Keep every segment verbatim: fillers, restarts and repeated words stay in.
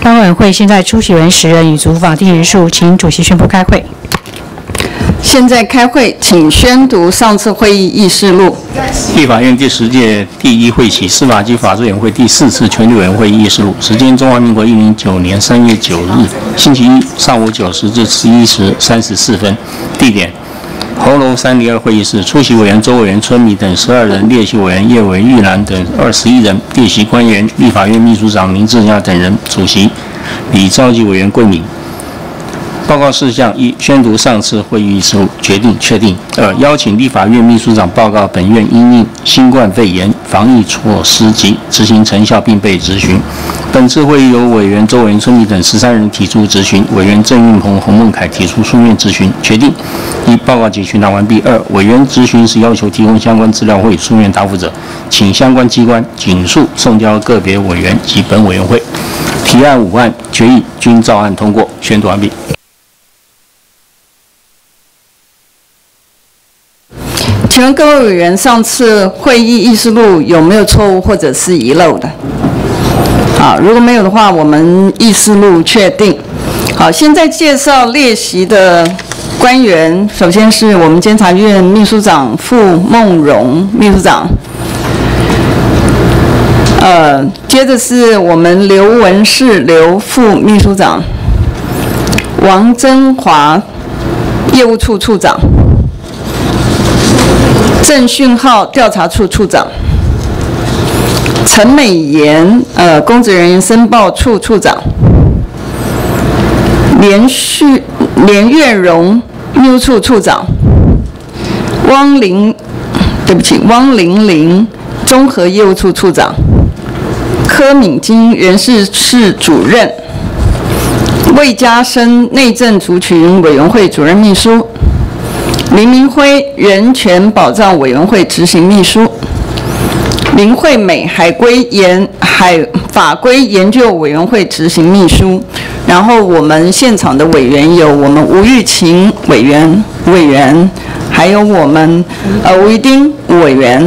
班委会现在出席人十人，已足法定人数，请主席宣布开会。 现在开会，请宣读上次会议议事录。 立法院第十届第一会期司法及法制委员会第四次全体委员会议事录，时间：中华民国一百零九年三月九日，星期一上午九时至十一时三十四分。地点：红楼三零二会议室。出席委员周委员、春米等十二人，列席委员叶委、玉兰等二十一人，列席官员立法院秘书长林志佳等人。主席李召集委员桂敏。报告事项：一、宣读上次会议事务，决定确定；二、邀请立法院秘书长报告本院因应新冠肺炎防疫措施及执行成效，并被质询。本次会议由委员周委员、春米等十三人提出质询，委员郑运鹏、洪孟凯提出书面质询。决定：一、报告及询答完毕；二、委员质询时要求提供相关资料或以书面答复者，请相关机关尽速送交个别委员及本委员会。提案五案决议均照案通过。宣读完毕。 请问各位委员，上次会议议事录有没有错误或者是遗漏的？好，如果没有的话，我们议事录确定。好，现在介绍列席的官员，首先是我们监察院秘书长傅孟荣秘书长，呃，接着是我们刘文世刘副秘书长，王增华业务处处长。郑训浩调查处处长，陈美妍呃公职人员申报处处长，连续连月荣秘书处处长，汪玲对不起汪玲玲综合业务处处长，柯敏金人事室主任，魏家生内政族群委员会主任秘书。林明辉人权保障委员会执行秘书，林惠美海归研海法规研究委员会执行秘书。然后我们现场的委员有我们吴玉琴委员委员，还有我们呃吴一丁委员。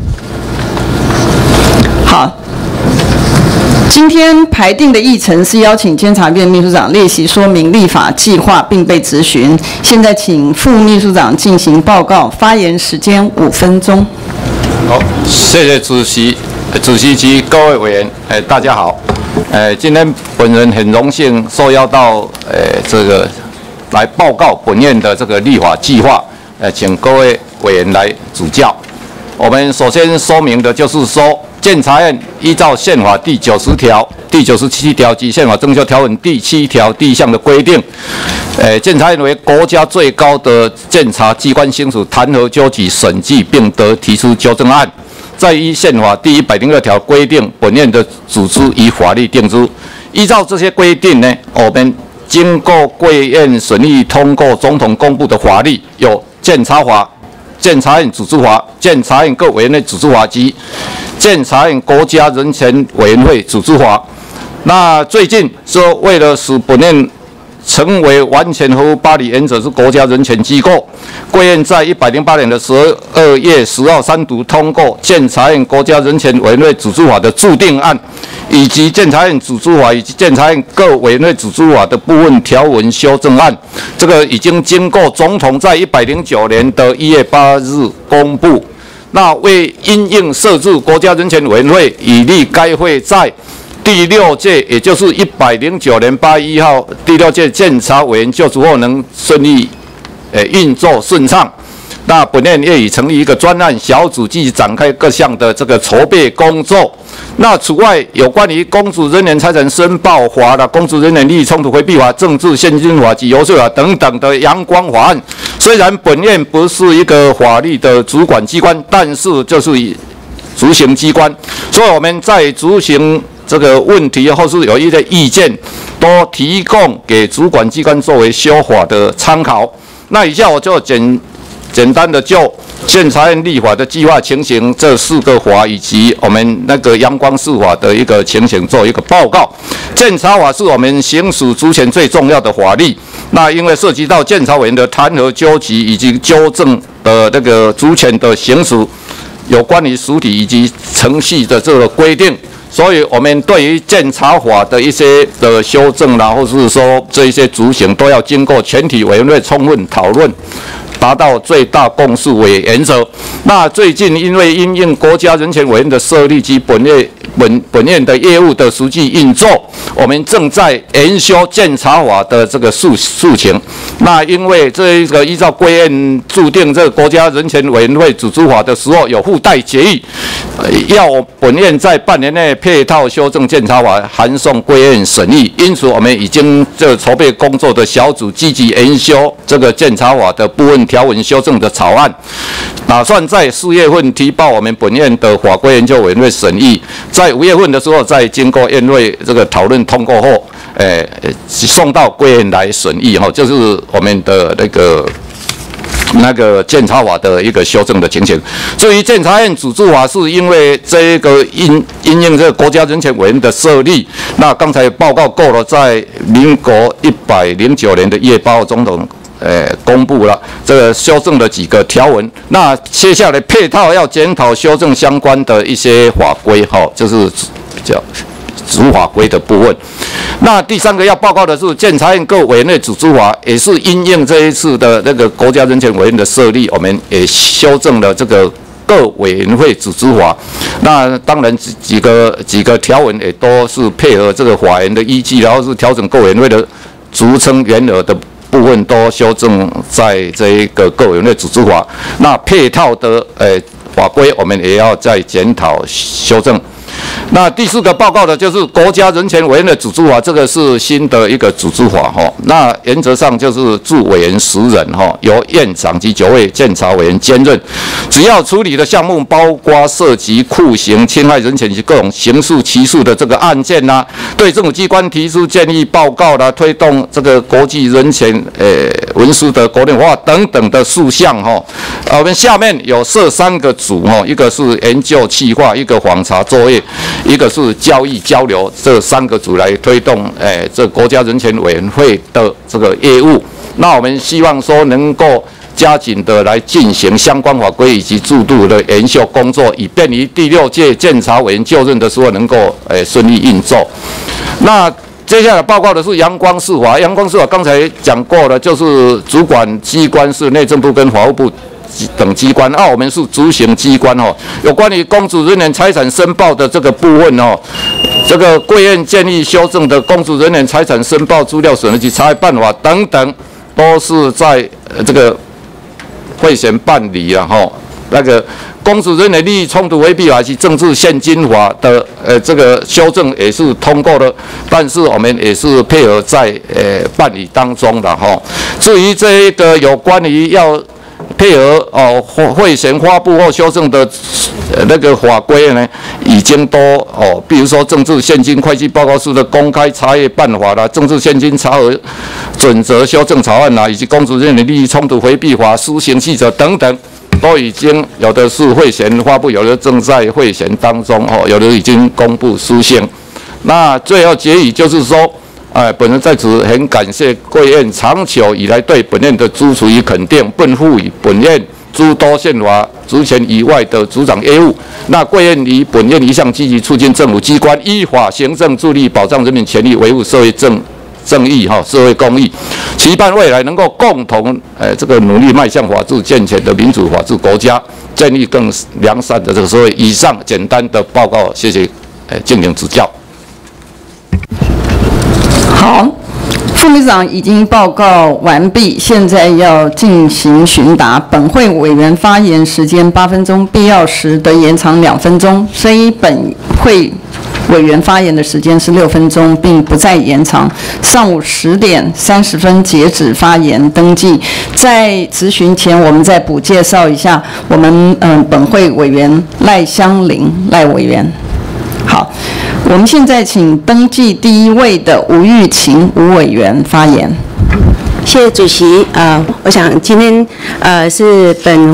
好。今天排定的议程是邀请监察院秘书长列席说明立法计划，并被质询。现在请副秘书长进行报告，发言时间五分钟。 好，谢谢主席、主席及各位委员，哎，大家好。呃，今天本人很荣幸受邀到呃这个来报告本院的这个立法计划，呃，请各位委员来指教。我们首先说明的就是说。监察院依照宪法第九十条、第九十七条及宪法增修条文第七条第一项的规定，呃，监察院为国家最高的监察机关，行使弹劾、纠举、审计，并得提出纠正案。再依宪法第一百零二条规定，本院的组织以法律定之。依照这些规定呢，我们经过贵院审议通过总统公布的法律有监察法、监察院组织法、监察院各委员会组织法及监察院国家人权委员会组织法。那最近说，为了使本院成为完全合乎巴黎原则之国家人权机构，贵院在一百零八年的十二月十号三读通过监察院国家人权委员会组织法的注定案，以及监察院组织法以及监察院各委员会组织法的部分条文修正案。这个已经经过总统在一百零九年的一月八日公布。那为因应设置国家人权委员会，以利该会在第六届，也就是一百零九年八月一号第六届监察委员就职后能顺利呃运作顺畅。那本院也已成立一个专案小组，继续展开各项的这个筹备工作。那此外，有关于公职人员财产申报法的、公职人员利益冲突回避法、政治献金法及游说法等等的阳光法案，虽然本院不是一个法律的主管机关，但是就是执行机关，所以我们在执行这个问题或是有一些意见，都提供给主管机关作为修法的参考。那以下我就简简单的就监察院立法的计划情形这四个法以及我们那个阳光司法的一个情形做一个报告。监察法是我们行使职权最重要的法律，那因为涉及到监察委员的弹劾、纠举以及纠正的那个职权的行使，有关于实体以及程序的这个规定， 所以我们对于监察法的一些的修正啦，或是说这一些执行，都要经过全体委员会充分讨论，达到最大公识为原则。那最近因为因应国家人权委员的设立及本院本本院的业务的实际运作，我们正在研修监察法的这个事事情。那因为这一个依照规院注定这个国家人权委员会组织法的时候有附带决议，要本院在半年内配套修正监察法，函送规院审议。因此，我们已经这筹备工作的小组积极研修这个监察法的部分条文修正的草案，打算在四月份提报我们本院的法规研究委员会审议，在五月份的时候再经过院会这个讨论通过后，呃，送到规院来审议哈，就是我们的那个。那个监察法的一个修正的情形。至于监察院组织法，是因为这个因因应这个国家人权委员的设立，那刚才报告过了，在民国一百零九年的一月八号，总统呃公布了这个修正的几个条文。那接下来配套要检讨修正相关的一些法规，哈，就是叫。主法规的部分。那第三个要报告的是监察院各委员会组织法，也是因应这一次的那个国家人权委员的设立，我们也修正了这个各委员会组织法。那当然几几个几个条文也都是配合这个法源的依据，然后是调整各委员会的俗称原额的部分都修正在这一个各委员会组织法。那配套的呃法规，我们也要再检讨修正。那第四个报告的就是国家人权委员的组织法，这个是新的一个组织法哈。那原则上就是驻委员十人哈，由院长及九位监察委员兼任。只要处理的项目包括涉及酷刑、侵害人权及各种刑事起诉的这个案件呐、啊，对政府机关提出建议报告啦，推动这个国际人权呃文书的国内化等等的事项哈。我们下面有设三个组哈，一个是研究企划，一个访查作业。一个是交易交流，这三个组来推动，诶、呃，这国家人权委员会的这个业务。那我们希望说能够加紧的来进行相关法规以及制度的研修工作，以便于第六届监察委员就任的时候能够诶顺利运作。那接下来报告的是阳光司法，阳光司法刚才讲过了，就是主管机关是内政部跟法务部。等机关，啊，我们是执行机关哦。有关于公职人员财产申报的这个部分哦，这个贵院建议修正的公职人员财产申报资料审核及查阅办法等等，都是在这个会审办理了哈。那个公职人员利益冲突回避法及政治现金法的呃这个修正也是通过了，但是我们也是配合在呃办理当中的哈。至于这一个有关于要配合哦会审发布后修正的呃那个法规呢，已经都哦，比如说政治现金会计报告书的公开查阅办法啦，政治现金查核准则修正草案啦，以及公职人员利益冲突回避法施行细则等等，都已经有的是会审发布，有的正在会审当中哦，有的已经公布书信。那最后结语就是说。哎，本人在此很感谢贵院长久以来对本院的支持与肯定，并赋予本院诸多宪法职权以外的组长业务。那贵院与本院一向积极促进政府机关依法行政，致力保障人民权利，维护社会正正义哈社会公益，期盼未来能够共同呃这个努力迈向法治健全的民主法治国家，建立更良善的这个社会。以上简单的报告，谢谢，呃，敬请指教。 好，副秘书长已经报告完毕，现在要进行询答。本会委员发言时间八分钟，必要时得延长两分钟。所以本会委员发言的时间是六分钟，并不再延长。上午十点三十分截止发言登记。在质询前，我们再补介绍一下我们嗯本会委员赖香伶赖委员。好，我们现在请登记第一位的吴玉琴吴委员发言。 谢谢主席。呃，我想今天呃是本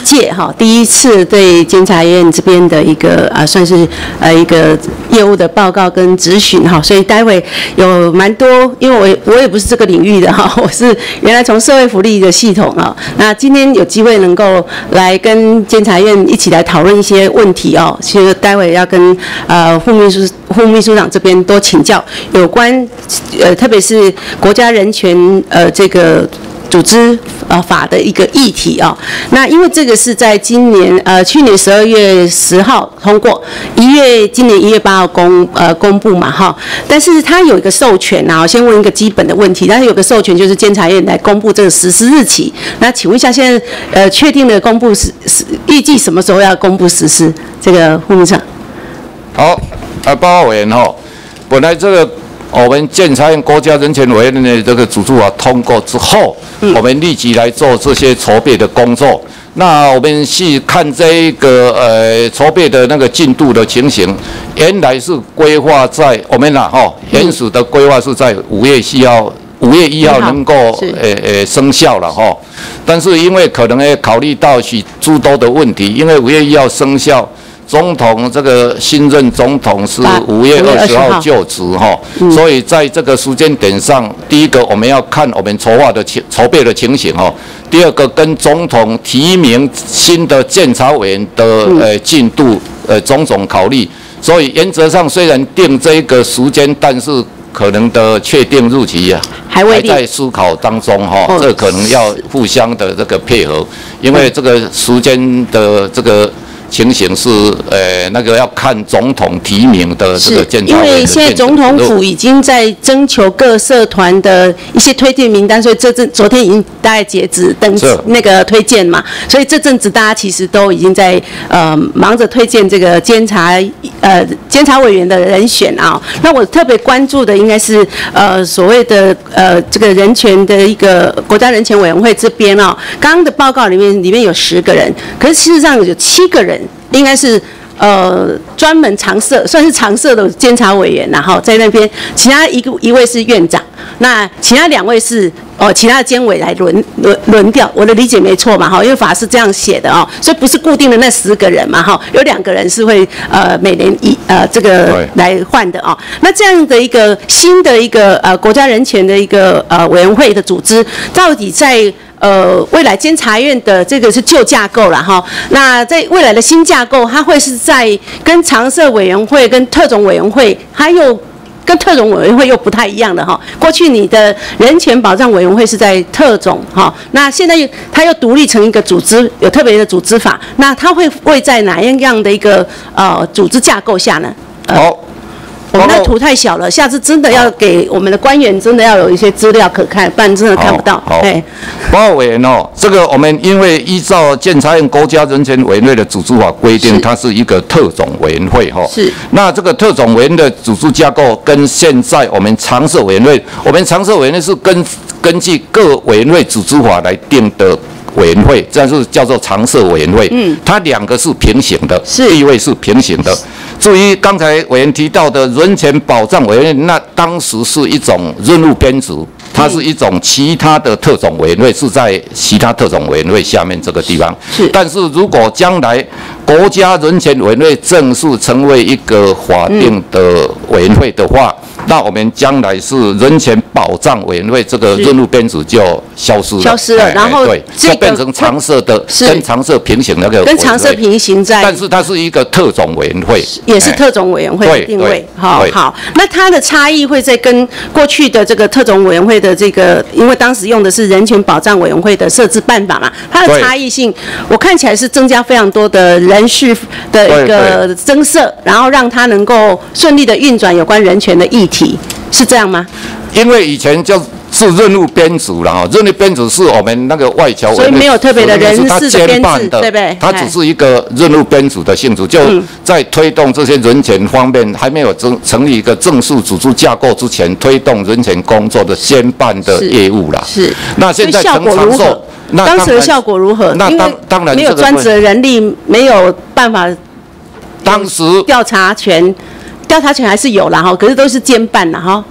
届哈第一次对监察院这边的一个啊算是呃一个业务的报告跟质询哈，所以待会有蛮多，因为我我也不是这个领域的哈，我是原来从社会福利的系统啊，那今天有机会能够来跟监察院一起来讨论一些问题哦，其实待会要跟呃副秘书副秘书长这边多请教有关呃特别是国家人权呃这个。组织呃法的一个议题啊、哦，那因为这个是在今年呃去年十二月十号通过，一月今年一月八号公呃公布嘛哈，但是它有一个授权啊，我先问一个基本的问题，它有个授权就是监察院来公布这个实施日期，那请问一下现在呃确定的公布是预计什么时候要公布实施？这个副秘书长。 好，啊，报告委员哈，本来这个。我们监察院国家人权委员会这个组织法通过之后，嗯、我们立即来做这些筹备的工作。那我们是看这个呃筹备的那个进度的情形，原来是规划在我们啦哈，原始的规划是在五月七号、五月一号能够呃呃生效了哈。但是因为可能也考虑到许诸多的问题，因为五月一号生效。总统这个新任总统是五月二十号就职哈，所以在这个时间点上，第一个我们要看我们筹划的情筹备的情形哈，第二个跟总统提名新的监察委员的呃进度呃种种考虑，所以原则上虽然定这个时间，但是可能的确定日期啊还在思考当中哈，这可能要互相的这个配合，因为这个时间的这个。情形是，呃，那个要看总统提名的这个监察委员的。因为现在总统府已经在征求各社团的一些推荐名单，所以这阵昨天已经大概截止登那个推荐嘛，所以这阵子大家其实都已经在呃忙着推荐这个监察呃监察委员的人选啊。那我特别关注的应该是呃所谓的呃这个人权的一个国家人权委员会这边啊，刚刚的报告里面里面有十个人，可是事实上有七个人。应该是呃专门常设，算是常设的监察委员，然后在那边，其他一个一位是院长，那其他两位是哦其他的监委来轮轮轮调，我的理解没错嘛哈，因为法是这样写的哦，所以不是固定的那十个人嘛哈，有两个人是会呃每年一呃这个来换的哦，那这样的一个新的一个呃国家人权的一个呃委员会的组织，到底在呃，未来监察院的这个是旧架构了哈。那在未来的新架构，它会是在跟常设委员会、跟特种委员会，还有跟特种委员会又不太一样的哈。过去你的人权保障委员会是在特种哈，那现在它又独立成一个组织，有特别的组织法。那它会会在哪样的一个呃组织架构下呢？呃、 好。 我们的图太小了，下次真的要给我们的官员真的要有一些资料可看，不然真的看不到。 好，报告委员哦，这个我们因为依照监察院国家人权委员会的组织法规定，它是一个特种委员会哈。是。那这个特种委员的组织架构跟现在我们常设委员会，我们常设委员会是根根据各委员会组织法来定的。委员会，这是叫做常设委员会，嗯，它两个是平行的，地位是平行的。至于刚才委员提到的人权保障委员会，那当时是一种任务编制，它是一种其他的特种委员会，是在其他特种委员会下面这个地方。是，但是如果将来国家人权委员会正式成为一个法定的委员会的话，嗯、那我们将来是人权保障委员会这个任务编制就消失了，消失了，然后对，就变成常设的，跟常设平行那个，跟常设平行在，但是它是一个特种委员会，也是特种委员会的定位。好，好，那它的差异会在跟过去的这个特种委员会的这个，因为当时用的是人权保障委员会的设置办法嘛，它的差异性，我看起来是增加非常多的人事的一个增设，然后让它能够顺利的运转有关人权的议题，是这样吗？因为以前就是任务编组了哈，任务编组是我们那个外侨委员会，所以没有特别的人事的编制，对不对？它只是一个任务编组的性质，就在推动这些人权方面还没有成成立一个正式组织架构之前，推动人权工作的先办的业务啦。是。那现在成长寿，那当时的效果如何？那当当然没有专职的人力，没有办法。当时调查权，调查权还是有啦哈，可是都是监办啦哈。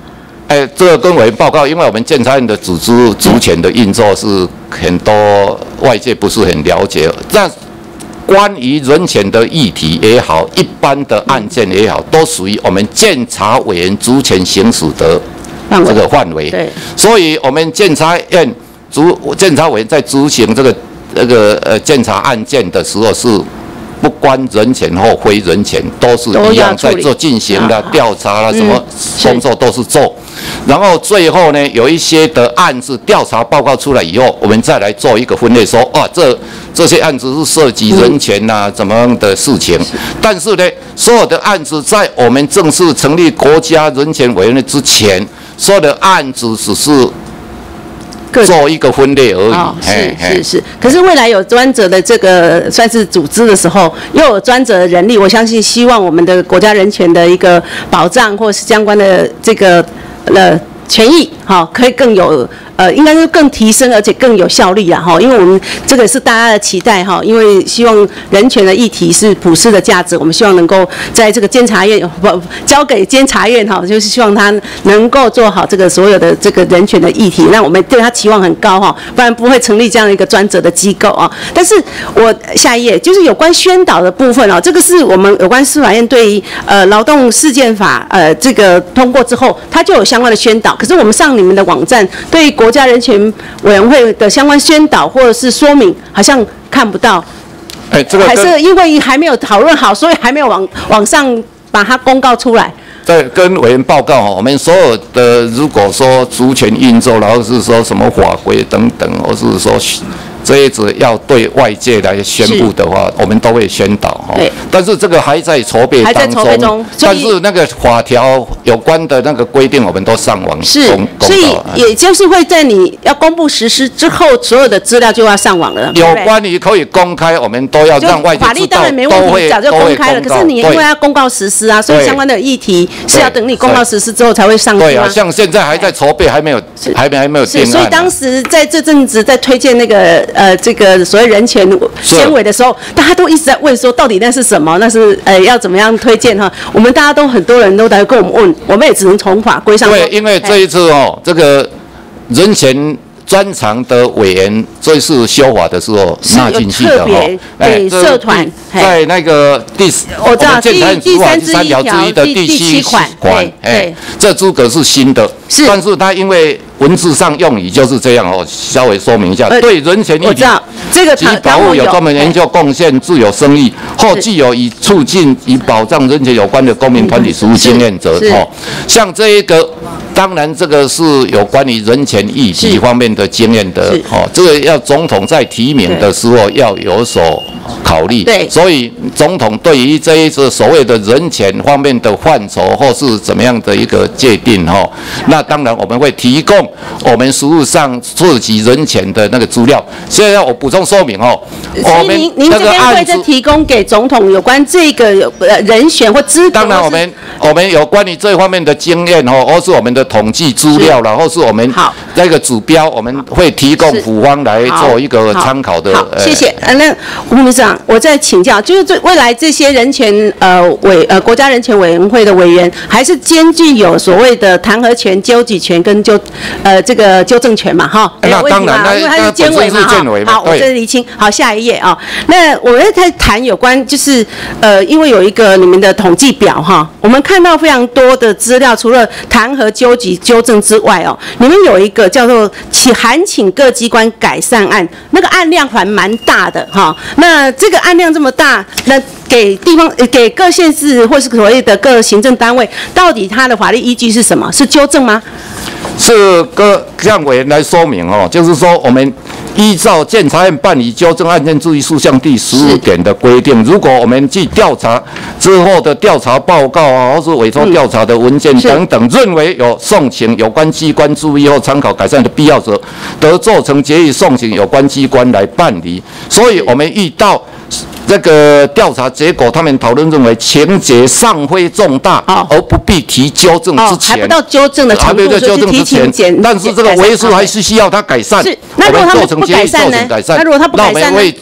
哎，这个跟委员报告，因为我们监察院的组织职权的运作是很多外界不是很了解，那关于人权的议题也好，一般的案件也好，都属于我们监察委员职权行使的这个范围。 对， 所以我们监察院主监察委员在执行这个这个呃监察案件的时候是。不关人权或非人权，都是一样在做进行的调查啦，什么工作都是做。然后最后呢，有一些的案子调查报告出来以后，我们再来做一个分类，说啊，这这些案子是涉及人权呐、啊，怎么样的事情。但是呢，所有的案子在我们正式成立国家人权委员会之前，所有的案子只是。做一个分类而已， 哦、是是是。可是未来有专责的这个算是组织的时候，又有专责的人力，我相信希望我们的国家人权的一个保障，或是相关的这个呃权益，哈、哦，可以更有。呃，应该是更提升，而且更有效率啦，哈，因为我们这个是大家的期待哈，因为希望人权的议题是普世的价值，我们希望能够在这个监察院不交给监察院哈，就是希望他能够做好这个所有的这个人权的议题，那我们对他期望很高哈，不然不会成立这样一个专责的机构啊。但是我下一页就是有关宣导的部分哦，这个是我们有关司法院对于呃劳动事件法呃这个通过之后，它就有相关的宣导，可是我们上你们的网站对于国家人权委员会的相关宣导或者是说明，好像看不到。 哎，这个还是因为还没有讨论好，所以还没有往往上把它公告出来。 在跟委员报告，我们所有的如果说职权运作，然后是说什么法规等等，或是说这一次要对外界来宣布的话，我们都会宣导哈。但是这个还在筹备当中，还在筹备中。但是那个法条有关的那个规定，我们都上网是，所以也就是会在你要公布实施之后，所有的资料就要上网了。 有关于可以公开，我们都要让外界知道。 法律当然没问题，早就公开了。可是你因为要公告实施啊，所以相关的议题是要等你公告实施之后才会上。 对啊，像现在还在筹备，还没有，还没还没有定案。 所以当时在这阵子在推荐那个呃这个所谓人权监委的时候，大家都一直在问说，到底那是什么？那是呃要怎么样推荐哈？我们大家都很多人都来跟我们问，我们也只能从法规上。 对，因为这一次哦，这个人权专长的委员这次修法的时候纳进去的哈， 哎，社团在那个第我知道第第三十三条之一的第七款，哎，这资格是新的，是，但是它因为文字上用语就是这样哦，稍微说明一下，对人权议题及保护有专门研究贡献、自由生意或具有以促进与保障人权有关的公民团体实务经验者哦，像这一个。当然，这个是有关于人权议题方面的经验的，哦，这个要总统在提名的时候要有所考虑。对，所以总统对于这一次所谓的人权方面的范畴或是怎么样的一个界定，哈，那当然我们会提供我们实务上涉及人权的那个资料。现在我补充说明哦， 我们您您这边会再提供给总统有关这个呃人选或资格。 当然，我们我们有关于这方面的经验哦，或是我们的统计资料，然后是我们那个指标，我们会提供府方来做一个参考的。 好，谢谢。呃，那胡秘书长，我再请教，就是这未来这些人权呃委呃国家人权委员会的委员，还是兼具有所谓的弹劾权、纠举权跟纠呃这个纠正权嘛？哈， 那当然， 因为他是监委嘛，哈。好，我这厘清。好，下一页啊。那我们在谈有关就是呃，因为有一个你们的统计表哈，我们看到非常多的资料，除了弹劾、纠举、纠正之外哦，你们有一个叫做请函请各机关改善案，那个案量还蛮大的哈。那这个案量这么大，那给地方、给各县市或是所谓的各行政单位，到底它的法律依据是什么？是纠正吗？ 是各向委员来说明哦，就是说我们依照监察院办理纠正案件注意事项第十五点的规定，如果我们据调查之后的调查报告啊，或是委托调查的文件等等，认为有送请有关机关注意或参考改善的必要者，得做成决议送请有关机关来办理。所以我们遇到这个调查结果，他们讨论认为情节尚非重大，而不必提纠正之前， 还不到纠正的程度，就提请检。 但是这个为数还是需要他改善。 是，那如果他不改善呢？那如果他不改善呢？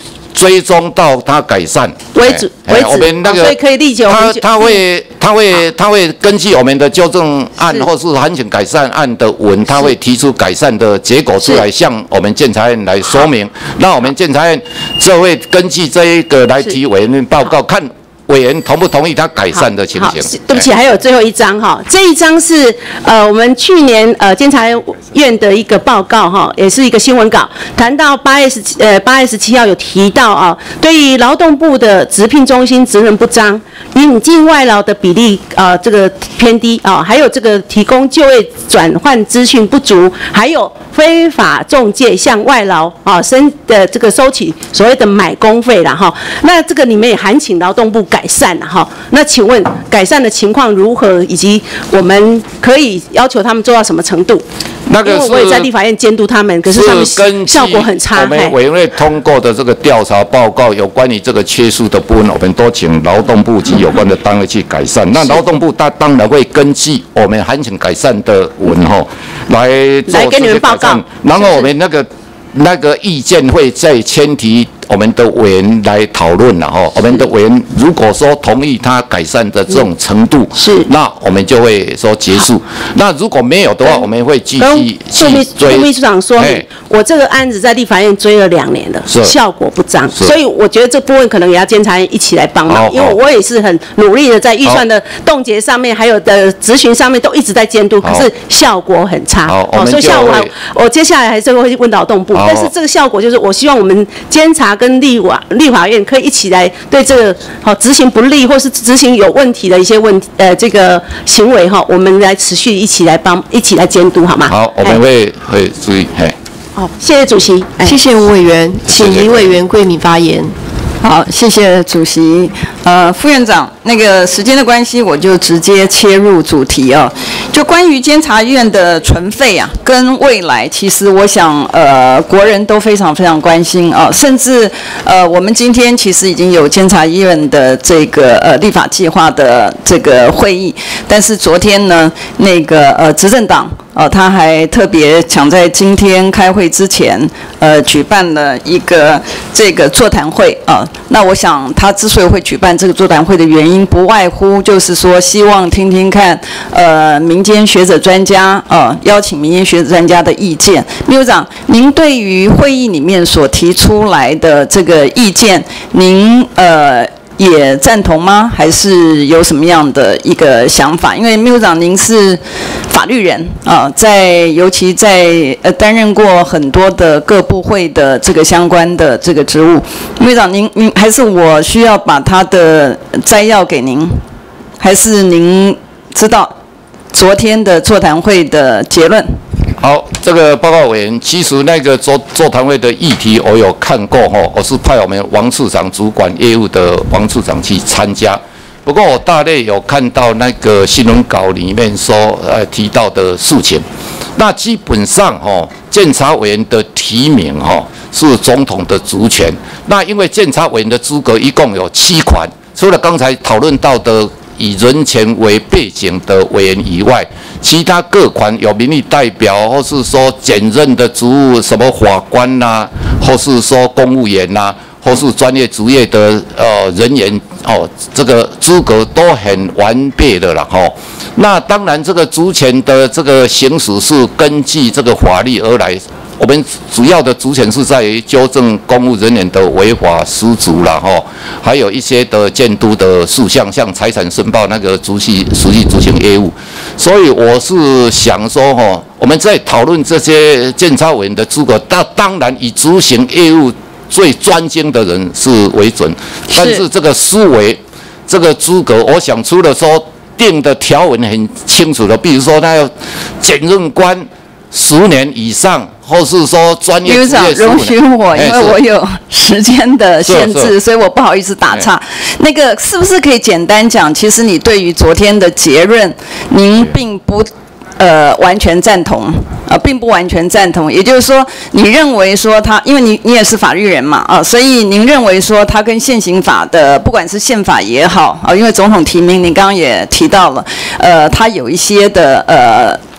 追踪到它改善为止为止， 我们那个所以可以力求他他会他会他会根据我们的纠正案或是函请改善案的文，他会提出改善的结果出来，向我们监察院来说明。那我们监察院就会根据这一个来提委员报告，看委员同不同意他改善的情形。 对不起，还有最后一章哈，这一章是呃我们去年呃监察院的一个报告哈，也是一个新闻稿，谈到八月十七呃八月十七号有提到啊，对于劳动部的职聘中心职能不彰，引进外劳的比例啊这个偏低啊，还有这个提供就业转换资讯不足，还有非法中介向外劳啊申的这个收取所谓的买工费啦哈，那这个你们也函请劳动部改善了哈，那请问改善的情况如何，以及我们可以要求他们做到什么程度？ 那个是因为我也在立法院监督他们，可是他们效果很差。 我们委员会通过的这个调查报告，有关于这个缺数的部分，我们都请劳动部及有关的单位去改善。那劳动部他当然会根据我们函请改善的文吼来做来给你们报告， 然后我们那个那个意见会在前提我们的委员来讨论了哈。我们的委员如果说同意他改善的这种程度，是，那我们就会说结束。那如果没有的话，我们会继续去追。 秘书长说，我这个案子在立法院追了两年了，效果不彰，所以我觉得这部分可能也要监察院一起来帮忙，因为我也是很努力的在预算的冻结上面，还有的咨询上面都一直在监督，可是效果很差。哦，所以效果我接下来还是会问劳动部，但是这个效果就是我希望我们监察跟立法立法院可以一起来对这个好执行不力或是执行有问题的一些问题呃这个行为哈，我们来持续一起来帮一起来监督好吗？ 好，我们会会注意。嘿， 好，谢谢主席， 谢谢吴委员，请林委员桂敏发言。 好，谢谢主席。呃，副院长，那个时间的关系，我就直接切入主题啊。就关于监察院的存废啊，跟未来，其实我想，呃，国人都非常非常关心啊。甚至，呃，我们今天其实已经有监察院的这个呃立法计划的这个会议，但是昨天呢，那个呃执政党。哦，他还特别抢在今天开会之前，呃，举办了一个这个座谈会啊。那我想，他之所以会举办这个座谈会的原因，不外乎就是说，希望听听看，呃，民间学者专家啊，邀请民间学者专家的意见。秘书长，您对于会议里面所提出来的这个意见，您呃。也赞同吗？还是有什么样的一个想法？因为秘书长您是法律人啊，在尤其在呃担任过很多的各部会的这个相关的这个职务，秘书长您您还是我需要把他的摘要给您，还是您知道昨天的座谈会的结论？ 好，这个报告委员，其实那个座座谈会的议题我有看过哈，我是派我们王处长主管业务的王处长去参加。不过我大类有看到那个新闻稿里面说呃提到的事情，那基本上哈，监察委员的提名哈是总统的职权。那因为监察委员的资格一共有七款，除了刚才讨论到的以人权为背景的委员以外，其他各款有民意代表，或是说兼任的职务，什么法官呐、啊，或是说公务员呐、啊，或是专业职业的呃人员哦，这个资格都很完备的了哈、哦。那当然，这个职权的这个行使是根据这个法律而来。我们主要的职权是在于纠正公务人员的违法失职啦，哈，还有一些的监督的事项，像财产申报那个实际实际执行业务。所以我是想说，哈，我们在讨论这些监察委员的资格，那当然以执行业务最专精的人是为准，但是这个思维、这个资格，我想除了说定的条文很清楚的，比如说他要检任官十年以上。或是说专业职业秘书长容许我，因为我有时间的限制，所以我不好意思打岔。那个是不是可以简单讲？其实你对于昨天的结论，您并不呃完全赞同啊、呃，并不完全赞同。也就是说，你认为说他，因为你你也是法律人嘛啊、呃，所以您认为说他跟现行法的，不管是宪法也好啊、呃，因为总统提名，您刚刚也提到了，呃，他有一些的呃。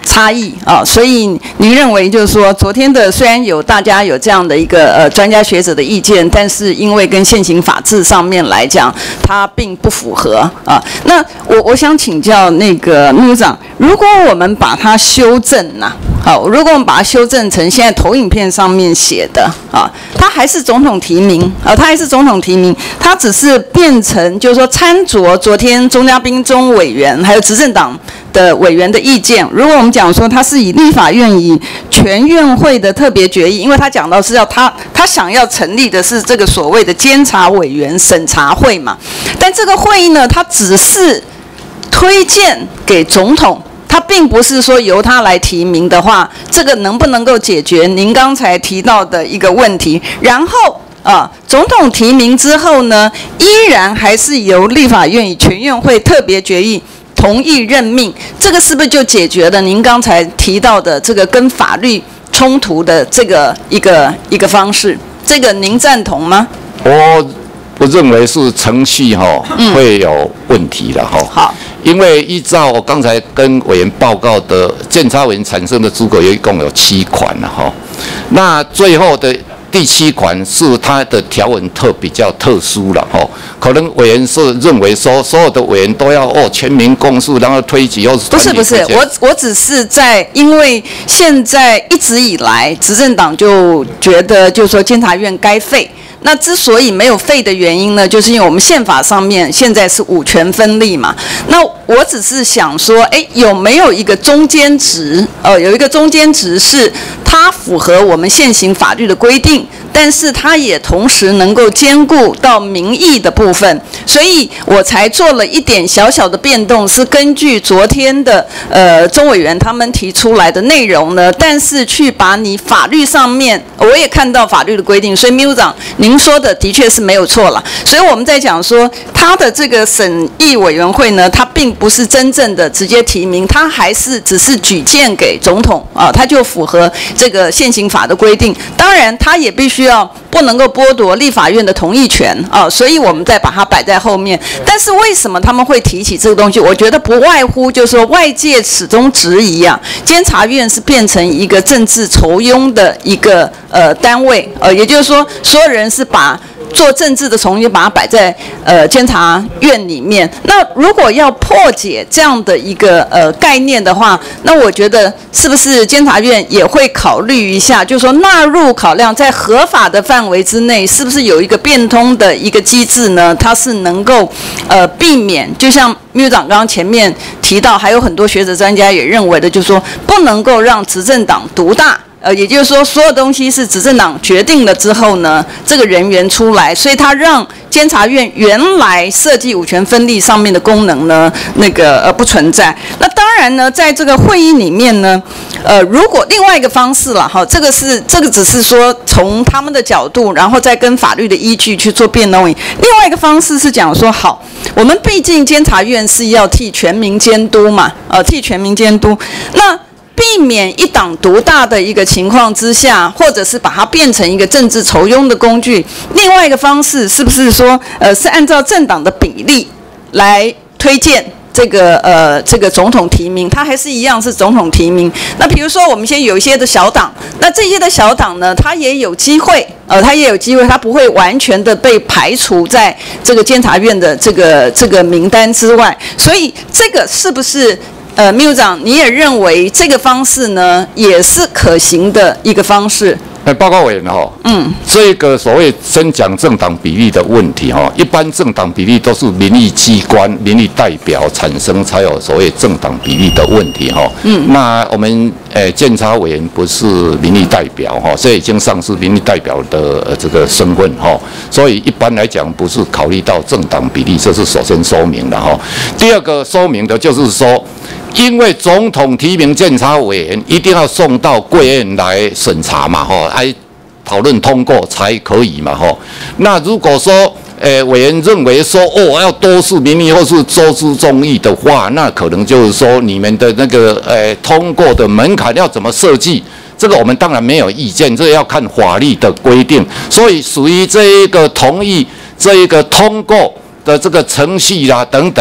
差异啊，所以您认为就是说，昨天的虽然有大家有这样的一个呃专家学者的意见，但是因为跟现行法制上面来讲，它并不符合啊。那我我想请教那个秘书长，如果我们把它修正呐、啊，好，如果我们把它修正成现在投影片上面写的啊，它还是总统提名啊，它还是总统提名，它只是变成就是说参酌昨天钟嘉宾钟委员还有执政党的委员的意见。如果我们讲说他是以立法院以全院会的特别决议，因为他讲到是要他他想要成立的是这个所谓的监察委员审查会嘛，但这个会议呢，它只是推荐给总统。它并不是说由他来提名的话，这个能不能够解决您刚才提到的一个问题？然后啊，总统提名之后呢，依然还是由立法院以全院会特别决议同意任命，这个是不是就解决了您刚才提到的这个跟法律冲突的这个一个一个方式？这个您赞同吗？ 我不认为是程序哈、哦嗯、会有问题的哈、哦。 好。 因为依照我刚才跟委员报告的，监察委员产生的资格一共有七款了哈。那最后的第七款是它的条文特比较特殊了哈，可能委员是认为说所有的委员都要哦全民公诉，然后推举又是不是不是，我我只是在因为现在一直以来执政党就觉得就是说监察院该废。那之所以没有废的原因呢，就是因为我们宪法上面现在是五权分立嘛。那我只是想说，哎，有没有一个中间值？呃，有一个中间值是它符合我们现行法律的规定，但是它也同时能够兼顾到民意的部分，所以我才做了一点小小的变动，是根据昨天的呃钟委员他们提出来的内容呢，但是去把你法律上面，我也看到法律的规定，所以秘书长您说的的确是没有错了。所以我们在讲说，他的这个审议委员会呢，它并不是真正的直接提名，它还是只是举荐给总统啊，它就符合这个现行法的规定。当然，它也必须要不能够剥夺立法院的同意权啊，所以我们再把它摆在后面。但是为什么他们会提起这个东西？我觉得不外乎就是说，外界始终质疑啊，监察院是变成一个政治酬庸的一个呃单位，呃，也就是说，所有人是把做政治的从业把它摆在呃监察院里面。那如果要破解这样的一个呃概念的话，那我觉得是不是监察院也会考虑一下，就是说纳入考量在合法的范围之内，是不是有一个变通的一个机制呢？它是能够呃避免，就像秘书长刚刚前面提到，还有很多学者专家也认为的，就是说不能够让执政党独大。呃，也就是说，所有东西是执政党决定了之后呢，这个人员出来，所以他让监察院原来设计五权分立上面的功能呢，那个呃不存在。那当然呢，在这个会议里面呢，呃，如果另外一个方式了哈，这个是这个只是说从他们的角度，然后再跟法律的依据去做辩论。另外一个方式是讲说，好，我们毕竟监察院是要替全民监督嘛，呃，替全民监督，那避免一党独大的一个情况之下，或者是把它变成一个政治酬庸的工具。另外一个方式是不是说，呃，是按照政党的比例来推荐这个呃这个总统提名？它还是一样是总统提名。那比如说我们现在有一些的小党，那这些的小党呢，它也有机会，呃，它也有机会，它不会完全的被排除在这个监察院的这个这个名单之外。所以这个是不是？呃，秘书长，你也认为这个方式呢，也是可行的一个方式？ 哎，报告委员哈，嗯，这个所谓先讲政党比例的问题哈，一般政党比例都是民意机关、民意代表产生才有所谓政党比例的问题哈。嗯，那我们呃监察委员不是民意代表哈，所以已经丧失民意代表的这个身份哈，所以一般来讲不是考虑到政党比例，这是首先说明的哈。第二个说明的就是说，因为总统提名监察委员一定要送到贵院来审查嘛，哈，来讨论通过才可以嘛，哈。那如果说，呃，委员认为说，哦，要多数民意或是周知众议的话，那可能就是说你们的那个，呃，通过的门槛要怎么设计？这个我们当然没有意见，这个要看法律的规定。所以属于这一个同意、这一个通过的这个程序啦、等等。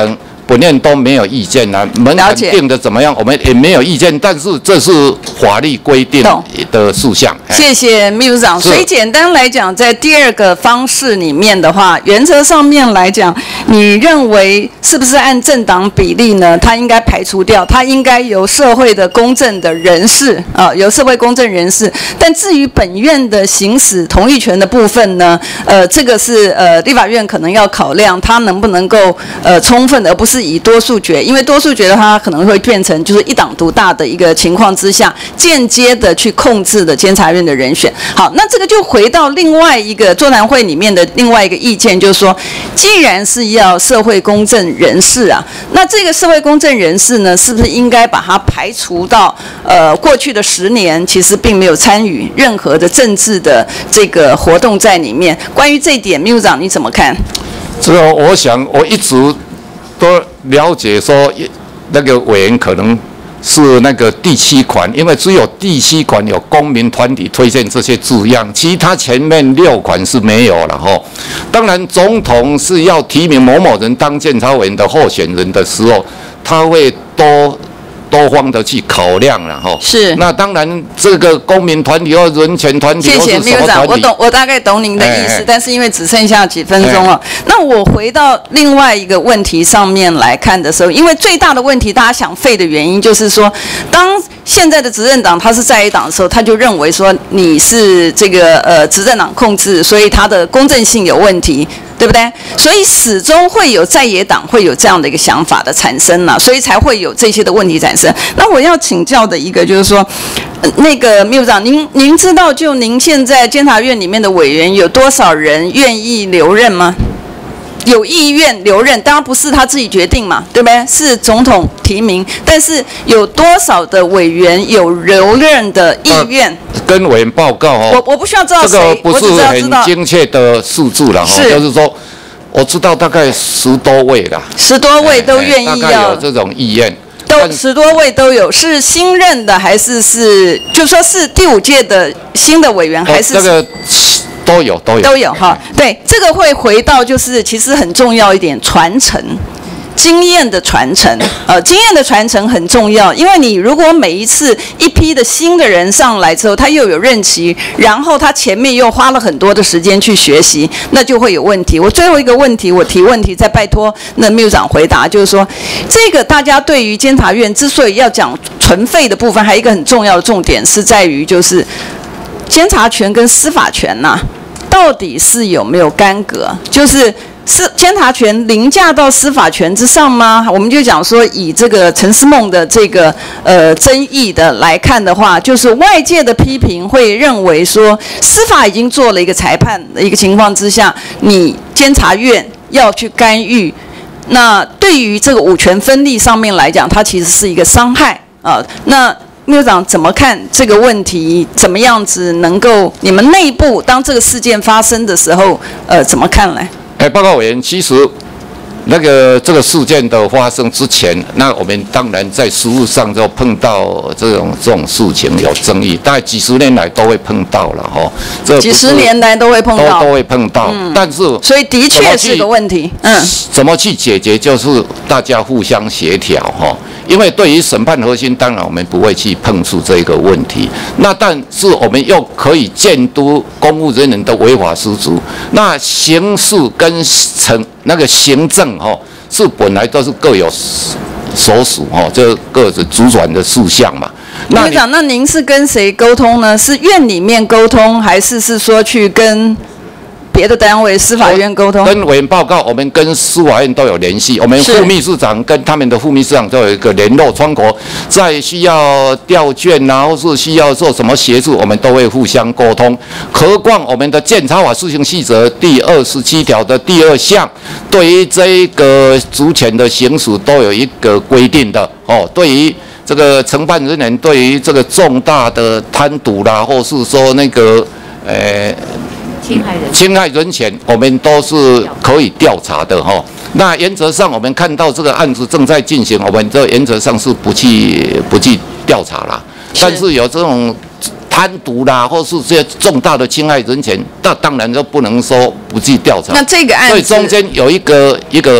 本院都没有意见啊，门槛定的怎么样，我们也没有意见，但是这是法律规定的事项。 谢谢秘书长。所以简单来讲，在第二个方式里面的话，原则上面来讲，你认为是不是按政党比例呢？它应该排除掉，它应该由社会的公正的人士啊、呃，由社会公正人士。但至于本院的行使同意权的部分呢，呃，这个是呃立法院可能要考量，它能不能够呃充分的，而不是以多数决，因为多数决的话，可能会变成就是一党独大的一个情况之下，间接的去控制的监察院的人选。好，那这个就回到另外一个座谈会里面的另外一个意见，就是说，既然是要社会公正人士啊，那这个社会公正人士呢，是不是应该把它排除到呃过去的十年其实并没有参与任何的政治的这个活动在里面？关于这一点，秘书长你怎么看？ 这个我想我一直都了解说，那个委员可能是那个第七款，因为只有第七款有公民团体推荐这些字样，其他前面六款是没有了哈。当然，总统是要提名某某人当监察委员的候选人的时候，他会多多方的去考量了哈。是。那当然，这个公民团体或人权团体，谢谢秘书长， 我懂，我大概懂您的意思，但是因为只剩下几分钟了，那我回到另外一个问题上面来看的时候，因为最大的问题，大家想废的原因就是说，当现在的执政党他是在野党的时候，他就认为说你是这个呃执政党控制，所以他的公正性有问题。对不对？所以始终会有在野党会有这样的一个想法的产生啊，所以才会有这些的问题产生。那我要请教的一个就是说，呃、那个秘书长，您您知道就您现在监察院里面的委员有多少人愿意留任吗？有意愿留任，当然不是他自己决定嘛，对不对？是总统提名，但是有多少的委员有留任的意愿？ 呃、跟委员报告哦， 我我不需要知道谁， 这个不是很精确的数字了哈，就是说我知道大概十多位啦， 十多位都愿意要， 大概有这种意愿。 都十多位都有，是新任的还是是就说是第五届的新的委员，还是、 哦、这个都有都有都有哈？对，这个会回到就是其实很重要一点，传承。经验的传承，呃，经验的传承很重要，因为你如果每一次一批的新的人上来之后，他又有任期，然后他前面又花了很多的时间去学习，那就会有问题。我最后一个问题，我提问题再拜托那秘书长回答，就是说，这个大家对于监察院之所以要讲存废的部分，还有一个很重要的重点是在于，就是监察权跟司法权呐、啊，到底是有没有干戈？就是是监察权凌驾到司法权之上吗？我们就讲说，以这个陈思梦的这个呃争议的来看的话，就是外界的批评会认为说，司法已经做了一个裁判的一个情况之下，你监察院要去干预，那对于这个五权分立上面来讲，它其实是一个伤害啊、呃。那秘书长怎么看这个问题？怎么样子能够你们内部当这个事件发生的时候，呃，怎么看来？ 哎，报告委员，其实那个这个事件的发生之前，那我们当然在实务上就碰到这种这种事情有争议，大概几十年来都会碰到了哈。这几十年来都会碰到， 都都会碰到。嗯、但是， 所以的确是个问题。嗯， 怎么去解决，就是大家互相协调哈。因为对于审判核心，当然我们不会去碰触这个问题。那但是我们又可以监督公务人员的违法失职。那刑事跟惩那个行政哈，是本来都是各有所属哈，这各自主管的事项嘛。 局长，那您是跟谁沟通呢？是院里面沟通，还是是说去跟别的单位司法院沟通？ 跟委员报告，我们跟司法院都有联系。我们副秘书长跟他们的副秘书长都有一个联络窗口，在需要调卷啊，或是需要做什么协助，我们都会互相沟通。何况我们的监察法施行细则第二十七条的第二项，对于这个职权的行使都有一个规定的哦。对于这个承办人员，对于这个重大的贪渎啦，或是说那个呃。侵害人侵害人权，我们都是可以调查的哈。那原则上，我们看到这个案子正在进行，我们这原则上是不去不去调查啦。但是有这种贪渎啦，或是这些重大的侵害人权，那当然就不能说不去调查。 那这个案子， 所以中间有一个一个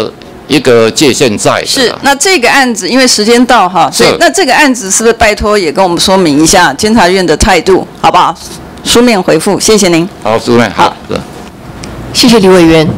一个界限在的。 是，那这个案子因为时间到哈，所以那这个案子是不是拜托也跟我们说明一下监察院的态度，好不好？书面回复，谢谢您。 好，书面好。是。 谢谢李委员。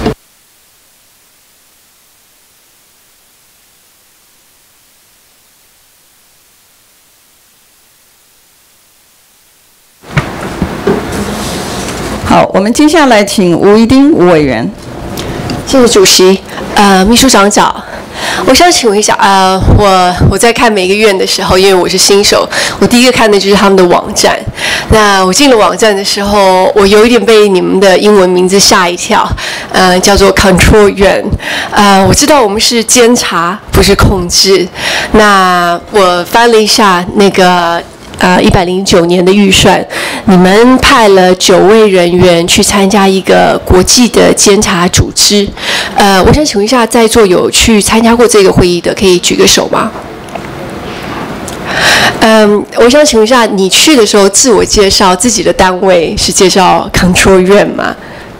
好，我们接下来请吴怡丁吴委员。 谢谢主席。呃，秘书长早。我想请问一下，呃，我我在看每个院的时候，因为我是新手，我第一个看的就是他们的网站。那我进了网站的时候，我有一点被你们的英文名字吓一跳，呃，叫做 Control 院。呃，我知道我们是监察，不是控制。那我翻了一下那个。呃，一百零九年的预算，你们派了九位人员去参加一个国际的监察组织。呃，我想请问一下，在座有去参加过这个会议的，可以举个手吗？嗯，我想请问一下，你去的时候自我介绍自己的单位是介绍 Control 院吗？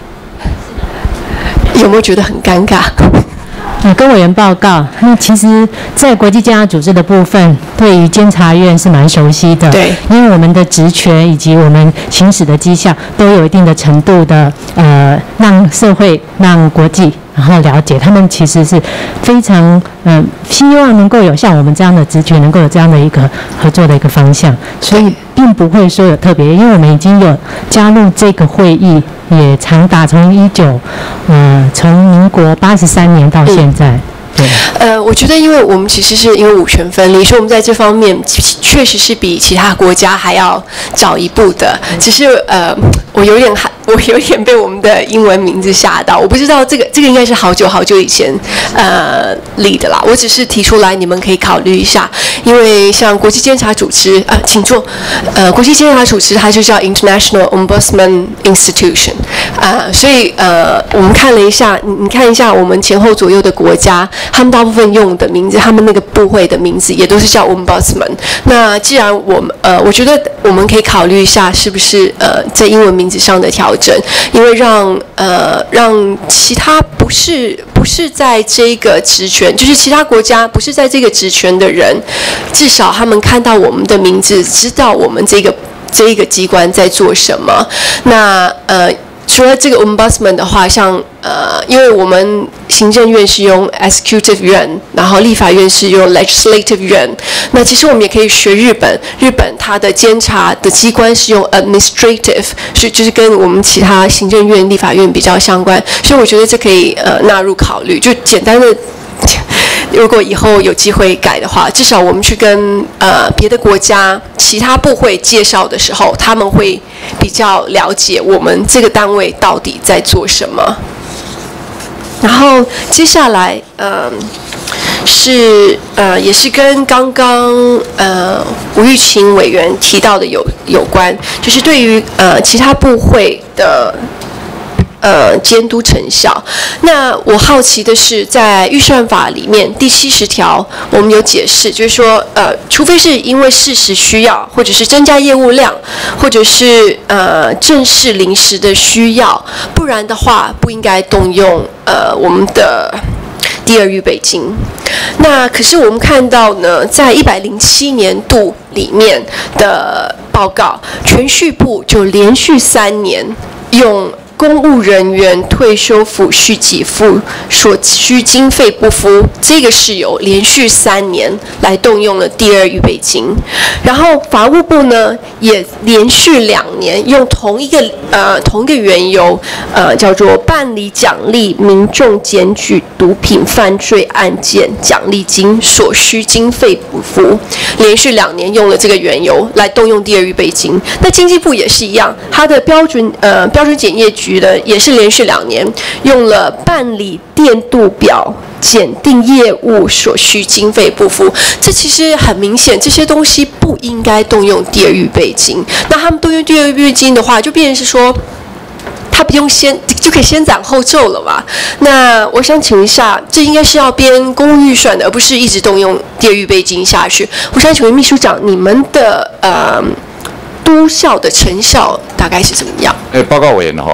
有没有觉得很尴尬？ 呃，跟委员报告，那其实，在国际监察组织的部分，对于监察院是蛮熟悉的。 对， 因为我们的职权以及我们行使的绩效都有一定的程度的，呃，让社会、让国际然后了解，他们其实是非常嗯、呃，希望能够有像我们这样的职权，能够有这样的一个合作的一个方向，所以并不会说有特别，因为我们已经有加入这个会议。也长达从一九，呃，从民国八十三年到现在。嗯对， 呃，我觉得，因为我们其实是因为五权分立，所以我们在这方面确实是比其他国家还要早一步的。只是呃，我有点害，我有点被我们的英文名字吓到。我不知道这个这个应该是好久好久以前呃立的啦。我只是提出来，你们可以考虑一下。因为像国际监察组织啊、呃，请坐。呃，国际监察组织它就叫 International Ombudsman Institution 啊、呃，所以呃，我们看了一下，你你看一下我们前后左右的国家。他们大部分用的名字，他们那个部会的名字也都是叫 Ombudsman。那既然我们呃，我觉得我们可以考虑一下，是不是呃在英文名字上的调整，因为让呃让其他不是不是在这个职权，就是其他国家不是在这个职权的人，至少他们看到我们的名字，知道我们这个这一个机关在做什么。那呃。除了这个 Ombudsman 的话，像呃，因为我们行政院是用 Executive 院，然后立法院是用 Legislative 院。那其实我们也可以学日本，日本它的监察的机关是用 Administrative， 所以就是跟我们其他行政院、立法院比较相关。所以我觉得这可以呃纳入考虑，就简单的。如果以后有机会改的话，至少我们去跟呃别的国家其他部会介绍的时候，他们会比较了解我们这个单位到底在做什么。然后接下来，呃，是呃也是跟刚刚呃吴玉琴委员提到的有有关，就是对于呃其他部会的。呃，监督成效。那我好奇的是，在预算法里面第七十条，我们有解释，就是说，呃，除非是因为事实需要，或者是增加业务量，或者是呃正式临时的需要，不然的话，不应该动用呃我们的第二预备金。那可是我们看到呢，在一百零七年度里面的报告，铨叙部就连续三年用。公务人员退休抚恤给付所需经费不敷，这个是有连续三年来动用了第二预备金，然后法务部呢也连续两年用同一个呃同一个缘由，呃叫做办理奖励民众检举毒品犯罪案件奖励金所需经费不敷，连续两年用了这个缘由来动用第二预备金。那经济部也是一样，它的标准呃标准检验局的也是连续两年用了办理电度表检定业务所需经费不敷，这其实很明显，这些东西不应该动用第二预备金。那他们动用第二预备金的话，就变成是说，他不用先就可以先斩后奏了嘛？那我想请问一下，这应该是要编公务预算的，而不是一直动用第二预备金下去。我想请问秘书长，你们的呃督效的成效大概是怎么样？ 呃，报告委员哈。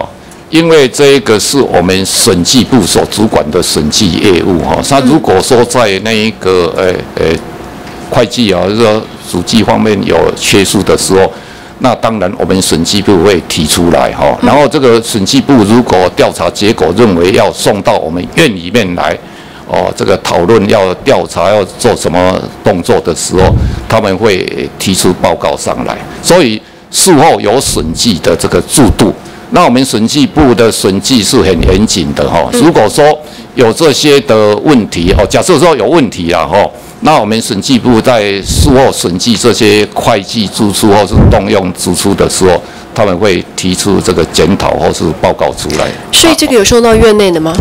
因为这个是我们审计部所主管的审计业务哈，他如果说在那一个呃呃会计啊，就是说属计方面有缺失的时候，那当然我们审计部会提出来哈。然后这个审计部如果调查结果认为要送到我们院里面来，哦，这个讨论要调查要做什么动作的时候，他们会提出报告上来，所以事后有审计的这个制度。那我们审计部的审计是很严谨的哈。如果说有这些的问题哦，假设说有问题啦哈，那我们审计部在事后审计这些会计支出或是动用支出的时候，他们会提出这个检讨或是报告出来。 所以这个有送到院内的吗？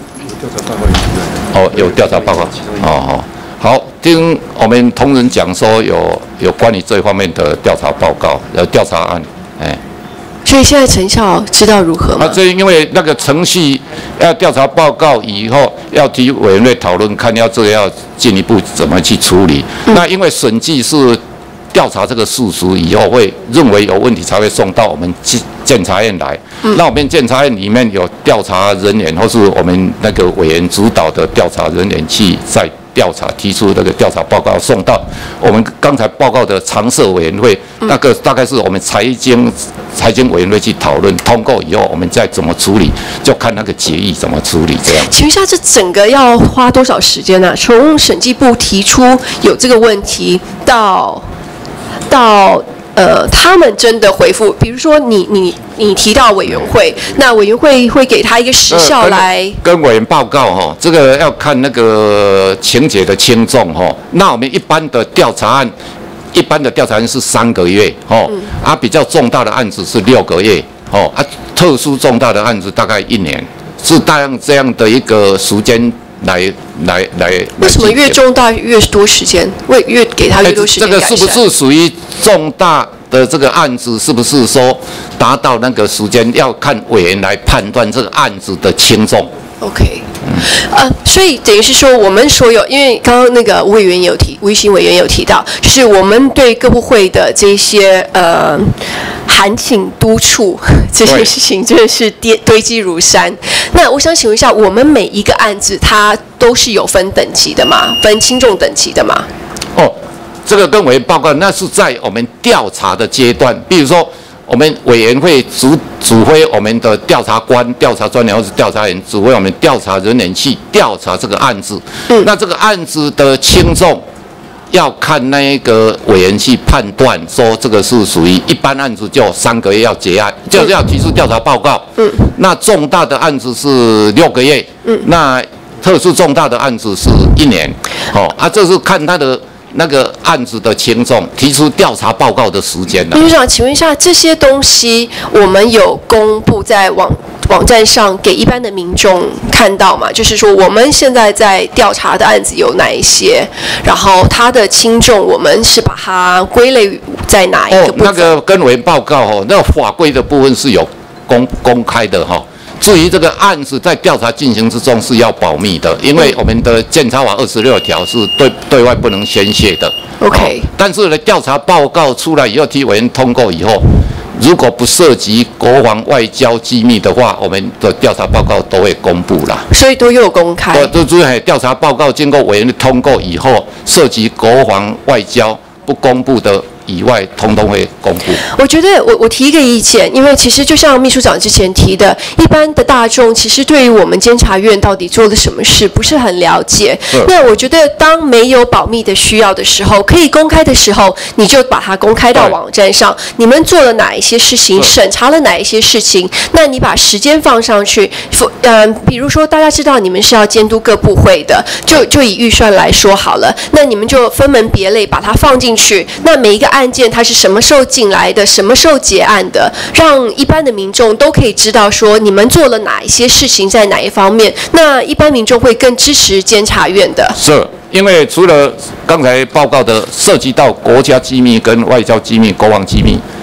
哦，有调查报告。哦哦，好，听我们同仁讲说有有关于这方面的调查报告，有调查案，哎。 所以现在成效知道如何吗？ 啊，这因为那个程序要调查报告以后，要提委员会讨论，看要这个要进一步怎么去处理。嗯、那因为审计是调查这个事实以后，会认为有问题才会送到我们监察院来。嗯、那我们监察院里面有调查人员，或是我们那个委员主导的调查人员去在调查，提出那个调查报告送到我们刚才报告的常设委员会，嗯、那个大概是我们财经财经委员会去讨论，通过以后我们再怎么处理，就看那个决议怎么处理这样。 请问一下，这整个要花多少时间呢、啊？从审计部提出有这个问题到到。呃，他们真的回复，比如说你你你提到委员会，那委员会会给他一个时效来、呃、 跟, 跟委员报告哈，这个要看那个情节的轻重哈。那我们一般的调查案，一般的调查案是三个月哦，嗯、啊比较重大的案子是六个月哦，啊特殊重大的案子大概一年，是大样这样的一个时间。来来来， 为什么越重大越多时间？为越给他越多时间改善？ 这个是不是属于重大的这个案子？是不是说达到那个时间？要看委员来判断这个案子的轻重。 OK， 嗯、呃，所以等于是说，我们所有，因为刚刚那个吴委员有提，吴育欣委员有提到，就是我们对各部会的这些呃函请督促这些事情，真的是堆堆积如山。那我想请问一下，我们每一个案子它都是有分等级的吗？分轻重等级的吗？ 哦，这个跟委员报告，那是在我们调查的阶段，比如说。我们委员会主指挥我们的调查官、调查专员或是调查员，指挥我们调查人员去调查这个案子。嗯，那这个案子的轻重，要看那一个委员去判断，说这个是属于一般案子就三个月要结案，就是要提出调查报告。嗯，那重大的案子是六个月。嗯，那特殊重大的案子是一年。哦，啊，这是看他的。那个案子的轻重，提出调查报告的时间呢？秘书长，请问一下，这些东西我们有公布在网网站上给一般的民众看到吗？就是说，我们现在在调查的案子有哪一些？然后它的轻重，我们是把它归类在哪一个部分？ 哦，那个跟委员报告哦，那个法规的部分是有公公开的哈。至于这个案子在调查进行之中是要保密的，因为我们的监察法二十六条是对对外不能宣泄的。 OK， 哦、但是呢，调查报告出来以后，提委员通过以后，如果不涉及国防外交机密的话，我们的调查报告都会公布啦。 所以都有公开。 对，都就是调查报告经过委员通过以后，涉及国防外交不公布的。以外，通通会公布。 我觉得我我提一个意见，因为其实就像秘书长之前提的，一般的大众其实对于我们监察院到底做了什么事不是很了解。那我觉得当没有保密的需要的时候，可以公开的时候，你就把它公开到网站上。你们做了哪一些事情，审查了哪一些事情，那你把时间放上去。嗯、呃，比如说大家知道你们是要监督各部会的，就就以预算来说好了，那你们就分门别类把它放进去。那每一个案件它是什么时候进来的，什么时候结案的，让一般的民众都可以知道说你们做了哪一些事情，在哪一方面，那一般民众会更支持监察院的。 是，因为除了刚才报告的涉及到国家机密跟外交机密、国防机密，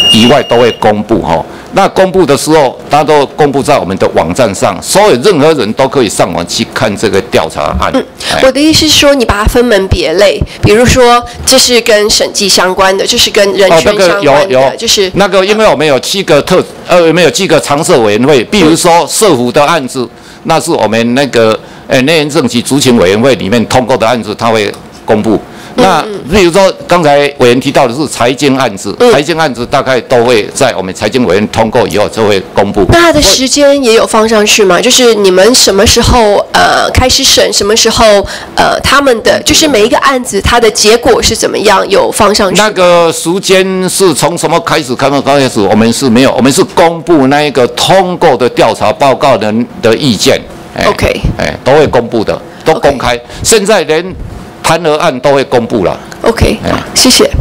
以外都会公布哈。那公布的时候，它都公布在我们的网站上，所有任何人都可以上网去看这个调查案。 嗯，我的意思是说，你把它分门别类，比如说这是跟审计相关的，这是跟人权相关的， 哦那个、有有就是那个，因为我们有七个特呃，我们有七个常设委员会，比如说社福的案子，那是我们那个呃内政及族群委员会里面通过的案子，它会公布。那比如说刚才委员提到的是财经案子， 嗯、 财经案子大概都会在我们财经委员通过以后就会公布。 那它的时间也有放上去吗？就是你们什么时候呃开始审，什么时候呃他们的就是每一个案子它的结果是怎么样，有放上去？ 那个时间是从什么开始？开始开始，我们是没有，我们是公布那一个通过的调查报告的的意见。 哎、OK， 哎，都会公布的，都公开。Okay. 现在连弹劾案都会公布了。 OK， 好，谢谢。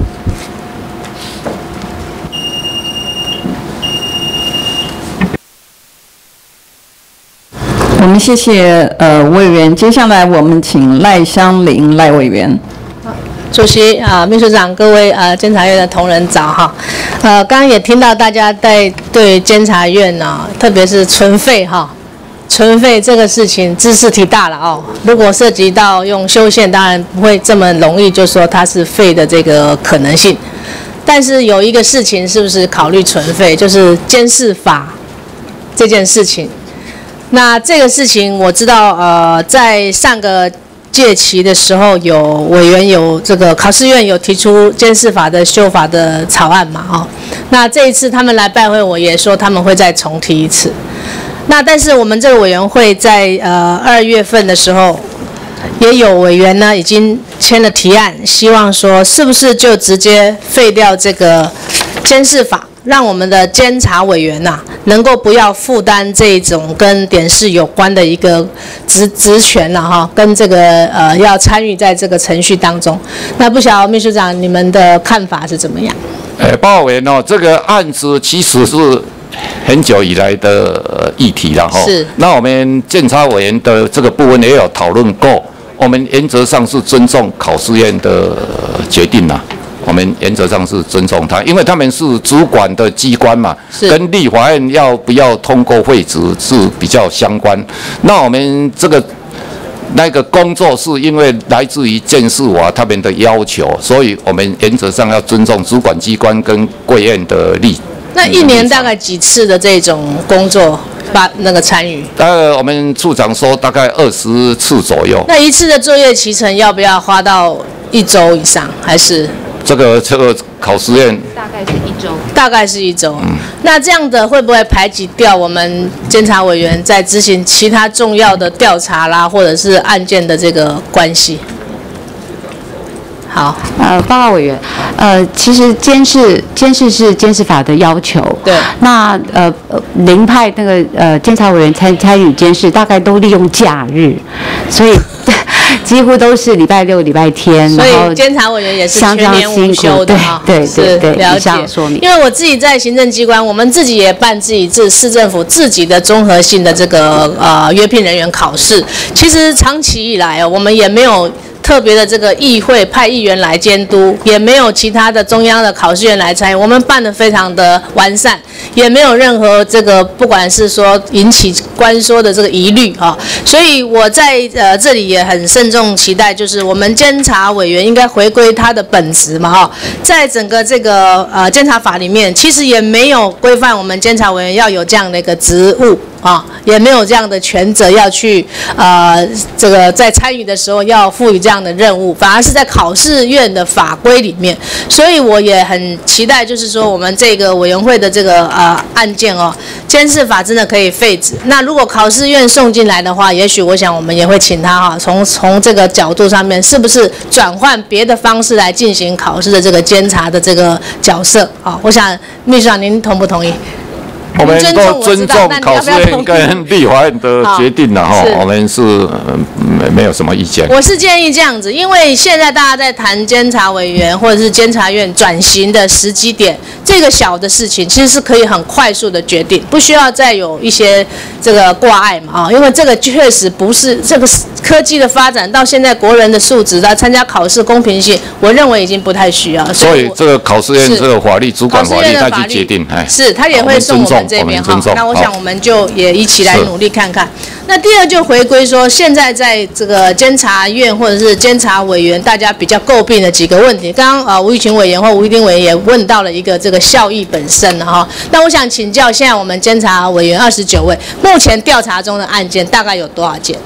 我们谢谢呃委员，接下来我们请赖香伶赖委员。 主席啊，秘书长，各位呃监察院的同仁早哈。呃，刚刚也听到大家在对监察院呢，特别是存废哈。存废这个事情知识体大了哦，如果涉及到用修宪，当然不会这么容易就说它是废的这个可能性。但是有一个事情是不是考虑存废，就是监视法这件事情。那这个事情我知道，呃，在上个届期的时候，有委员有这个考试院有提出监视法的修法的草案嘛，哦，那这一次他们来拜会，我也说他们会再重提一次。那但是我们这个委员会在呃二月份的时候，也有委员呢已经签了提案，希望说是不是就直接废掉这个监视法，让我们的监察委员呐、啊、能够不要负担这种跟点视有关的一个职职权了、啊、哈，跟这个呃要参与在这个程序当中。那不晓得秘书长你们的看法是怎么样？ 呃，报告委员哦，这个案子其实是很久以来的议题了哈。是。那我们监察委员的这个部分也有讨论过，我们原则上是尊重考试院的决定啦。我们原则上是尊重他，因为他们是主管的机关嘛，跟立法院要不要通过废止是比较相关。那我们这个那个工作是因为来自于监视法他们的要求，所以我们原则上要尊重主管机关跟贵院的立。 那一年大概几次的这种工作把那个参与？ 呃，我们处长说大概二十次左右。 那一次的作业期程要不要花到一周以上，还是？ 这个这个考试院大概是一周，大概是一周。嗯，那这样的会不会排挤掉我们监察委员在执行其他重要的调查啦，或者是案件的这个关系？好， 呃，报告委员，呃，其实监视监视是监视法的要求。 对。那呃，您派那个呃监察委员参参与监视，大概都利用假日，所以几乎都是礼拜六、礼拜天。 所以监察委员也是全年无休的哈。 对对对， 了解。 说明。 因为我自己在行政机关，我们自己也办自己自市政府自己的综合性的这个呃约聘人员考试。其实长期以来哦，我们也没有特别的这个议会派议员来监督，也没有其他的中央的考试院来参与，我们办得非常的完善，也没有任何这个不管是说引起官说的这个疑虑哈，所以我在呃这里也很慎重期待，就是我们监察委员应该回归他的本职嘛哈，在整个这个呃监察法里面，其实也没有规范我们监察委员要有这样的一个职务。啊，也没有这样的权责要去呃，这个在参与的时候要赋予这样的任务，反而是在考试院的法规里面。所以我也很期待，就是说我们这个委员会的这个呃案件哦，监视法真的可以废止。那如果考试院送进来的话，也许我想我们也会请他哈，从从这个角度上面，是不是转换别的方式来进行考试的这个监察的这个角色啊？我想秘书长您同不同意？ 我们都尊重考试院跟立法院的决定了哈，我们是没没有什么意见。 我是建议这样子，因为现在大家在谈监察委员或者是监察院转型的时机点，这个小的事情其实是可以很快速的决定，不需要再有一些这个挂碍嘛啊，因为这个确实不是这个科技的发展到现在国人的素质到参加考试公平性，我认为已经不太需要。 所以这个考试院这个法律主管法律再去决定，哎， 是他也会送我们这边哈。那我想我们就也一起来努力看看。那第二就回归说，现在在这个监察院或者是监察委员，大家比较诟病的几个问题，刚刚啊吴玉群委员或吴一丁委员也问到了一个这个效益本身了哈。那我想请教，现在我们监察委员二十九位，目前调查中的案件大概有多少件？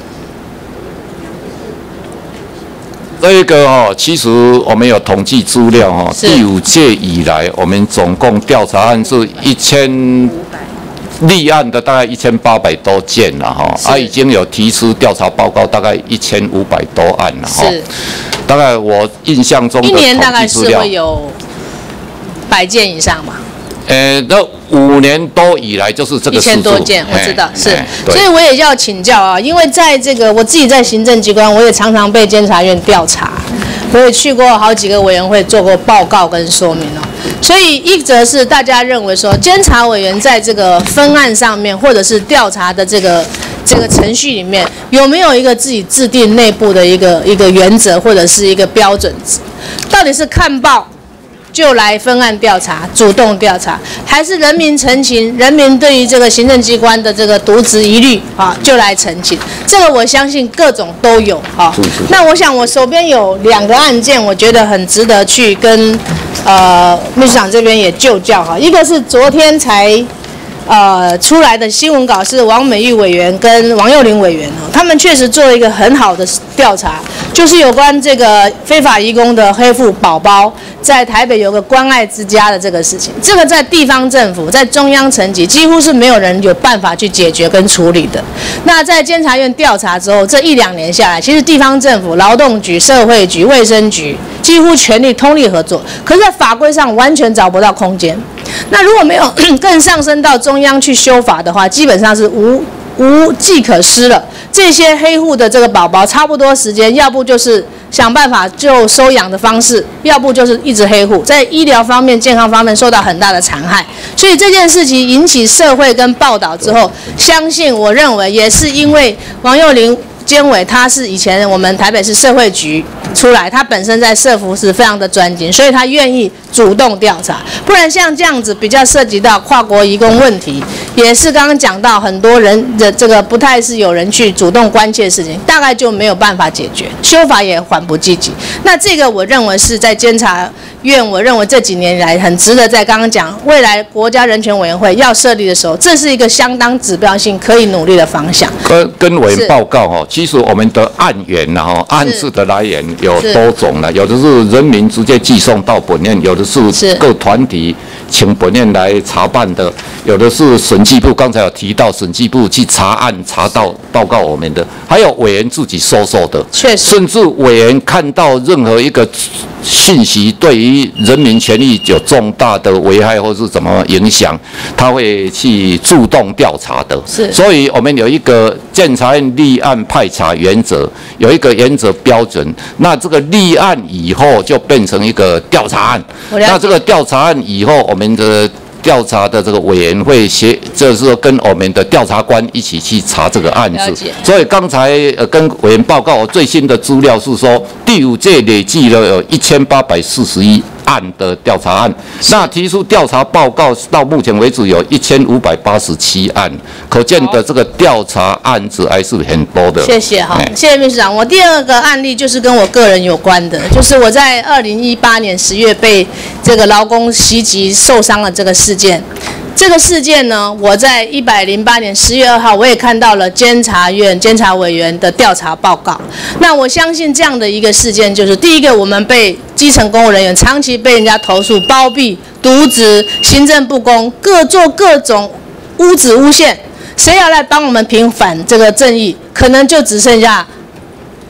这一个哦，其实我们有统计资料哈，第五届以来，我们总共调查案是一千。立案的大概一千八百多件了哈，啊已经有提出调查报告大概一千五百多案了哈。大概我印象中的一年大概是会有百件以上吧。 呃，那五年多以来就是这个数字。一千多件，我知道是。所以我也要请教啊，因为在这个我自己在行政机关，我也常常被监察院调查，我也去过好几个委员会做过报告跟说明哦。所以一则是大家认为说，监察委员在这个分案上面，或者是调查的这个这个程序里面，有没有一个自己制定内部的一个一个原则或者是一个标准值？到底是看报就来分案调查，主动调查，还是人民陈情，人民对于这个行政机关的这个渎职疑虑啊，就来陈情？这个我相信各种都有啊。那我想我手边有两个案件，我觉得很值得去跟呃秘书长这边也就教哈。一个是昨天才呃出来的新闻稿，是王美玉委员跟王幼玲委员哦，他们确实做了一个很好的调查，就是有关这个非法移工的黑户宝宝在台北有个关爱之家的这个事情，这个在地方政府、在中央层级几乎是没有人有办法去解决跟处理的。那在监察院调查之后，这一两年下来，其实地方政府、劳动局、社会局、卫生局几乎全力通力合作，可是在法规上完全找不到空间。那如果没有更上升到中央去修法的话，基本上是无无计可施了。这些黑户的这个宝宝，差不多时间，要不就是想办法就收养的方式，要不就是一直黑户，在医疗方面、健康方面受到很大的残害。所以这件事情引起社会跟报道之后，相信我认为也是因为王幼玲监委他是以前我们台北市社会局出来，他本身在社福是非常的专精，所以他愿意主动调查。不然像这样子比较涉及到跨国移工问题，也是刚刚讲到很多人的这个不太是有人去主动关切的事情，大概就没有办法解决，修法也缓不济急。那这个我认为是在监察院，我认为这几年来很值得在刚刚讲未来国家人权委员会要设立的时候，这是一个相当指标性可以努力的方向。 跟跟委员报告哦，其实我们的案源然后案子的来源有多种了，有的是人民直接寄送到本院，有的是各团体请本院来查办的，有的是审计部，刚才有提到审计部去查案查到报告我们的，还有委员自己收受的， 确实， 甚至委员看到任何一个信息对于人民权益有重大的危害或是怎么影响，他会去主动调查的。 是， 所以我们有一个监察院立案派查原则，有一个原则标准。那这个立案以后就变成一个调查案，那这个调查案以后，我们的调查的这个委员会协，就是说跟我们的调查官一起去查这个案子。所以刚才呃跟委员报告，我最新的资料是说，第五届累计了有一千八百四十一案的调查案，那提出调查报告到目前为止有一千五百八十七案，可见的这个调查案子还是很多的。 谢谢哈，谢谢秘书长。我第二个案例就是跟我个人有关的，就是我在二零一八年十月被这个劳工袭击受伤了这个事件。这个事件呢，我在一百零八年十月二号，我也看到了监察院监察委员的调查报告。那我相信这样的一个事件，就是第一个，我们被基层公务人员长期被人家投诉包庇、渎职、行政不公，各做各种污指诬陷。谁要来帮我们平反这个正义？可能就只剩下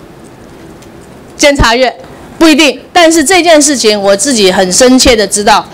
监察院，不一定。但是这件事情，我自己很深切的知道。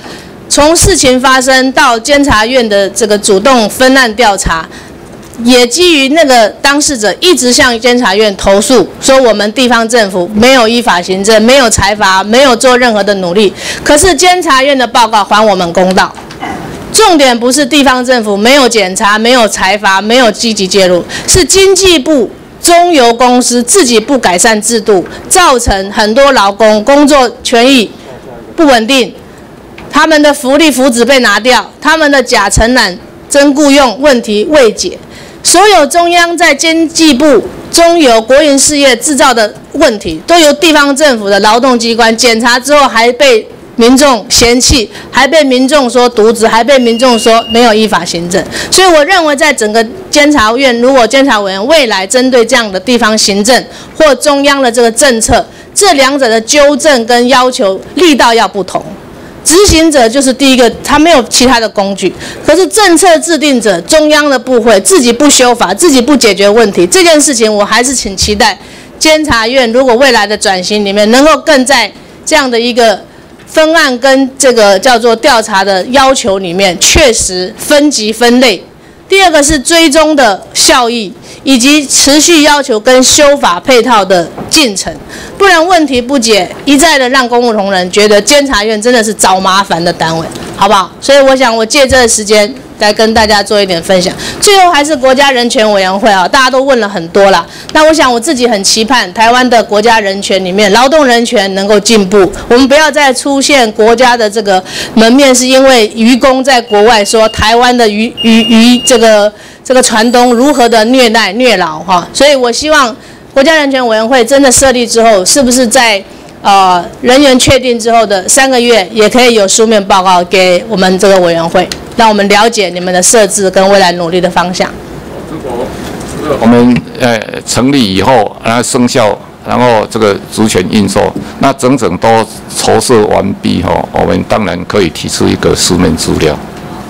从事情发生到监察院的这个主动分案调查，也基于那个当事者一直向监察院投诉，说我们地方政府没有依法行政，没有裁罚，没有做任何的努力。可是监察院的报告还我们公道。重点不是地方政府没有检查、没有裁罚、没有积极介入，是经济部中油公司自己不改善制度，造成很多劳工工作权益不稳定，他们的福利福祉被拿掉，他们的假承揽真雇用问题未解。所有中央在经济部、中油、国营事业制造的问题，都由地方政府的劳动机关检查之后，还被民众嫌弃，还被民众说渎职，还被民众说没有依法行政。所以我认为，在整个监察院，如果监察委员未来针对这样的地方行政或中央的这个政策，这两者的纠正跟要求力道要不同。执行者就是第一个，他没有其他的工具。可是政策制定者，中央的部会自己不修法，自己不解决问题，这件事情我还是挺期待监察院如果未来的转型里面能够更在这样的一个分案跟这个叫做调查的要求里面，确实分级分类。第二个是追踪的效益，以及持续要求跟修法配套的进程，不然问题不解，一再的让公务同仁觉得监察院真的是找麻烦的单位，好不好？所以我想我借这个时间来跟大家做一点分享。最后还是国家人权委员会啊，大家都问了很多啦。那我想我自己很期盼台湾的国家人权里面，劳动人权能够进步。我们不要再出现国家的这个门面，是因为渔工在国外说台湾的渔渔渔这个这个船东如何的虐待虐老哈。所以我希望国家人权委员会真的设立之后，是不是在呃人员确定之后的三个月，也可以有书面报告给我们这个委员会，让我们了解你们的设置跟未来努力的方向。 如果我们呃成立以后，然后生效，然后这个职权运作，那整整都筹设完毕后，我们当然可以提出一个书面资料。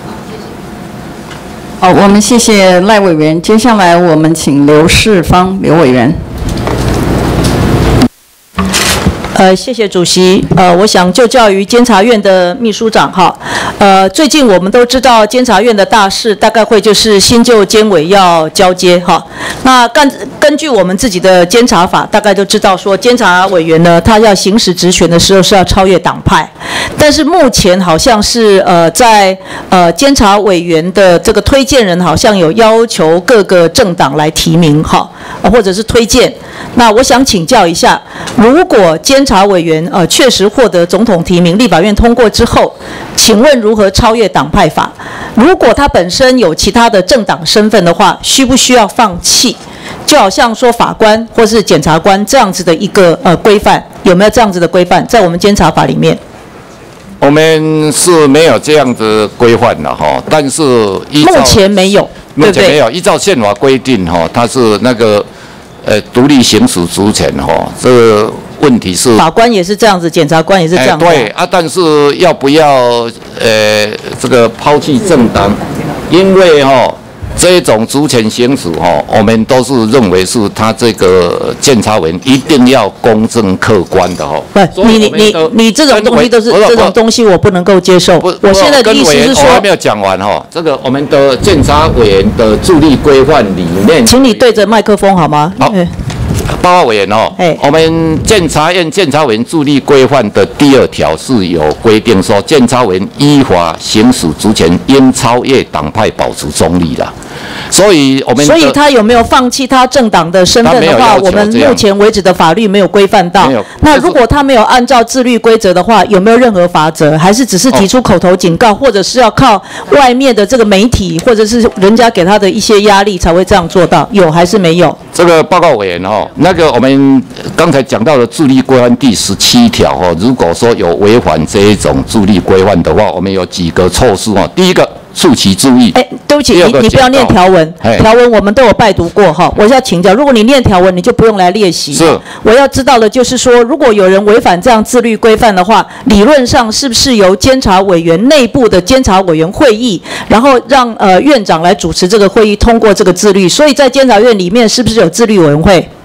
好，我们谢谢赖委员。接下来我们请刘世芳刘委员。 呃，谢谢主席。呃，我想就教于监察院的秘书长哈。呃，最近我们都知道监察院的大事，大概会就是新旧监委要交接哈。那根根据我们自己的监察法，大概都知道说，监察委员呢，他要行使职权的时候是要超越党派。但是目前好像是呃，在呃监察委员的这个推荐人，好像有要求各个政党来提名哈，或者是推荐。那我想请教一下，如果监察委员呃确实获得总统提名，立法院通过之后，请问如何超越党派法？如果他本身有其他的政党身份的话，需不需要放弃？就好像说法官或是检察官这样子的一个呃规范，有没有这样子的规范在我们监察法里面？ 我们是没有这样的规范的哈，但是依照目前没有， 目前没有，依照宪法规定哈，它是那个呃独立行使职权哈，这个问题是法官也是这样子，检察官也是这样子。 对啊，但是要不要呃这个抛弃政党？因为哈这种职权行使哈，我们都是认为是他这个监察委员一定要公正客观的哈。 不，你你你你这种东西都是这种东西，我不能够接受。我现在的意思是说， 我还没有讲完哈。这个我们的监察委员的助力规范里面， 请你对着麦克风好吗？ 好。报告委员哦，我们监察院监察委员助力规范的第二条是有规定说，监察委员依法行使职权应超越党派，保持中立的。所以我们所以他有没有放弃他政党的身份的话，我们目前为止的法律没有规范到。那如果他没有按照自律规则的话，有没有任何罚则？还是只是提出口头警告，或者是要靠外面的这个媒体或者是人家给他的一些压力才会这样做到？有还是没有？ 这个报告委员哦，那个我们刚才讲到的自律规范第十七条哦，如果说有违反这一种自律规范的话，我们有几个措施哦。第一个，诉其注意。 哎，对不起，你你不要念条文，条文我们都有拜读过哈。我要请教，如果你念条文，你就不用来列席。 是， 我要知道的就是说，如果有人违反这样自律规范的话，理论上是不是由监察委员内部的监察委员会议，然后让呃院长来主持这个会议，通过这个自律？所以在监察院里面是不是有自律委员会？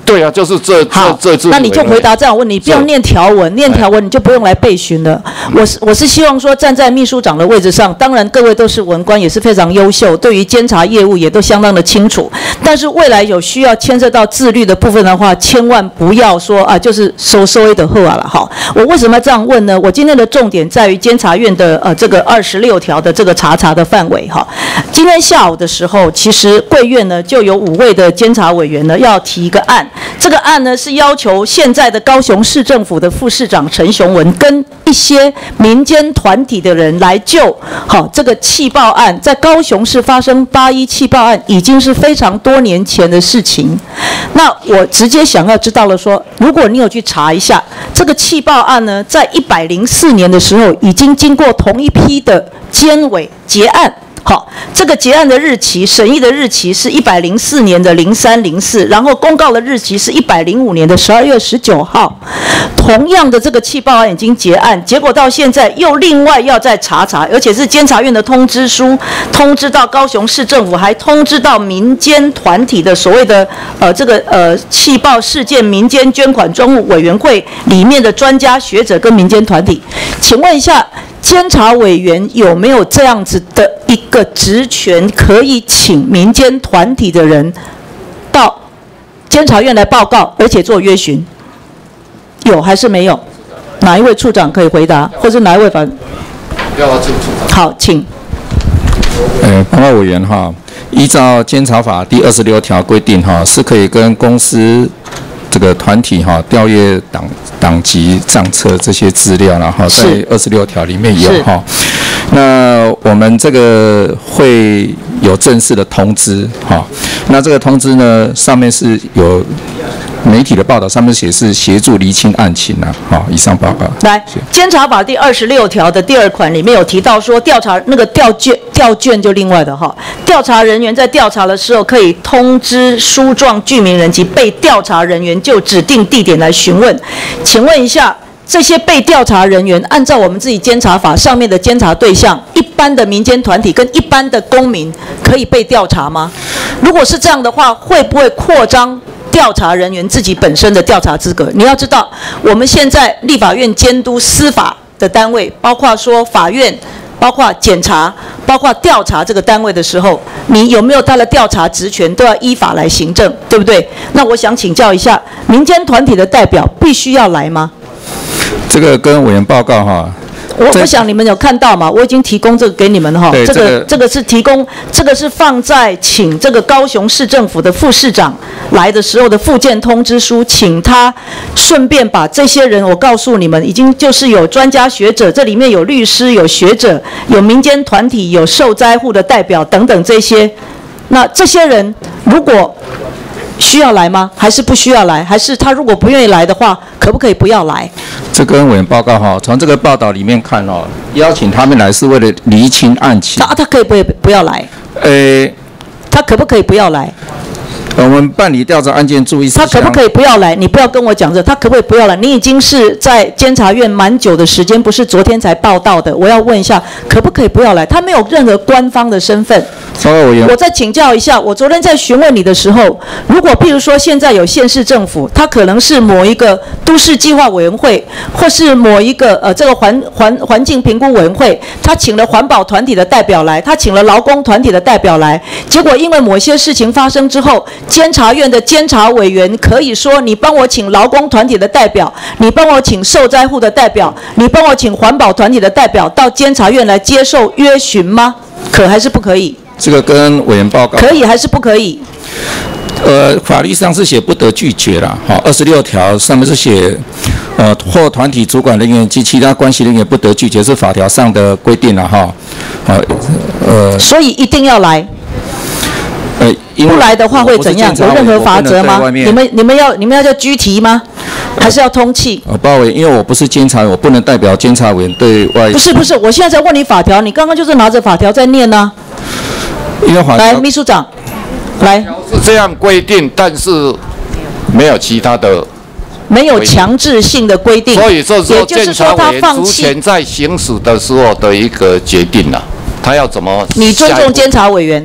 对啊，就是这这这这。 那你就回答这样问，你不要念条文，念条文你就不用来备询了。我是我是希望说，站在秘书长的位置上，当然各位都是文官，也是非常优秀，对于监察业务也都相当的清楚。但是未来有需要牵涉到自律的部分的话，千万不要说啊，就是收收一的后啊了哈。我为什么要这样问呢？我今天的重点在于监察院的呃这个二十六条的这个查查的范围哈。今天下午的时候，其实贵院呢就有五位的监察委员呢要提一个案。这个案呢是要求现在的高雄市政府的副市长陈雄文跟一些民间团体的人来就好这个气爆案，在高雄市发生八一气爆案已经是非常多年前的事情。那我直接想要知道了说，如果你有去查一下这个气爆案呢，在一百零四年的时候已经经过同一批的监委结案。好，这个结案的日期、审议的日期是一百零四年的零三零四，然后公告的日期是一百零五年的十二月十九号。同样的这个气爆案已经结案，结果到现在又另外要再查查，而且是监察院的通知书通知到高雄市政府，还通知到民间团体的所谓的呃这个呃气爆事件民间捐款专务委员会里面的专家学者跟民间团体，请问一下。监察委员有没有这样子的一个职权，可以请民间团体的人到监察院来报告，而且做约询？有还是没有？哪一位处长可以回答，或是哪一位反？ 要不要这个处长？ 好，请。 呃，报告委员哈，依照监察法第二十六条规定哈，是可以跟公司。这个团体哈调阅党党籍账册这些资料，然后在二十六条里面有哈。那我们这个会有正式的通知哈。那这个通知呢，上面是有媒体的报道，上面写是协助厘清案情啊。好，以上报告。 来，监察法第二十六条的第二款里面有提到说，调查那个调卷调卷就另外的哈，调查人员在调查的时候可以通知书状具名人及被调查人员。就指定地点来询问，请问一下，这些被调查人员按照我们自己监察法上面的监察对象，一般的民间团体跟一般的公民可以被调查吗？如果是这样的话，会不会扩张调查人员自己本身的调查资格？你要知道，我们现在立法院监督司法的单位，包括说法院。包括检查、包括调查这个单位的时候，你有没有他的调查职权，都要依法来行政，对不对？那我想请教一下，民间团体的代表必须要来吗？ 这个跟委员报告哈。 我我想你们有看到嘛？我已经提供这个给你们哈，这个这个是提供，这个是放在请这个高雄市政府的副市长来的时候的附件通知书，请他顺便把这些人，我告诉你们，已经就是有专家学者，这里面有律师、有学者、有民间团体、有受灾户的代表等等这些，那这些人如果需要来吗？还是不需要来？还是他如果不愿意来的话，可不可以不要来？ 这跟委员报告哈，从这个报道里面看哦，邀请他们来是为了厘清案情。 啊，他可以不不要来？ 呃， 他可不可以不要来？ 我们办理调查案件注意事项。 他可不可以不要来？你不要跟我讲这，他可不可以不要来？你已经是在监察院蛮久的时间，不是昨天才报道的。我要问一下，可不可以不要来？他没有任何官方的身份。我再请教一下，我昨天在询问你的时候，如果譬如说现在有县市政府，他可能是某一个都市计划委员会，或是某一个呃这个环环环境评估委员会，他请了环保团体的代表来，他请了劳工团体的代表来，结果因为某些事情发生之后，监察院的监察委员可以说，你帮我请劳工团体的代表，你帮我请受灾户的代表，你帮我请环保团体的代表到监察院来接受约询吗？可还是不可以？ 这个跟委员报告可以还是不可以？ 呃，法律上是写不得拒绝啦，好，二十六条上面是写，呃，或团体主管人员及其他关系人员不得拒绝，是法条上的规定啦，哈，好，呃， 所以一定要来。 呃， 不来的话会怎样？有任何罚则吗？你们你们要你们要叫拘提吗？还是要通缉？ 呃，报委，因为我不是监察委，我不能代表监察委员对外。 不是不是，我现在在问你法条，你刚刚就是拿着法条在念呢、啊。 因为法条。 来，秘书长，来。 是这样规定，但是没有其他的。 没有强制性的规定。 所以这是监察委员之前在行使的时候的一个决定了、啊，他要怎么？ 你尊重监察委员。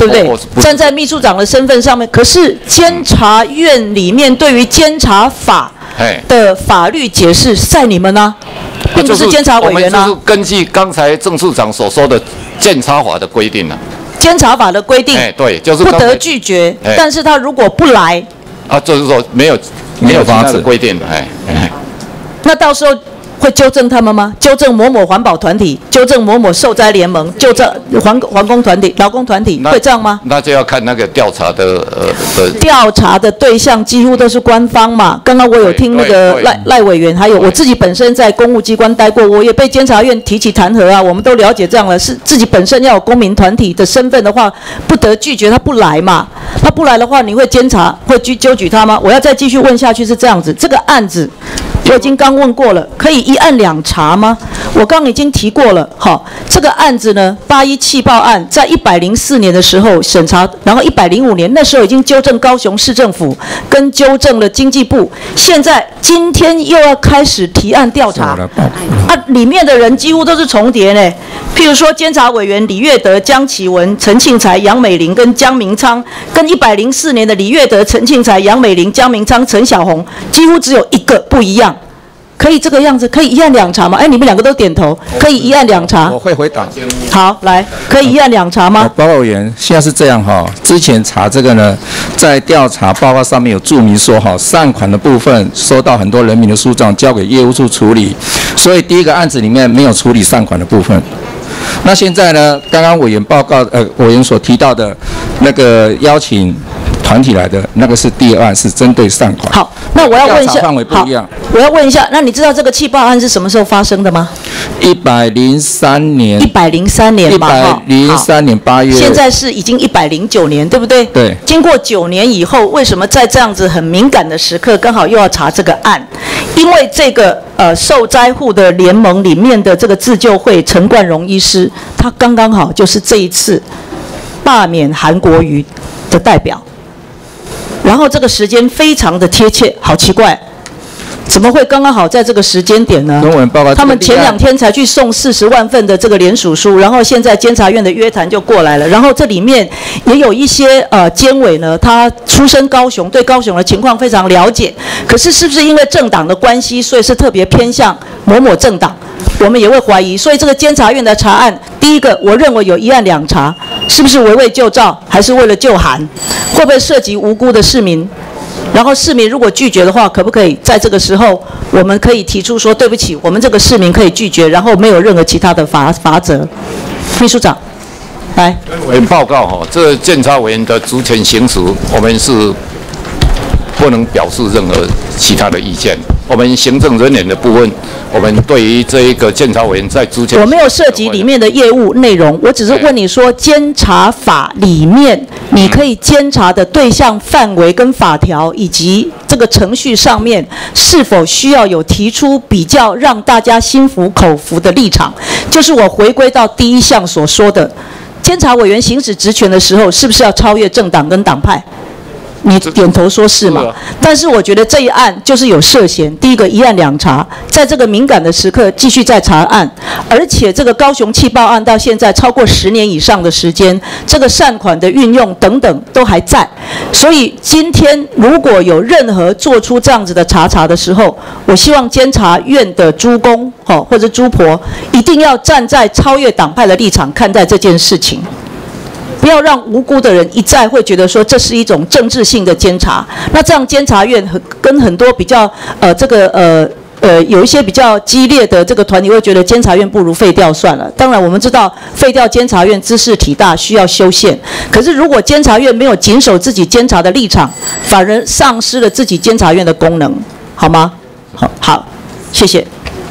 对不对？ 我我站在秘书长的身份上面，可是监察院里面对于监察法的法律解释在你们呢、啊，并不是监察委员啊。 我们就是根据刚才郑处长所说的监察法的规定啊。 监察法的规定， 哎，对，就是不得拒绝，但是他如果不来， 啊，就是说没有没有其他的规定的，哎哎， 那到时候会纠正他们吗？纠正某某环保团体，纠正某某受灾联盟，纠正环环工团体、劳工团体，会这样吗？ 那就要看那个调查的呃的。 调查的对象几乎都是官方嘛。刚刚我有听那个赖赖委员，还有我自己本身在公务机关待过，我也被监察院提起弹劾啊。我们都了解这样了，是自己本身要有公民团体的身份的话，不得拒绝他不来嘛。他不来的话，你会监察会去纠举他吗？我要再继续问下去是这样子，这个案子。我已经刚问过了，可以一案两查吗？我刚已经提过了，好，这个案子呢，八一气爆案在一百零四年的时候审查，然后一百零五年那时候已经纠正高雄市政府跟纠正了经济部，现在今天又要开始提案调查，啊，里面的人几乎都是重叠呢。譬如说监察委员李月德、江启文、陈庆才、杨美玲跟江明昌，跟一百零四年的李月德、陈庆才、杨美玲、江明昌、陈小红，几乎只有一个不一样。可以这个样子，可以一案两查吗？哎，你们两个都点头，可以一案两查。 我会回答。 好，来，可以一案两查吗？ 报告委员，现在是这样哈，之前查这个呢，在调查报告上面有注明说哈，善款的部分收到很多人民的诉状，交给业务处处理，所以第一个案子里面没有处理善款的部分。那现在呢，刚刚委员报告呃，委员所提到的那个邀请团体来的那个是第二案，是针对善款。 好，那我要问一下， 范围不一样。 我要问一下，那你知道这个气爆案是什么时候发生的吗？ 一百零三年。 一百零三年嘛， 一百零三年八月。 现在是已经一百零九年，对不对？ 对。 经过九年以后，为什么在这样子很敏感的时刻，刚好又要查这个案？因为这个呃受灾户的联盟里面的这个自救会陈冠荣医师，他刚刚好就是这一次罢免韩国瑜的代表。然后这个时间非常的贴切，好奇怪，怎么会刚刚好在这个时间点呢？他们前两天才去送四十万份的这个联署书，然后现在监察院的约谈就过来了。然后这里面也有一些呃监委呢，他出身高雄，对高雄的情况非常了解。可是是不是因为政党的关系，所以是特别偏向某某政党？我们也会怀疑。所以这个监察院的查案，第一个我认为有一案两查，是不是围魏救赵，还是为了救韩？会不会涉及无辜的市民？然后市民如果拒绝的话，可不可以在这个时候，我们可以提出说对不起，我们这个市民可以拒绝，然后没有任何其他的罚罚则。秘书长，来。 委员报告哈，这监察委员的职权行使，我们是不能表示任何其他的意见。我们行政人员的部分，我们对于这一个监察委员在之前， 我没有涉及里面的业务内容，我只是问你说，监察法里面你可以监察的对象范围跟法条，以及这个程序上面是否需要有提出比较让大家心服口服的立场，就是我回归到第一项所说的，监察委员行使职权的时候，是不是要超越政党跟党派？你点头说是嘛？但是我觉得这一案就是有涉嫌，第一个一案两查，在这个敏感的时刻继续再查案，而且这个高雄气爆案到现在超过十年以上的时间，这个善款的运用等等都还在，所以今天如果有任何做出这样子的查查的时候，我希望监察院的诸公哦或者诸婆一定要站在超越党派的立场看待这件事情。不要让无辜的人一再会觉得说这是一种政治性的监察，那这样监察院跟很多比较呃这个呃呃有一些比较激烈的这个团体会觉得监察院不如废掉算了。当然我们知道废掉监察院茲事体大，需要修宪。可是如果监察院没有谨守自己监察的立场，反而丧失了自己监察院的功能，好吗？好，好，谢谢。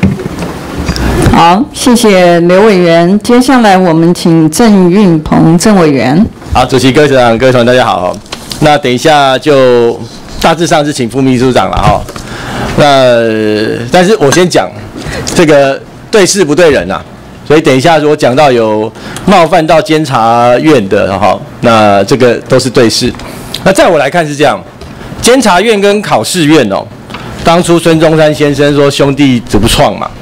好，谢谢刘委员。接下来我们请郑运鹏郑委员。 好，主席、各位学长、各位同仁，大家好。那等一下就大致上是请副秘书长了哈。那但是我先讲这个对事不对人啊，所以等一下如果讲到有冒犯到监察院的哈，那这个都是对事。那在我来看是这样，监察院跟考试院哦，当初孙中山先生说兄弟独创嘛。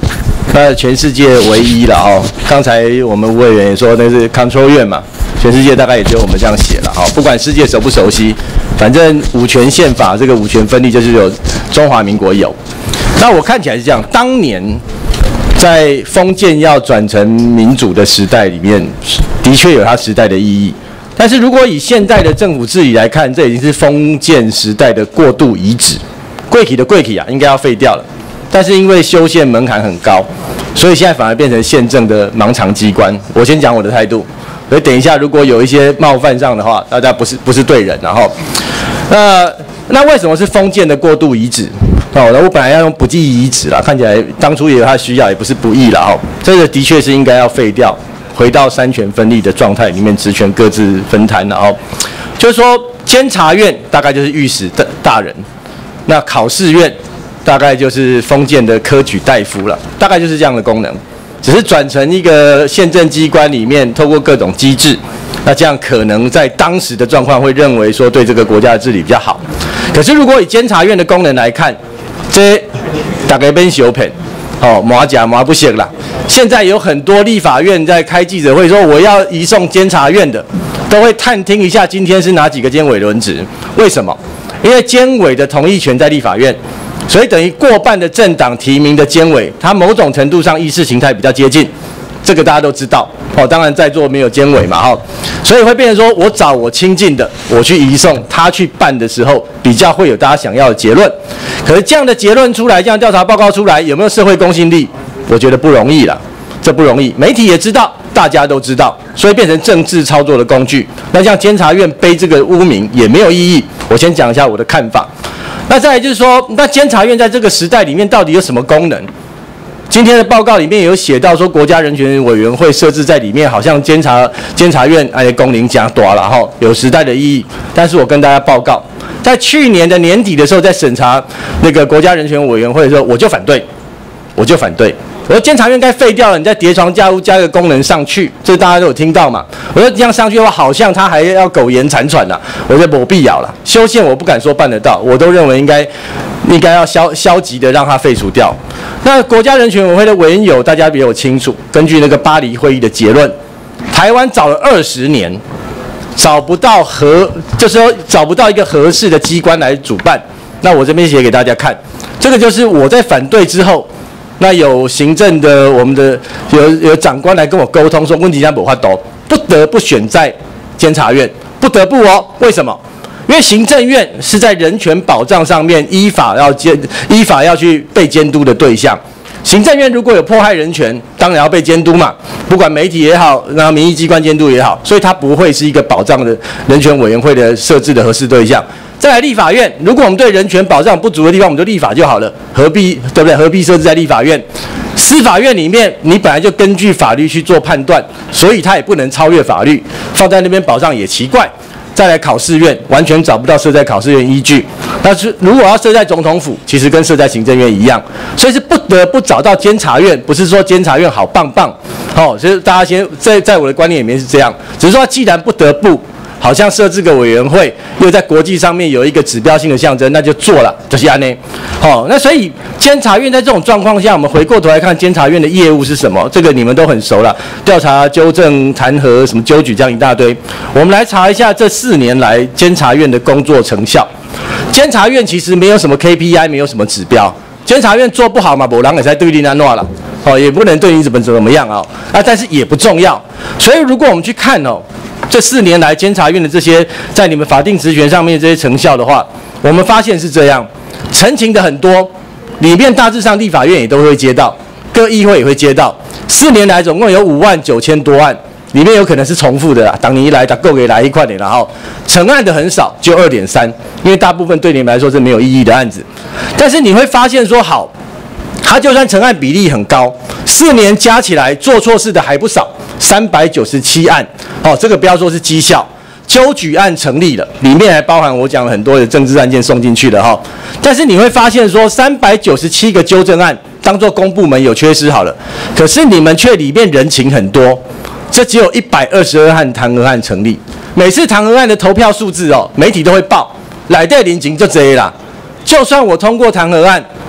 那全世界唯一了哦。刚才我们吴委员也说那是 control 院嘛，全世界大概也只有我们这样写了哈。不管世界熟不熟悉，反正五权宪法这个五权分立就是有中华民国有。那我看起来是这样，当年在封建要转成民主的时代里面，的确有它时代的意义。但是如果以现代的政府治理来看，这已经是封建时代的过渡遗址，贵体的贵体啊，应该要废掉了。但是因为修宪门槛很高，所以现在反而变成宪政的盲肠机关。我先讲我的态度，所以等一下如果有一些冒犯上的话，大家不是不是对人，然后，那那为什么是封建的过渡遗址？哦，那我本来要用不计遗址啦，看起来当初也有它需要，也不是不义啦。哦，这个的确是应该要废掉，回到三权分立的状态里面，职权各自分摊了。哦，就是说监察院大概就是御史的大人，那考试院大概就是封建的科举大夫了，大概就是这样的功能，只是转成一个宪政机关里面，透过各种机制，那这样可能在当时的状况会认为说对这个国家的治理比较好。可是如果以监察院的功能来看，这大概变小骗，哦，麻假麻不行啦。现在有很多立法院在开记者会说我要移送监察院的，都会探听一下今天是哪几个监委轮值。为什么？因为监委的同意权在立法院，所以等于过半的政党提名的监委，它某种程度上意识形态比较接近，这个大家都知道。哦，当然在座没有监委嘛，哈、哦，所以会变成说我找我亲近的，我去移送，他去办的时候，比较会有大家想要的结论。可是这样的结论出来，这样调查报告出来，有没有社会公信力？我觉得不容易了，这不容易。媒体也知道，大家都知道，所以变成政治操作的工具。那像监察院背这个污名也没有意义。我先讲一下我的看法。那再来就是说，那监察院在这个时代里面到底有什么功能？今天的报告里面有写到说，国家人权委员会设置在里面，好像监察监察院哎功能加大了哈，有时代的意义。但是我跟大家报告，在去年的年底的时候，在审查那个国家人权委员会的时候，我就反对，我就反对。我说监察院该废掉了，你再叠床架屋加一个功能上去，这大家都有听到嘛？我说这样上去的话，好像他还要苟延残喘了，我觉得没必要了。修宪我不敢说办得到，我都认为应该应该要消消极的让它废除掉。那国家人权委员会的委员有大家比我清楚，根据那个巴黎会议的结论，台湾找了二十年，找不到合，就是说找不到一个合适的机关来主办。那我这边写给大家看，这个就是我在反对之后。那有行政的，我们的有有长官来跟我沟通说，问题上没法度，不得不选在监察院，不得不哦。为什么？因为行政院是在人权保障上面依法要监依法要去被监督的对象。行政院如果有迫害人权，当然要被监督嘛，不管媒体也好，然后民意机关监督也好，所以它不会是一个保障的人权委员会的设置的合适对象。再来立法院，如果我们对人权保障不足的地方，我们就立法就好了，何必对不对？何必设置在立法院？司法院里面，你本来就根据法律去做判断，所以它也不能超越法律，放在那边保障也奇怪。再来考试院，完全找不到设在考试院依据。但是如果要设在总统府，其实跟设在行政院一样，所以是不得不找到监察院，不是说监察院好棒棒，哦，所以大家先在在我的观念里面是这样，只是说既然不得不。好像设置个委员会，又在国际上面有一个指标性的象征，那就做了，就是这样呢。好，那所以监察院在这种状况下，我们回过头来看监察院的业务是什么？这个你们都很熟了，调查、纠正、弹劾、什么纠举这样一大堆。我们来查一下这四年来监察院的工作成效。监察院其实没有什么 K P I， 没有什么指标。监察院做不好嘛，某人也才对你那诺了，哦，也不能对你怎么怎么样啊，啊，但是也不重要。所以如果我们去看哦。这四年来，监察院的这些在你们法定职权上面这些成效的话，我们发现是这样，陈情的很多，里面大致上立法院也都会接到，各议会也会接到。四年来总共有五万九千多案，里面有可能是重复的啦，当你一来，他够给来一块点，然后成案的很少，就二点三，因为大部分对你们来说是没有意义的案子。但是你会发现说，好，他就算成案比例很高，四年加起来做错事的还不少。三百九十七案，哦，这个不要说是绩效，纠举案成立了，里面还包含我讲了很多的政治案件送进去的哈。但是你会发现说，三百九十七个纠正案当做公部门有缺失好了，可是你们却里面人情很多，这只有一百二十二案弹劾案成立。每次弹劾案的投票数字哦，媒体都会报，内底人情就这啦。就算我通过弹劾案，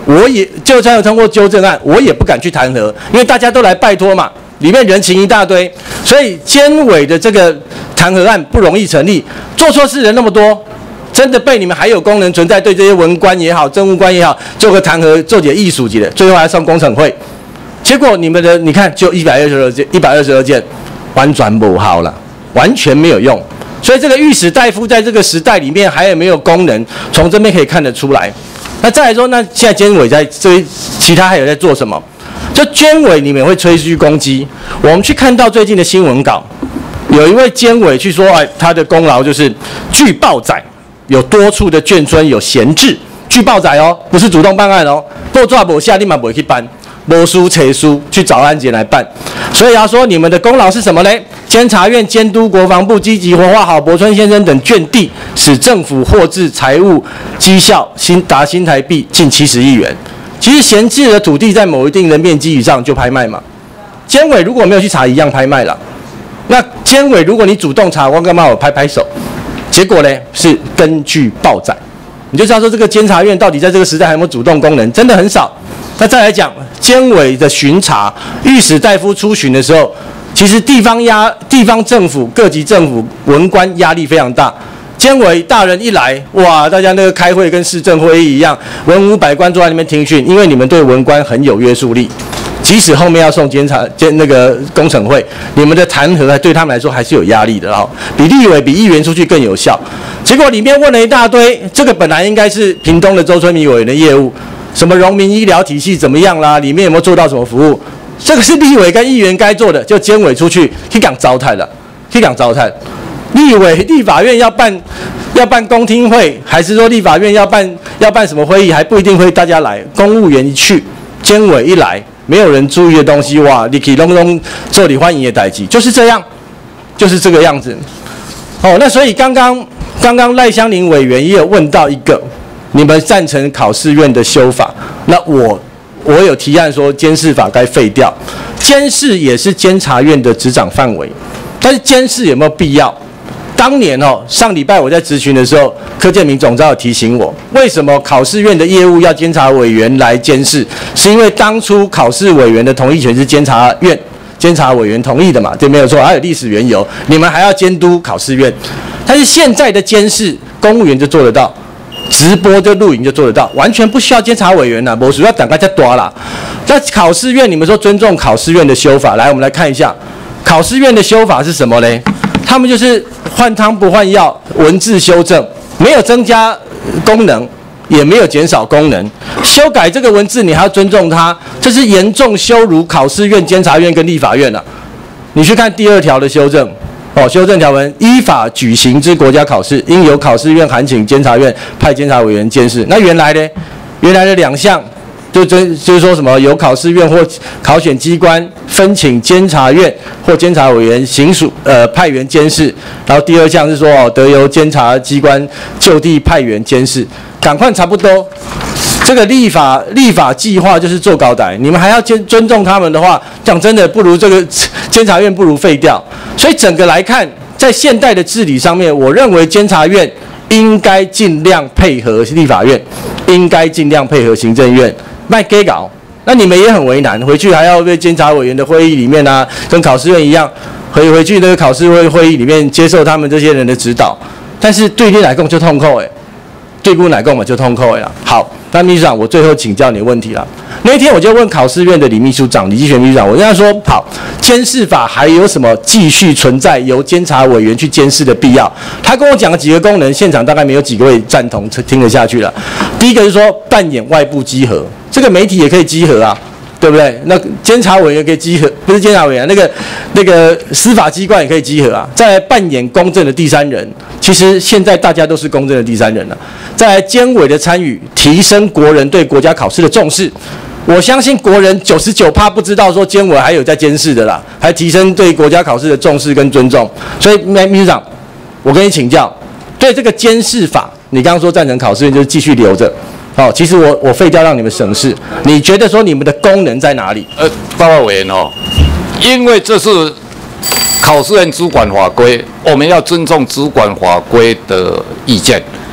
我也就算有通过纠正案，我也不敢去弹劾，因为大家都来拜托嘛，里面人情一大堆，所以监委的这个弹劾案不容易成立。做错事人那么多，真的被你们还有功能存在，对这些文官也好、政务官也好，做个弹劾、做点艺术级的，最后还送工程会。结果你们的你看，就一百二十二件，一百二十二件，完全不好了，完全没有用。所以这个御史大夫在这个时代里面还有没有功能，从这边可以看得出来。那再来说，那现在监委在这其他还有在做什么？就监委你们会吹嘘攻击，我们去看到最近的新闻稿，有一位监委去说，哎，他的功劳就是据报载有多处的眷村有闲置，据报载哦，不是主动办案哦，报纸没下立马不会去办，没书扯书去找案件来办。所以要说你们的功劳是什么嘞？监察院监督国防部积极活化郝柏村先生等眷地，使政府获致财务绩效新达新台币近七十亿元。其实闲置的土地在某一定的面积以上就拍卖嘛。监委如果没有去查，一样拍卖了。那监委如果你主动查，我干嘛我拍拍手？结果呢是根据报载，你就知道说这个监察院到底在这个时代还有没有主动功能，真的很少。那再来讲监委的巡查，御史大夫出巡的时候，其实地方压地方政府各级政府文官压力非常大。监委大人一来，哇，大家那个开会跟市政会议一样，文武百官坐在那边听训，因为你们对文官很有约束力。即使后面要送监察监那个工程会，你们的弹劾对他们来说还是有压力的哦，比立委比议员出去更有效。结果里面问了一大堆，这个本来应该是屏东的周春米委员的业务，什么荣民医疗体系怎么样啦，里面有没有做到什么服务，这个是立委跟议员该做的，就监委出去去讲糟蹋了，去讲糟蹋。立委立法院要办要办公听会，还是说立法院要办要办什么会议，还不一定会大家来。公务员一去，监委一来，没有人注意的东西，哇，你可以隆隆受理欢迎的代际，就是这样，就是这个样子。哦，那所以刚刚刚刚赖香伶委员也有问到一个，你们赞成考试院的修法？那我我有提案说监视法该废掉，监视也是监察院的执掌范围，但是监视有没有必要？当年哦，上礼拜我在质询的时候，柯建铭总召有提醒我，为什么考试院的业务要监察委员来监视？是因为当初考试委员的同意权是监察院、监察委员同意的嘛，这没有错，还有历史缘由。你们还要监督考试院，但是现在的监视，公务员就做得到，直播就录影就做得到，完全不需要监察委员了，我主要等大家多啦。那考试院，你们说尊重考试院的修法，来，我们来看一下，考试院的修法是什么嘞？他们就是换汤不换药，文字修正，没有增加功能，也没有减少功能。修改这个文字，你还要尊重它，这是严重羞辱考试院、监察院跟立法院了、啊。你去看第二条的修正，哦，修正条文：依法举行之国家考试，应由考试院函请监察院派监察委员监视。那原来呢？原来的两项。就真就是说什么由考试院或考选机关分请监察院或监察委员行属呃派员监视，然后第二项是说哦得由监察机关就地派员监视，赶快差不多。这个立法立法计划就是做高歹，你们还要尊尊重他们的话，讲真的不如这个监察院不如废掉。所以整个来看，在现代的治理上面，我认为监察院应该尽量配合立法院，应该尽量配合行政院。卖给搞，那你们也很为难，回去还要被监察委员的会议里面啊，跟考试院一样，回回去那个考试会会议里面接受他们这些人的指导。但是对你来讲就痛扣哎，对不来讲嘛就痛扣哎啦。好，那秘书长，我最后请教你问题了。那一天我就问考试院的李秘书长李继全秘书长，我跟他说，好，监视法还有什么继续存在由监察委员去监视的必要？他跟我讲了几个功能，现场大概没有几个位赞同听得下去了。第一个是说扮演外部稽核。这个媒体也可以稽核啊，对不对？那监察委员可以稽核，不是监察委员，那个那个司法机关也可以稽核啊。再来扮演公正的第三人，其实现在大家都是公正的第三人了。再来监委的参与，提升国人对国家考试的重视。我相信国人九十九趴不知道说监委还有在监视的啦，还提升对国家考试的重视跟尊重。所以秘书长，我跟你请教，对这个监视法，你刚刚说赞成考试院就是继续留着。哦，其实我我废掉让你们省事，你觉得说你们的功能在哪里？ 呃，报告委员哦，因为这是考试院主管法规，我们要尊重主管法规的意见。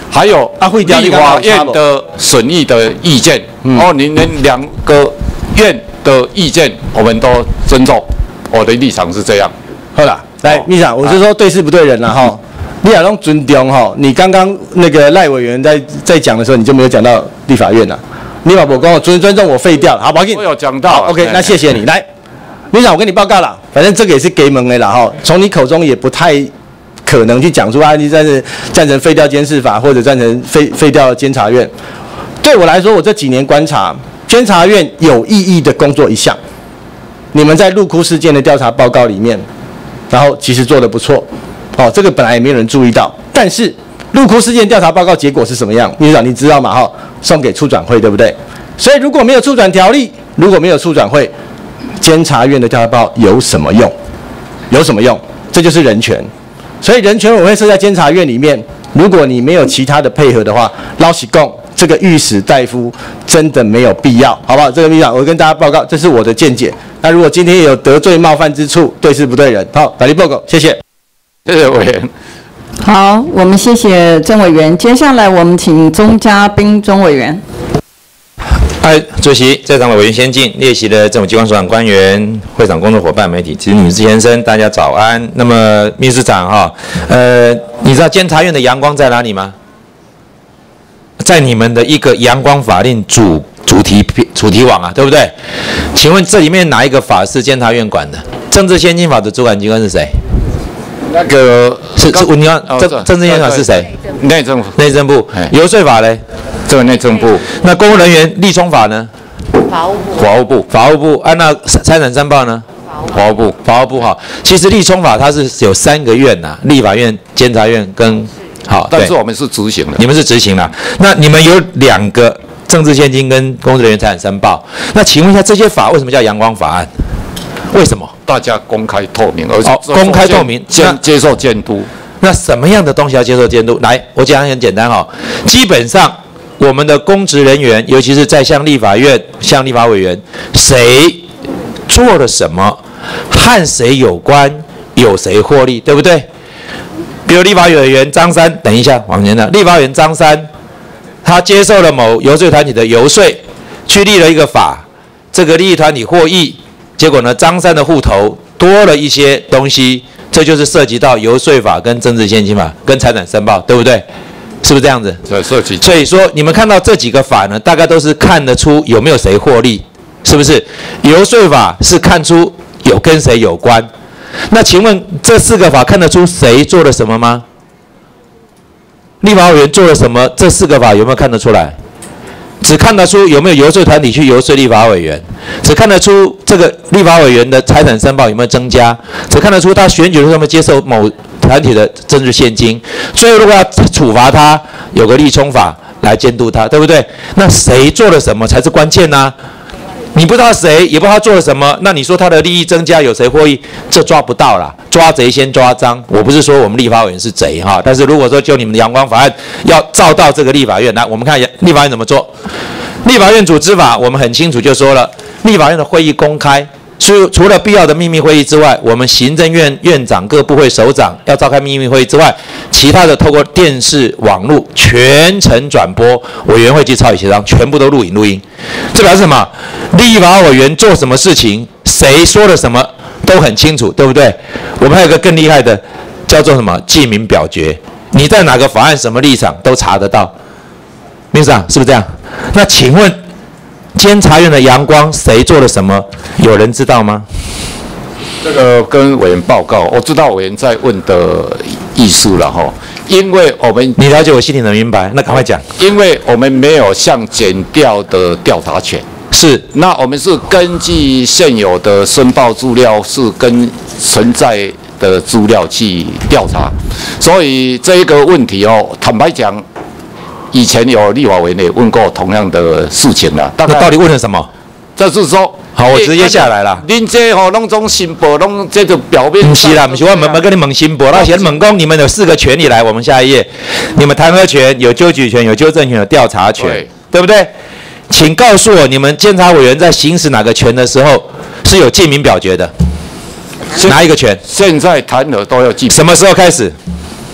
还有啊会调立法院的审议的意见， 嗯、 哦，你们两个院的意见我们都尊重，我的立场是这样。 好啦，来，秘书长，我就说对事不对人了哈。你也拢尊重哈，你刚刚那个赖委员在在讲的时候，你就没有讲到立法院了。你把我跟我尊尊重我废掉了，好，不好？ 我有讲到。 OK， 那谢谢你。来，秘书长，我跟你报告了，反正这个也是给蒙的啦哈，从你口中也不太可能去讲出啊，你赞成赞成废掉监视法，或者赞成废废掉监察院。对我来说，我这几年观察，监察院有意义的工作一项，你们在鹿窟事件的调查报告里面，然后其实做得不错。哦，这个本来也没有人注意到，但是鹿窟事件调查报告结果是什么样？秘书长你知道吗？哈，送给促转会，对不对？所以如果没有促转条例，如果没有促转会，监察院的调查报告有什么用？有什么用？这就是人权。所以人权委员会设在监察院里面，如果你没有其他的配合的话，老实讲，这个御史大夫真的没有必要，好不好？这个秘书长，我跟大家报告，这是我的见解。那如果今天有得罪冒犯之处，对事不对人，好，法律报告，谢谢。 谢谢委员。 好，我们谢谢曾委员。接下来我们请钟嘉宾钟委员。 嗨，主席，在场的委员先进，列席的政府机关所长官员、会场工作伙伴、媒体及女士先生，大家早安。那么秘书长哈，呃，你知道监察院的阳光在哪里吗？在你们的一个阳光法令主主题主题网啊，对不对？请问这里面哪一个法是监察院管的？政治献金法的主管机关是谁？ 那个是是，你看政政治献金法是谁？ 内政府。 内政部。游说法嘞？ 这个内政部。 那公务人员立充法呢？ 法务部。 法务部。法务部。按、啊、那财产申报呢？法务部。法务部哈。其实立充法它是有三个院呐、啊，立法院、监察院跟好， 但是我们是执行的。 你们是执行的。那你们有两个政治献金跟公务人员财产申报。那请问一下，这些法为什么叫阳光法案？为什么？ 大家公开透明，而且、 哦、公开透明， 接接受监督。 那什么样的东西要接受监督？来，我讲很简单哈、哦，基本上我们的公职人员，尤其是在向立法院、向立法委员，谁做了什么，和谁有关，有谁获利，对不对？比如立法委员张三，等一下往前的，立法委员张三，他接受了某游说团体的游说，去立了一个法，这个利益团体获益。结果呢，张三的户头多了一些东西，这就是涉及到游说法、跟政治献金法、跟财产申报，对不对？是不是这样子？ 对，涉及。 所以说，你们看到这几个法呢，大概都是看得出有没有谁获利，是不是？游说法是看出有跟谁有关。那请问这四个法看得出谁做了什么吗？立法委员做了什么？这四个法有没有看得出来？只看得出有没有游说团体去游说立法委员，只看得出这个立法委员的财产申报有没有增加，只看得出他选举的时候有没有接受某团体的政治献金。最后如果要处罚他，有个立充法来监督他，对不对？那谁做了什么才是关键呢、啊？你不知道谁，也不知道他做了什么，那你说他的利益增加有谁获益？这抓不到啦，抓贼先抓赃。我不是说我们立法委员是贼哈，但是如果说就你们的阳光法案要照到这个立法院来，我们看立法院怎么做。立法院组织法我们很清楚就说了，立法院的会议公开，所以除了必要的秘密会议之外，我们行政院院长、各部会首长要召开秘密会议之外，其他的透过电视、网络全程转播，委员会及朝野协商全部都录影录音。这表示什么？立法委员做什么事情，谁说了什么都很清楚，对不对？我们还有一个更厉害的，叫做什么？记名表决。你在哪个法案、什么立场都查得到。秘书长是不是这样？那请问，监察院的阳光谁做了什么？有人知道吗？ 这个跟委员报告，我知道委员在问的意思了哈。因为我们你了解我心里能明白，那赶快讲。 因为我们没有向检调的调查权， 是那我们是根据现有的申报资料，是跟存在的资料去调查，所以这一个问题哦，坦白讲，以前有立法委员也问过同样的事情了。 那到底问了什么？ 就是说。 好，我直接下来了。 恁这吼，拢种新报，拢这个表面。 不是啦，不是我们没跟你猛新报，那先猛攻，你们有四个权利来，我们下一页，你们弹劾权、有纠举权、有纠正权、有调查权， 对, 对不对？请告诉我，你们监察委员在行使哪个权的时候是有记名表决的？哪一个权？ 现在弹劾都要记。 什么时候开始？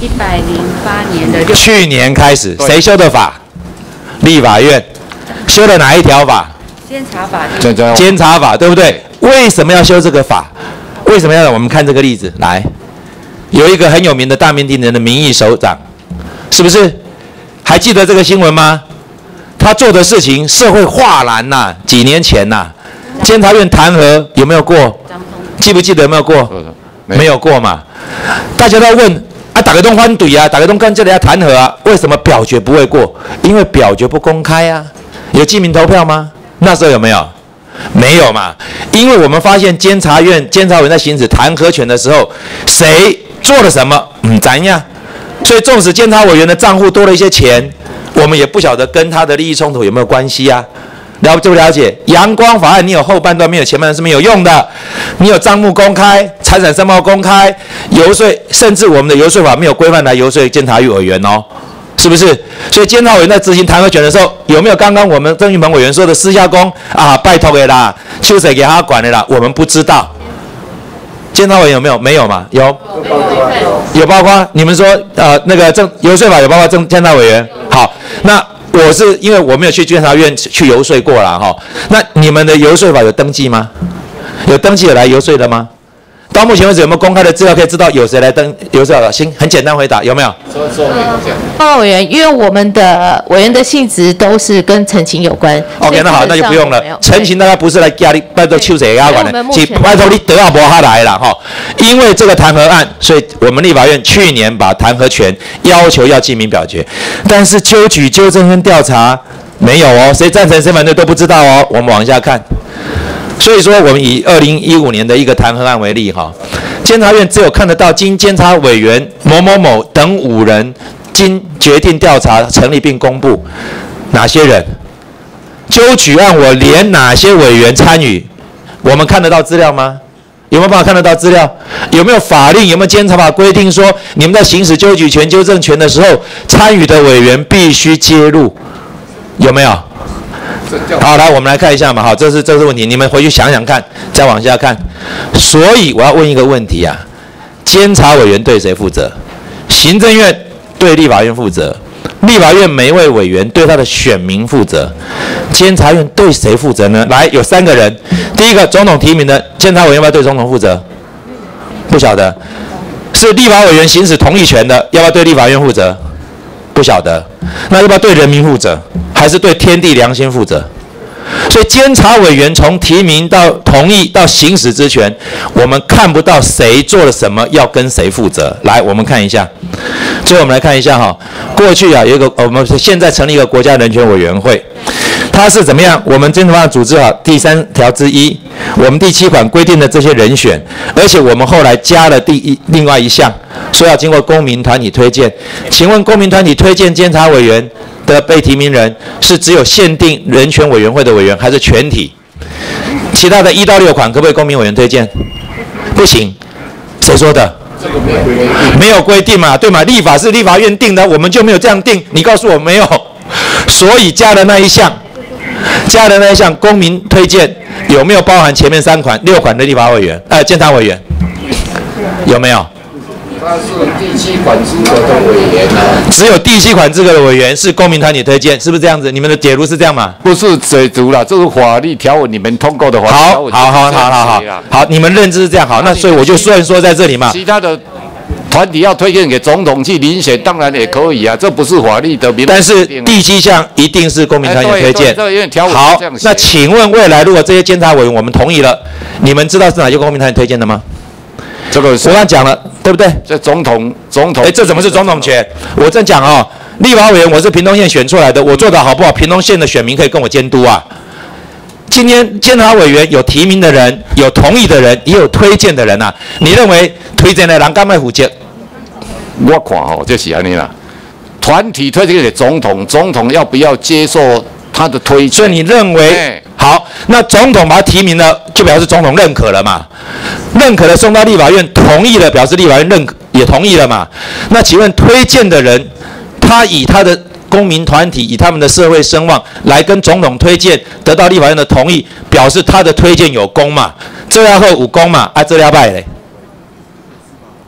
一百零八年的六。 去年开始，谁修的法？立法院修了哪一条法？ 监察法。 监察法，对不对？为什么要修这个法？为什么要让我们看这个例子？来，有一个很有名的大名鼎鼎的民意首长，是不是？还记得这个新闻吗？他做的事情社会哗然呐、啊，几年前呐、啊，监察院弹劾有没有过？记不记得有没有过？没有过嘛。大家都问啊，大家都反对啊，大家都跟这里要弹劾啊，为什么表决不会过？因为表决不公开啊。有记名投票吗？那时候有没有？没有嘛。因为我们发现监察院监察委员在行使弹劾权的时候，谁做了什么？嗯，怎样？所以纵使监察委员的账户多了一些钱，我们也不晓得跟他的利益冲突有没有关系啊？了不了解？阳光法案你有后半段没有前半段是没有用的。你有账目公开、财产申报公开、游说，甚至我们的游说法没有规范来游说监察院委员哦，是不是？所以监察委员在执行弹劾权的时候，有没有刚刚我们郑运鹏委员说的私下公啊，拜托的啦，秋水给他管的啦？我们不知道。监察委员有没有？没有嘛？有，有包括你们说呃那个政游说法有包括政监察委员。好，那我是因为我没有去监察院去游说过啦哈。那你们的游说法有登记吗？有登记有来游说的吗？到目前为止有没有公开的资料可以知道有谁来登游说的？行，很简单回答，有没有？ 报告委员，因为我们的委员的性质都是跟陈情有关。 OK， 那好，那就不用了。陈情大家不是来压力，拜托秋谁压管的，是拜托你得到博他来了哈。因为这个弹劾案，所以我们立法院去年把弹劾权要求要记名表决，但是纠举、纠正跟调查没有哦，谁赞成谁反对都不知道哦。我们往下看。所以说，我们以二零一五年的一个弹劾案为例，哈，监察院只有看得到经监察委员某某某等五人经决定调查成立并公布哪些人纠举案，我连哪些委员参与，我们看得到资料吗？有没有办法看得到资料？有没有法令？有没有监察法规定说，你们在行使纠举权、纠正权的时候，参与的委员必须揭露？有没有？好，来，我们来看一下嘛。好，这是这是问题，你们回去想想看，再往下看。所以我要问一个问题啊：监察委员对谁负责？行政院对立法院负责，立法院每一位委员对他的选民负责。监察院对谁负责呢？来，有三个人。第一个，总统提名的监察委员要不要对总统负责？不晓得。是立法委员行使同意权的，要不要对立法院负责？不晓得。那要不要对人民负责？还是对天地良心负责？所以监察委员从提名到同意到行使之权，我们看不到谁做了什么要跟谁负责。来，我们看一下。所以我们来看一下哈，过去啊有一个我们现在成立一个国家人权委员会，它是怎么样？我们监察法组织法第三条之一，我们第七款规定的这些人选，而且我们后来加了第一另外一项，说要经过公民团体推荐。请问公民团体推荐监察委员的被提名人是只有限定人权委员会的委员，还是全体？其他的一到六款可不可以公民委员推荐？不行，谁说的？没有规定嘛，对嘛？立法是立法院定的，我们就没有这样定。你告诉我没有，所以加的那一项，加的那一项公民推荐有没有包含前面三款、六款的立法委员？呃，监察委员有没有？ 他是第七款资格的委员啊， 只有第七款资格的委员是公民团体推荐，是不是这样子？你们的解读是这样吗？ 不是解读啦，这是法律条文里面通过的法律条文。 好，好，好，好，好，好，好，你们认知是这样，好，那所以我就虽然说在这里嘛， 其他的团体要推荐给总统去遴选，当然也可以啊，这不是法律的明。 但是第七项一定是公民团体推荐。 对，因为条文好，那请问未来如果这些监察委员我们同意了，你们知道是哪些公民团体推荐的吗？ 这个我刚讲了，对不对？ 这总统，总统， 哎，这怎么是总统权？我正讲哦，立法委员我是屏东县选出来的，我做的好不好，屏东县的选民可以跟我监督啊。今天监察委员有提名的人，有同意的人，也有推荐的人啊。你认为推荐的人干嘛负责？ 我看哦，就是安尼啦。团体推荐给总统，总统要不要接受他的推荐？ 所以你认为好？那总统把他提名了，就表示总统认可了嘛？认可了送到立法院，同意了，表示立法院认可也同意了嘛？那请问推荐的人，他以他的公民团体，以他们的社会声望来跟总统推荐，得到立法院的同意，表示他的推荐有功嘛？这要后有功嘛？啊，这要败嘞。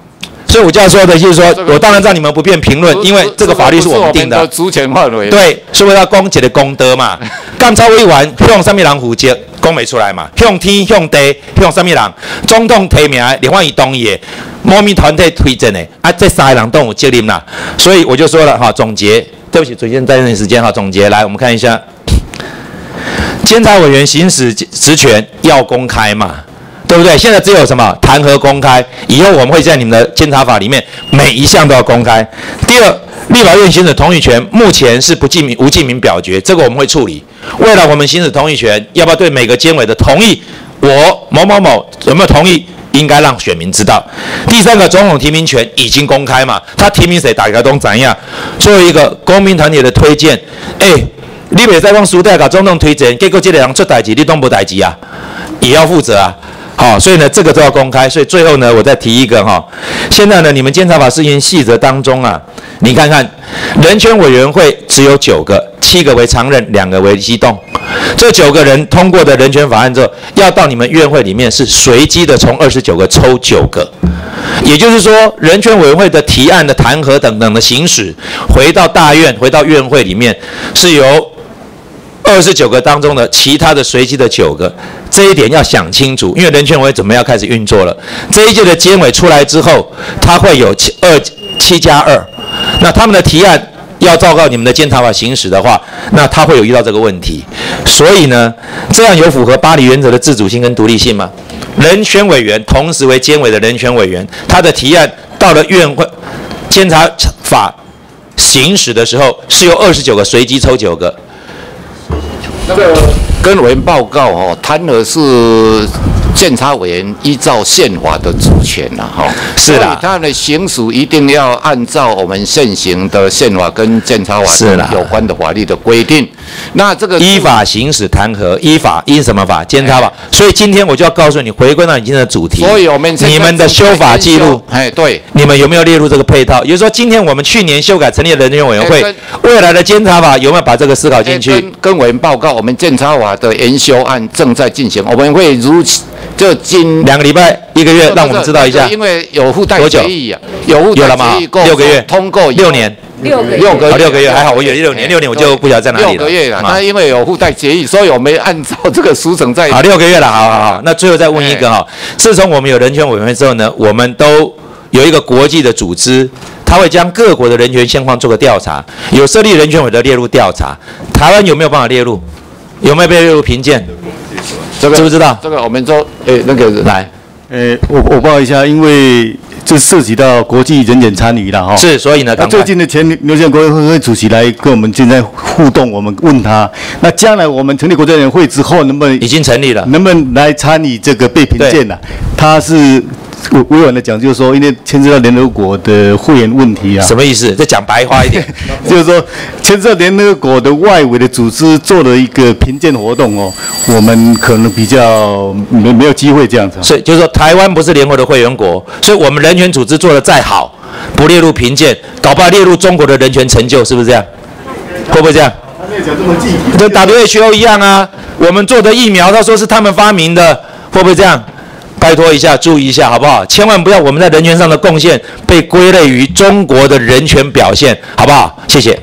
所以我就要说的就是说，我当然让你们不便评论，因为这个法律是我们定的。 职权范围。 对，是为了公职的功德嘛。刚才委员向什么人负责，讲不出来嘛？向天、向地、向什么人？总统提名的，立法院同意的，某民团体推荐的，啊，这三个人都有责任啦。所以我就说了哈，总结，对不起，主席再点时间哈，总结来，我们看一下，监察委员行使职权要公开嘛。对不对？现在只有什么弹劾公开，以后我们会在你们的监察法里面每一项都要公开。第二，立法院行使同意权，目前是不记名无记名表决，这个我们会处理。未来我们行使同意权，要不要对每个监委的同意，我某某某有没有同意，应该让选民知道。第三个，总统提名权已经公开嘛，他提名谁，大家都怎样？最后一个，公民团体的推荐，哎，你袂使讲输代甲总统推荐，结果这个人出代志，你都无代志啊，也要负责啊。好，所以呢，这个都要公开。所以最后呢，我再提一个哈，现在呢，你们监察法施行细则当中啊，你看看，人权委员会只有九个，七个为常任，两个为机动。这九个人通过的人权法案之后，要到你们院会里面是随机的从二十九个抽九个，也就是说，人权委员会的提案的弹劾等等的行使，回到大院，回到院会里面是由二十九个当中的其他的随机的九个，这一点要想清楚，因为人权委准备要开始运作了。这一届的监委出来之后，它会有七二七加二，那他们的提案要照告你们的监察法行使的话，那他会有遇到这个问题。所以呢，这样有符合巴黎原则的自主性跟独立性吗？人权委员同时为监委的人权委员，他的提案到了院会监察法行使的时候，是由二十九个随机抽九个。 那个跟委员报告哦，弹劾是监察委员依照宪法的主权啦，哈， 是啦， 所以他的行使一定要按照我们现行的宪法跟监察法有关的法律的规定。那这个依法行使弹劾，依法依什么法？监察法。所以今天我就要告诉你，回归到你今天的主题。 所以我们你们的修法记录， 哎，对， 你们有没有列入这个配套？也就是说，今天我们去年修改成立的人权委员会，未来的监察法有没有把这个思考进去？ 跟跟委员报告，我们监察法的研修案正在进行，我们会如就今两个礼拜、一个月，让我们知道一下。 因为有附带决议啊， 有附带决议六个月通过六年。 六个六个六个月还好，我以为六年，六年我就不晓得在哪里了。 六个月了，那因为有附带决议，所以我们按照这个书程在。 好，六个月了，好好好。那最后再问一个哈，自从我们有人权委员会之后呢，我们都有一个国际的组织，它会将各国的人权现况做个调查，有设立人权委的列入调查。台湾有没有办法列入？有没有被列入评鉴？ 这个知不知道？ 这个我们说，诶，那个来， 诶，我我报一下，因为。这涉及到国际人权参与了哈， 是，所以呢， 那最近的前刘建国会会主席来跟我们现在互动，我们问他，那将来我们成立国际人权会之后，能不能已经成立了， 能不能来参与这个被评鉴呢？他是委婉的讲，就是说，因为牵涉到联合国的会员问题啊， 什么意思？再讲白话一点， 就是说牵涉到联合国的外围的组织做了一个评鉴活动哦，我们可能比较没没有机会这样子。 所以就是说，台湾不是联合的会员国，所以我们人权组织做得再好，不列入评鉴，搞不好列入中国的人权成就，是不是这样？会不会这样？ 他没有讲这么具体， 跟 W H O 一样啊，我们做的疫苗，他说是他们发明的，会不会这样？拜托一下，注意一下，好不好？千万不要我们在人权上的贡献被归类于中国的人权表现，好不好？谢谢。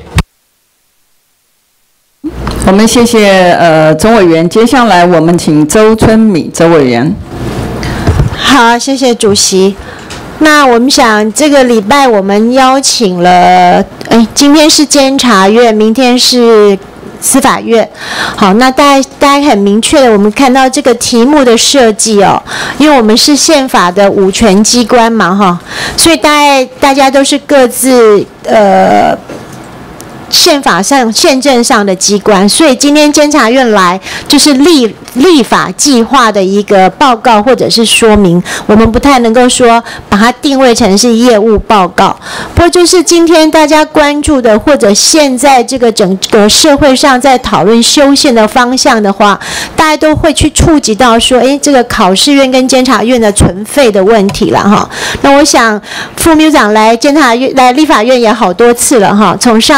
我们谢谢呃钟委员，接下来我们请周春米周委员。 好，谢谢主席。那我们想这个礼拜我们邀请了，哎，今天是监察院，明天是司法院。好，那大家大家很明确的，我们看到这个题目的设计哦，因为我们是宪法的五权机关嘛，哈，所以大概大家都是各自呃。宪法上、宪政上的机关，所以今天监察院来就是立立法计划的一个报告或者是说明，我们不太能够说把它定位成是业务报告。不过就是今天大家关注的，或者现在这个整个社会上在讨论修宪的方向的话，大家都会去触及到说，哎，这个考试院跟监察院的存废的问题了哈。那我想副秘书长来监察院、来立法院也好多次了哈，从上一届。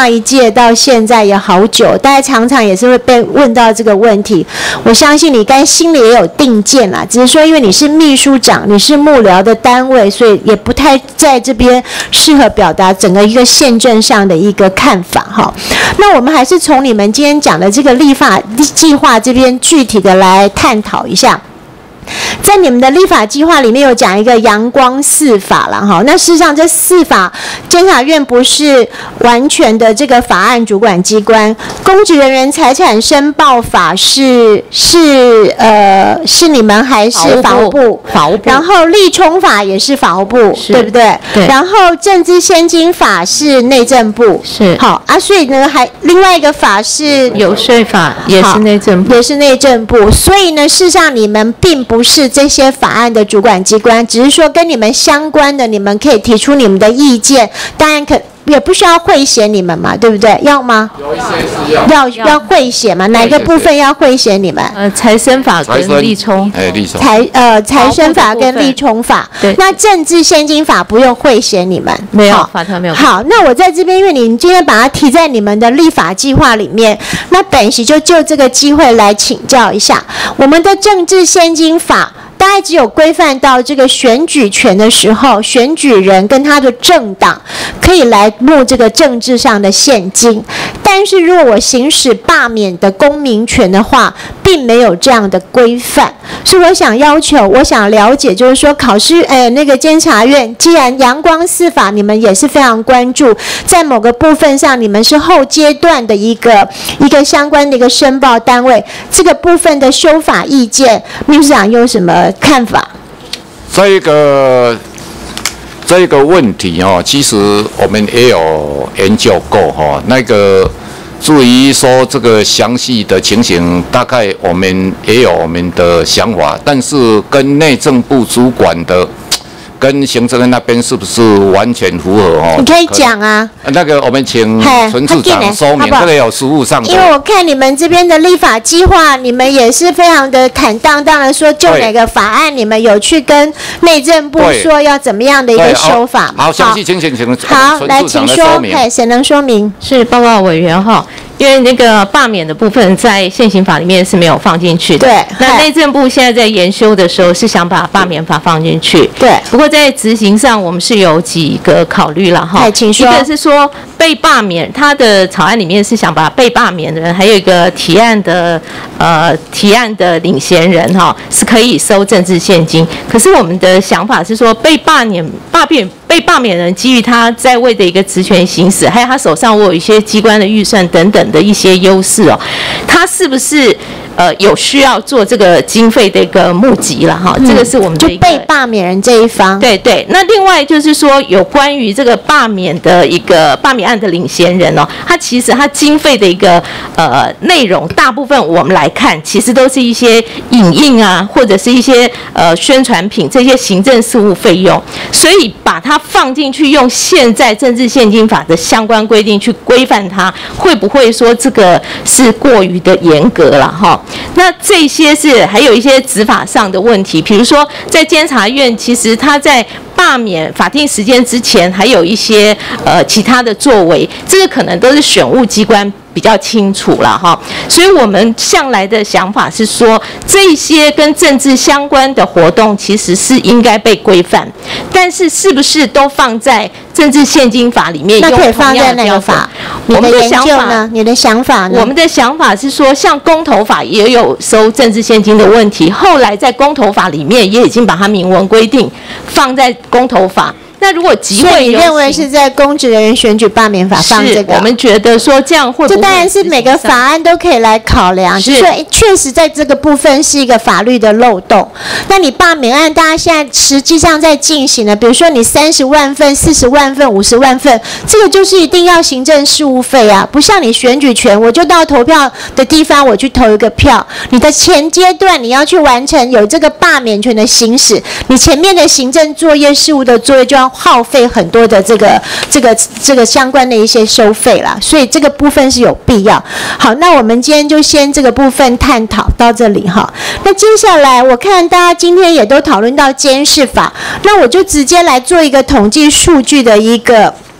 届到现在也好久，大家常常也是会被问到这个问题。我相信你该心里也有定见啦，只是说因为你是秘书长，你是幕僚的单位，所以也不太在这边适合表达整个一个宪政上的一个看法哈。那我们还是从你们今天讲的这个立法计划这边具体的来探讨一下。在你们的立法计划里面有讲一个阳光四法了哈，那事实上这四法，监察院不是完全的这个法案主管机关，公职人员财产申报法是是呃是你们还是法务部？ 法务部。 然后立冲法也是法务部，对不对？ 对。 然后政治现金法是内政部， 是。 好啊，所以呢还另外一个法是有税法，也是内政部， 也是内政部。所以呢，事实上你们并不是这些法案的主管机关，只是说跟你们相关的，你们可以提出你们的意见，当然可也不需要汇写你们嘛，对不对？要吗？ 有一些是要要要汇写嘛？哪一个部分要汇写你们？ 呃，财生法跟立冲， 哎，立冲。 财呃财生法跟立冲法， 对。 那政治现金法不用汇写你们， 没有法条没有。 好，那我在这边，因为你今天把它提在你们的立法计划里面，那本席就就这个机会来请教一下，我们的政治现金法。大概只有规范到这个选举权的时候，选举人跟他的政党可以来募这个政治上的现金，但是如果我行使罢免的公民权的话，并没有这样的规范。所以我想要求，我想了解，就是说考试，哎，那个监察院，既然阳光四法你们也是非常关注，在某个部分上你们是后阶段的一个一个相关的一个申报单位，这个部分的修法意见，秘书长有什么看法？ 这个这个问题哦，其实我们也有研究过哈。那个至于说这个详细的情形，大概我们也有我们的想法，但是跟内政部主管的。跟行政院那边是不是完全符合哦？ 你可以讲啊。 那个我们请陈市长说明，这个有实务上的。 因为我看你们这边的立法计划，你们也是非常的坦荡荡的说，就哪个法案你们有去跟内政部说要怎么样的一个修法。 好，详细请请请好，来请说，哎，谁能说明？ 是报告委员哈。因为那个罢免的部分在现行法里面是没有放进去的。 对。 那内政部现在在研修的时候是想把罢免法放进去。 对。 不过在执行上，我们是有几个考虑了哈。 请说。 一个是说被罢免，他的草案里面是想把被罢免的人，还有一个提案的呃提案的领衔人哈，是可以收政治现金。可是我们的想法是说，被罢免罢免。被罢免人基于他在位的一个职权行使，还有他手上我有一些机关的预算等等的一些优势哦，他是不是呃有需要做这个经费的一个募集了哈？这个是我们的一个、 就被罢免人这一方。 对对，那另外就是说有关于这个罢免的一个罢免案的领衔人哦，他其实他经费的一个呃内容，大部分我们来看，其实都是一些影印啊，或者是一些呃宣传品这些行政事务费用，所以把它放进去，用现在政治现金法的相关规定去规范它，会不会说这个是过于的严格了哈？那这些是还有一些执法上的问题，比如说在监察院，其实他在罢免法定时间之前，还有一些呃其他的作为，这个可能都是选务机关比较清楚了哈。所以我们向来的想法是说，这些跟政治相关的活动其实是应该被规范，但是是不是都放在政治现金法里面？ 那可以放在哪个法？ 我们的想法呢？你的想法呢？ 我们的想法是说，像公投法也有收政治现金的问题，后来在公投法里面也已经把它明文规定放在公投法。那如果集会游行，所以你认为是在公职人员选举罢免法放这个？ 我们觉得说这样会不会？ 这当然是每个法案都可以来考量，就是说确实在这个部分是一个法律的漏洞。那你罢免案，大家现在实际上在进行的，比如说你三十万份、四十万份、五十万份，这个就是一定要行政事务费啊，不像你选举权，我就到投票的地方我去投一个票。你的前阶段你要去完成有这个罢免权的行使，你前面的行政作业、事务的作业就要耗费很多的这个这个这个相关的一些收费啦，所以这个部分是有必要。好，那我们今天就先这个部分探讨到这里哈。那接下来我看大家今天也都讨论到监视法，那我就直接来做一个统计数据的一个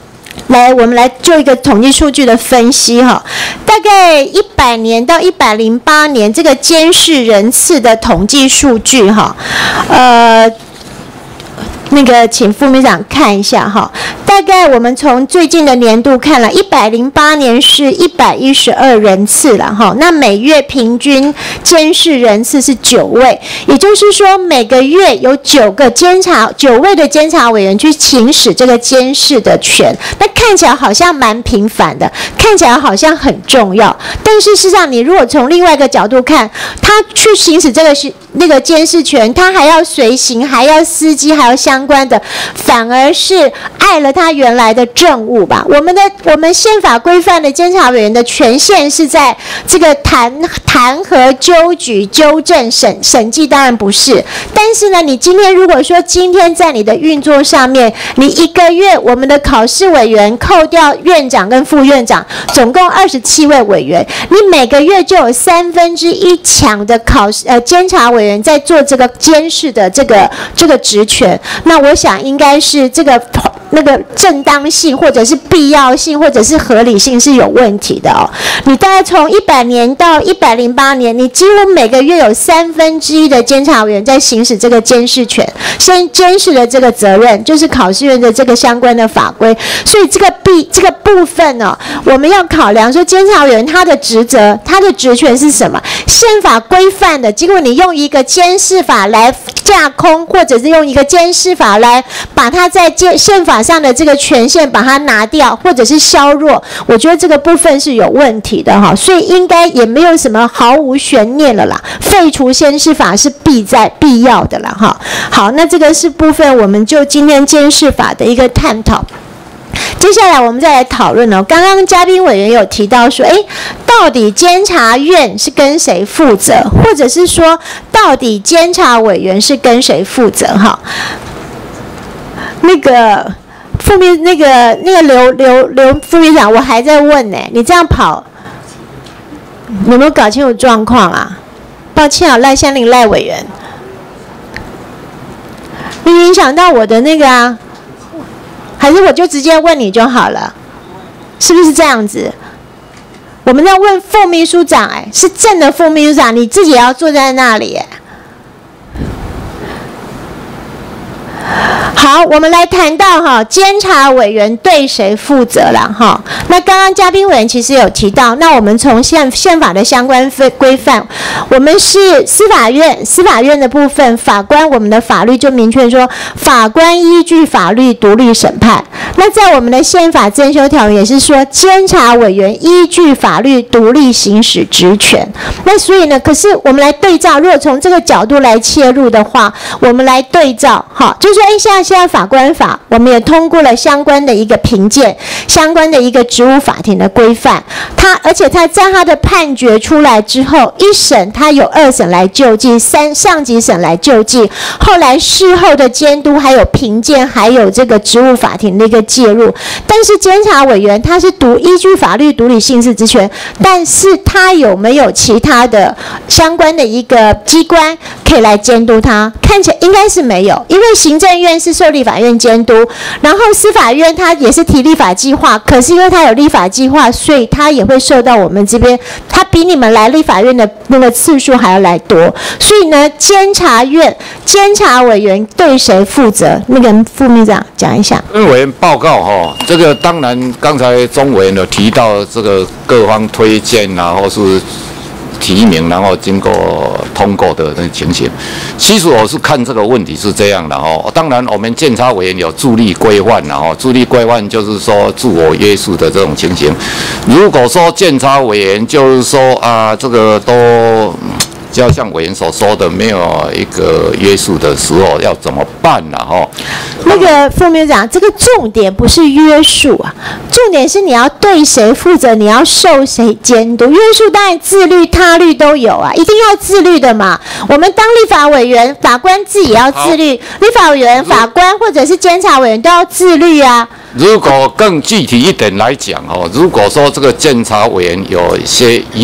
来，我们来做一个统计数据的分析哈。大概一百年到一百零八年这个监视人次的统计数据哈，呃。那个，请副秘书长看一下哈。大概我们从最近的年度看了，一百零八年是一百一十二人次了哈。那每月平均监视人次是九位，也就是说每个月有九个监察九位的监察委员去行使这个监视的权。那看起来好像蛮频繁的，看起来好像很重要。但是事实上，你如果从另外一个角度看，他去行使这个是那个监视权，他还要随行，还要司机，还要相关的，反而是碍了他原来的政务吧。我们的我们宪法规范的监察委员的权限是在这个弹弹劾、纠举、纠正、审审计，当然不是。但是呢，你今天如果说今天在你的运作上面，你一个月我们的考试委员扣掉院长跟副院长，总共二十七位委员，你每个月就有三分之一强的考试呃监察委员在做这个监视的这个这个职权。那我想应该是这个那个正当性或者是必要性或者是合理性是有问题的哦。你大概从一百年到一百零八年，你几乎每个月有三分之一的监察委员在行使这个监视权，先监视的这个责任就是考试院的这个相关的法规。所以这个必这个部分呢、哦，我们要考量说监察委员他的职责、他的职权是什么？宪法规范的，结果你用一个监视法来架空，或者是用一个监视法来把它在宪法上的这个权限把它拿掉，或者是削弱，我觉得这个部分是有问题的哈，所以应该也没有什么毫无悬念了啦，废除监视法是必在必要的啦哈。好，那这个是部分，我们就今天监视法的一个探讨。接下来我们再来讨论哦，刚刚嘉宾委员有提到说，哎，到底监察院是跟谁负责，或者是说，到底监察委员是跟谁负责？哈，那个副秘那个那个刘刘刘副秘书长，我还在问呢，你这样跑，有没有搞清楚状况啊？抱歉啊，赖香伶赖委员，你影响到我的那个啊。还是我就直接问你就好了，是不是这样子？我们在问副秘书长，哎，是正的副秘书长，你自己也要坐在那里，哎。好，我们来谈到哈，监察委员对谁负责了哈？那刚刚嘉宾委员其实有提到，那我们从宪宪法的相关规范，我们是司法院，司法院的部分，法官我们的法律就明确说，法官依据法律独立审判。那在我们的宪法增修条文也是说，监察委员依据法律独立行使职权。那所以呢，可是我们来对照，如果从这个角度来切入的话，我们来对照哈，就是说，哎，现在现在法官法，我们也通过了相关的一个评鉴，相关的一个职务法庭的规范。他而且他在他的判决出来之后，一审他有二审来救济，三上级审来救济，后来事后的监督，还有评鉴，还有这个职务法庭的一个介入。但是监察委员他是独依据法律独立行使职权，但是他有没有其他的相关的一个机关可以来监督他？看起来应该是没有，因为行政院是受立法院监督，然后司法院它也是提立法计划，可是因为它有立法计划，所以它也会受到我们这边，它比你们来立法院的那个次数还要来多，所以呢，监察院监察委员对谁负责？那个副秘书长讲一下。 委员报告哈，这个当然刚才钟委员有提到这个各方推荐然后是提名，然后经过通过的那情形。其实我是看这个问题是这样的哦。当然，我们监察委员有助力规范，然后助力规范就是说自我约束的这种情形。如果说监察委员就是说啊，这个都就像委员所说的，没有一个约束的时候，要怎么办呢？哈， 那个副秘书长，这个重点不是约束啊，重点是你要对谁负责，你要受谁监督。约束当然自律、他律都有啊，一定要自律的嘛。我们当立法委员、法官自己也要自律，立法委员、法官或者是监察委员都要自律啊。 如果更具体一点来讲哦，如果说这个监察委员有一些疑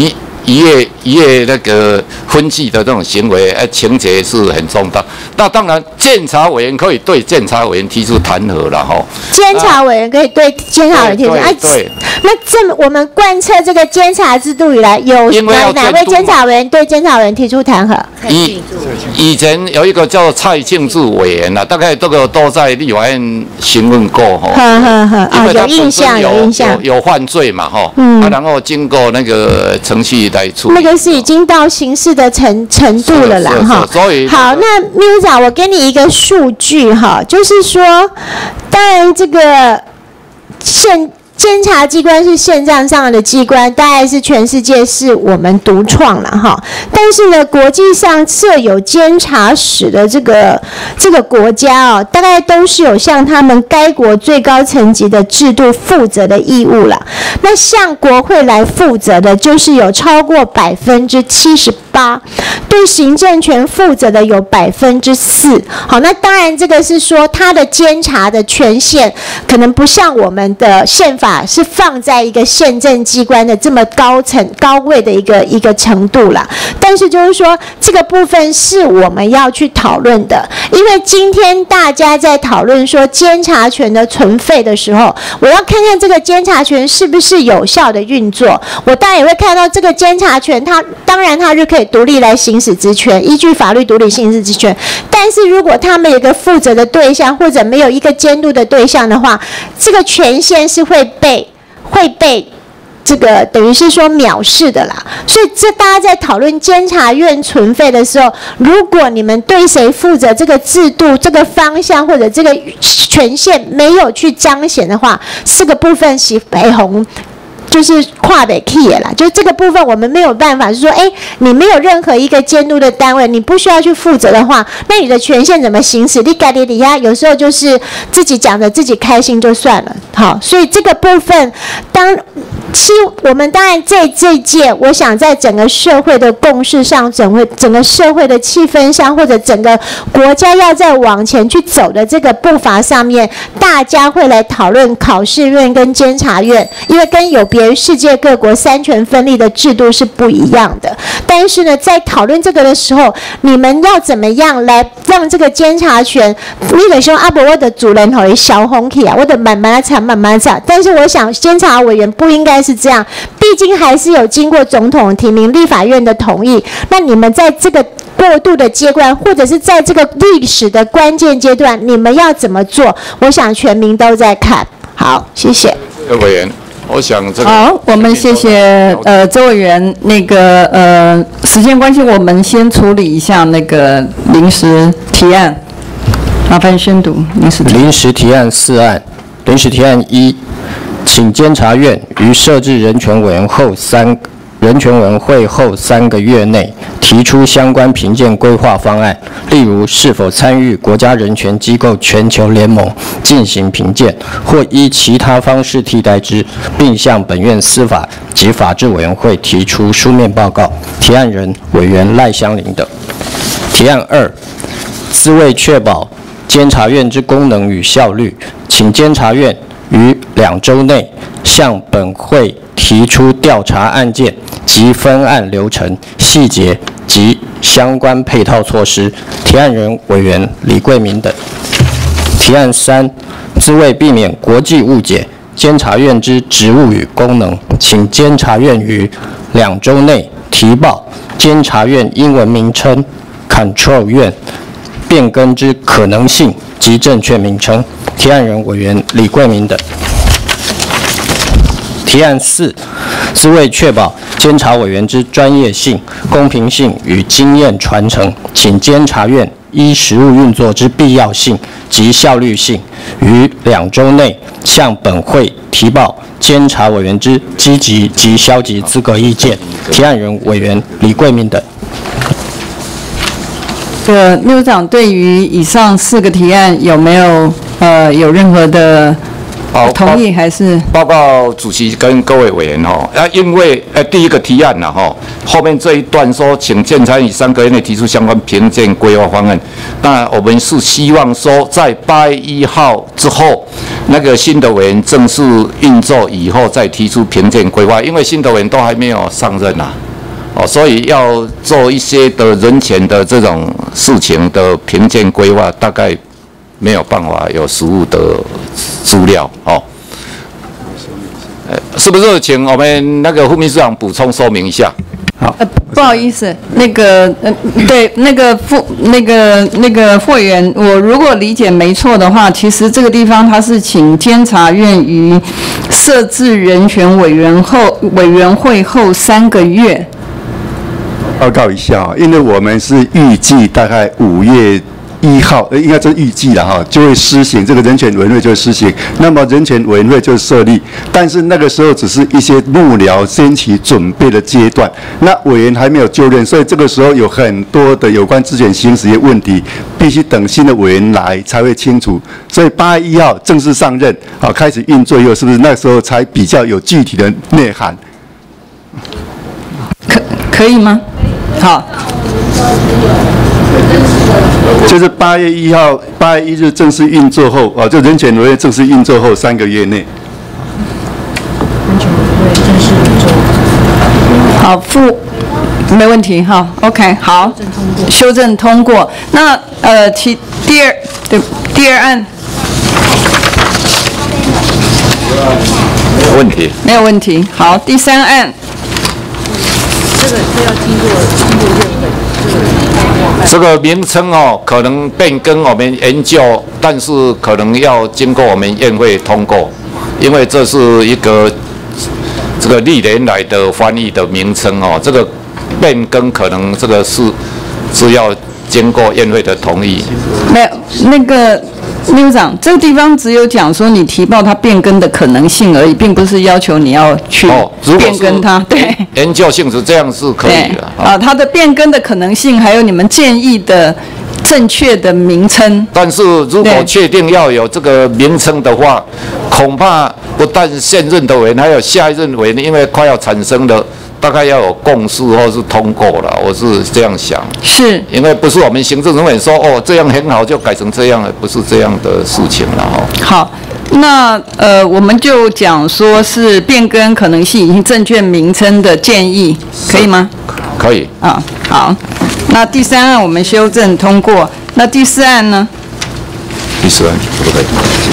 一夜一夜那个分析的这种行为，哎，情节是很重大。那当然，监察委员可以对监察委员提出弹劾了哈。 监察委员可以对监察委员提出， 对对。 那这么我们贯彻这个监察制度以来，有哪哪位监察委员对监察委员提出弹劾？ 以以前有一个叫蔡庆柱委员啊，大概这个都在立法院询问过哈。 呵呵呵，啊，有印象，有印象， 有犯罪嘛哈。 嗯。 啊，然后经过那个程序来处理。 那个是已经到刑事的程程度了啦哈。 所以好，那秘书长，我给你一个数据哈，就是说，当然这个现。监察机关是宪章上的机关，大概是全世界是我们独创了哈。但是呢，国际上设有监察使的这个这个国家哦，大概都是有向他们该国最高层级的制度负责的义务了。那向国会来负责的，就是有超过百分之七十八，对行政权负责的有百分之四。好，那当然这个是说他的监察的权限可能不像我们的宪法。是放在一个宪政机关的这么高层高位的一个一个程度啦，但是就是说这个部分是我们要去讨论的，因为今天大家在讨论说监察权的存废的时候，我要看看这个监察权是不是有效的运作。我当然也会看到这个监察权，它当然它是可以独立来行使职权，依据法律独立行使职权，但是如果他们有一个负责的对象或者没有一个监督的对象的话，这个权限是会被会被这个等于是说藐视的啦。所以这大家在讨论监察院存废的时候，如果你们对谁负责这个制度、这个方向或者这个权限没有去彰显的话，这个部分是北红。就是跨北 key 啦，就是这个部分我们没有办法，是说，哎，你没有任何一个监督的单位，你不需要去负责的话，那你的权限怎么行使？你改你底下有时候就是自己讲的自己开心就算了，好，所以这个部分，当其我们当然这这一届，我想在整个社会的共识上，整个整个社会的气氛上，或者整个国家要在往前去走的这个步伐上面，大家会来讨论考试院跟监察院，因为跟有别。世界各国三权分立的制度是不一样的，但是呢，在讨论这个的时候，你们要怎么样来让这个监察权？你得说阿伯，我的主人吼小红起啊，我的慢慢查慢慢查。但是我想，监察委员不应该是这样，毕竟还是有经过总统提名、立法院的同意。那你们在这个过渡的阶段，或者是在这个历史的关键阶段，你们要怎么做？我想全民都在看。好，谢谢。 委员。我想这个好，我们谢谢呃周委员。那个呃，时间关系，我们先处理一下那个临时提案。麻烦宣读临时提案。 临时提案四案。临时提案一，请监察院于设置人权委员后三人权委员会后三个月内提出相关评鉴规划方案，例如是否参与国家人权机构全球联盟进行评鉴，或依其他方式替代之，并向本院司法及法制委员会提出书面报告。提案人委员赖香伶等。提案二，自为确保监察院之功能与效率，请监察院于两周内向本会提出调查案件及分案流程细节及相关配套措施。提案人委员李桂明等。提案三，自为避免国际误解监察院之职务与功能，请监察院于两周内提报监察院英文名称 Control 院变更之可能性及正确名称。提案人委员李桂明等。提案四，自为确保监察委员之专业性、公平性与经验传承，请监察院依实务运作之必要性及效率性，于两周内向本会提报监察委员之积极及消极资格意见。提案人委员李桂明等。 呃，秘书长对于以上四个提案有没有呃有任何的同意还是？ 报告主席跟各位委员哈，啊，因为呃第一个提案呐哈，后面这一段说，请监察院以三个月内提出相关评鉴规划方案。那我们是希望说，在八月一号之后，那个新的委员正式运作以后，再提出评鉴规划，因为新的委员都还没有上任呐。 哦，所以要做一些的人权的这种事情的评鉴规划，大概没有办法有实物的资料哦。呃，是不是请我们那个副秘书长补充说明一下？好， 呃，不好意思，那个呃，对，那个副那个那个副委员，我如果理解没错的话，其实这个地方他是请监察院于设置人权委员后委员会后三个月。 报告一下，因为我们是预计大概五月一号，呃，应该是预计了哈，就会施行这个人权委员会就会施行，那么人权委员会就设立，但是那个时候只是一些幕僚先期准备的阶段，那委员还没有就任，所以这个时候有很多的有关职权行使的问题，必须等新的委员来才会清楚，所以八月一号正式上任，好开始运作以后，是不是那时候才比较有具体的内涵？ 可可以吗？好。 就是八月一号，八月一日正式运作后，啊，就人权委员会正式运作后三个月内。 人权委员会正式运作。好，副没问题哈 ，OK， 好，修正通过。那呃，其第二对第二案没有问题， 没有问题。好，第三案。 这个是要经过经过院会。 这个名称哦，可能变更我们研究，但是可能要经过我们院会通过，因为这是一个这个历年来的翻译的名称哦，这个变更可能这个是是要经过院会的同意。 没有那个。秘书长，这个地方只有讲说你提报它变更的可能性而已，并不是要求你要去变更它。哦、对， 研究性质这样是可以的。 啊，它的变更的可能性，还有你们建议的正确的名称。 但是如果确定要有这个名称的话，恐怕不但现任的委员，还有下一任委员，因为快要产生了。大概要有共识或是通过了，我是这样想。 是，因为不是我们行政人员说哦这样很好就改成这样了，不是这样的事情了哈。 好，那呃我们就讲说是变更可能性以及证券名称的建议，可以吗？ 可以。 啊，好。那第三案我们修正通过，那第四案呢？ 第四案可不可以？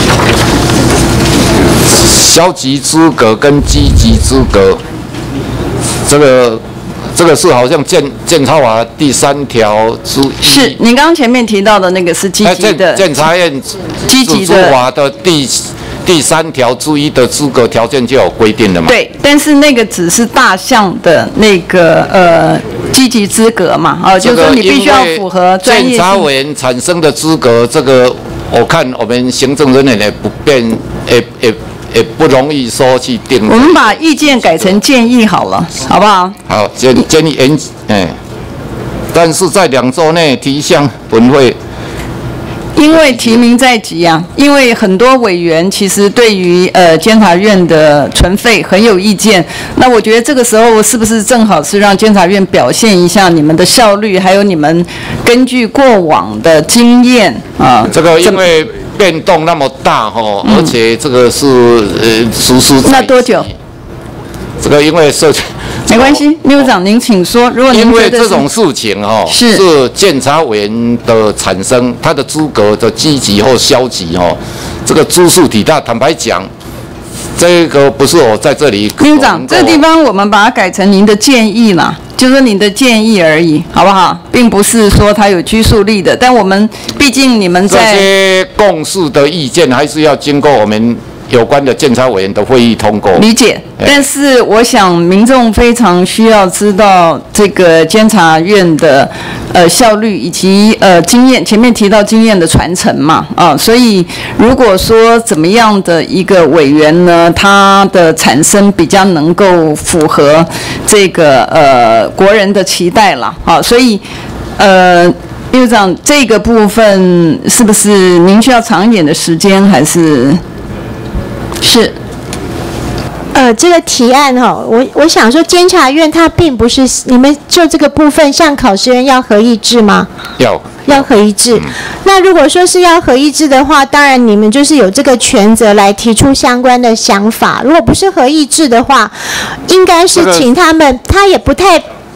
消极资格跟积极资格。这个这个是好像检检察法第三条之一。 是，您刚刚前面提到的那个是积极的。 检察院积极的法的第第三条之一的资格条件就有规定的嘛？ 对，但是那个只是大项的那个呃积极资格嘛，啊，就是说你必须要符合专业性。 检察委员产生的资格，这个我看我们行政人员也不便，也也。也不容易说去定。 我们把意见改成建议好了，好不好？ 好，建建议研，哎，但是在两周内提向本会。 因为提名在即啊，因为很多委员其实对于呃监察院的存废很有意见，那我觉得这个时候是不是正好是让监察院表现一下你们的效率，还有你们根据过往的经验啊？ 这个因为。变动那么大哈，而且这个是呃实施那多久？ 这个因为社没关系，秘书长您请说。如果您因为这种事情哈是是监察委员的产生，他的资格的积极或消极哈，这个诸事体大。坦白讲，这个不是我在这里。 秘书长，这个地方我们把它改成您的建议啦。就是你的建议而已，好不好？并不是说它有拘束力的，但我们毕竟你们在这些共识的意见，还是要经过我们有关的监察委员的会议通过。 理解，但是我想民众非常需要知道这个监察院的呃效率以及呃经验，前面提到经验的传承嘛，啊，所以如果说怎么样的一个委员呢，他的产生比较能够符合这个呃国人的期待了，啊，所以呃。秘书长，这个部分是不是您需要长一点的时间，还是是？ 呃，这个提案哈，我我想说，监察院它并不是你们就这个部分，像考试院要合议制吗？ 要。 要合议制。嗯、那如果说是要合议制的话，当然你们就是有这个权责来提出相关的想法。如果不是合议制的话，应该是请他们，他也不太。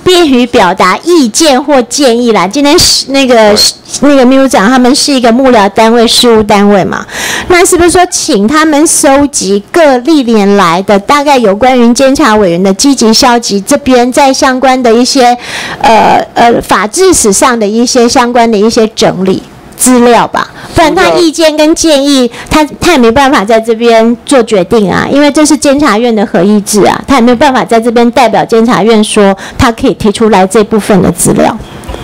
便于表达意见或建议啦。今天是那个那个秘书长他们是一个幕僚单位、事务单位嘛，那是不是说请他们收集各历年来的大概有关于监察委员的积极、消极这边在相关的一些呃呃法制史上的一些相关的一些整理资料吧，不然他意见跟建议，他他也没办法在这边做决定啊，因为这是监察院的合议制啊，他也没有办法在这边代表监察院说他可以提出来这部分的资料。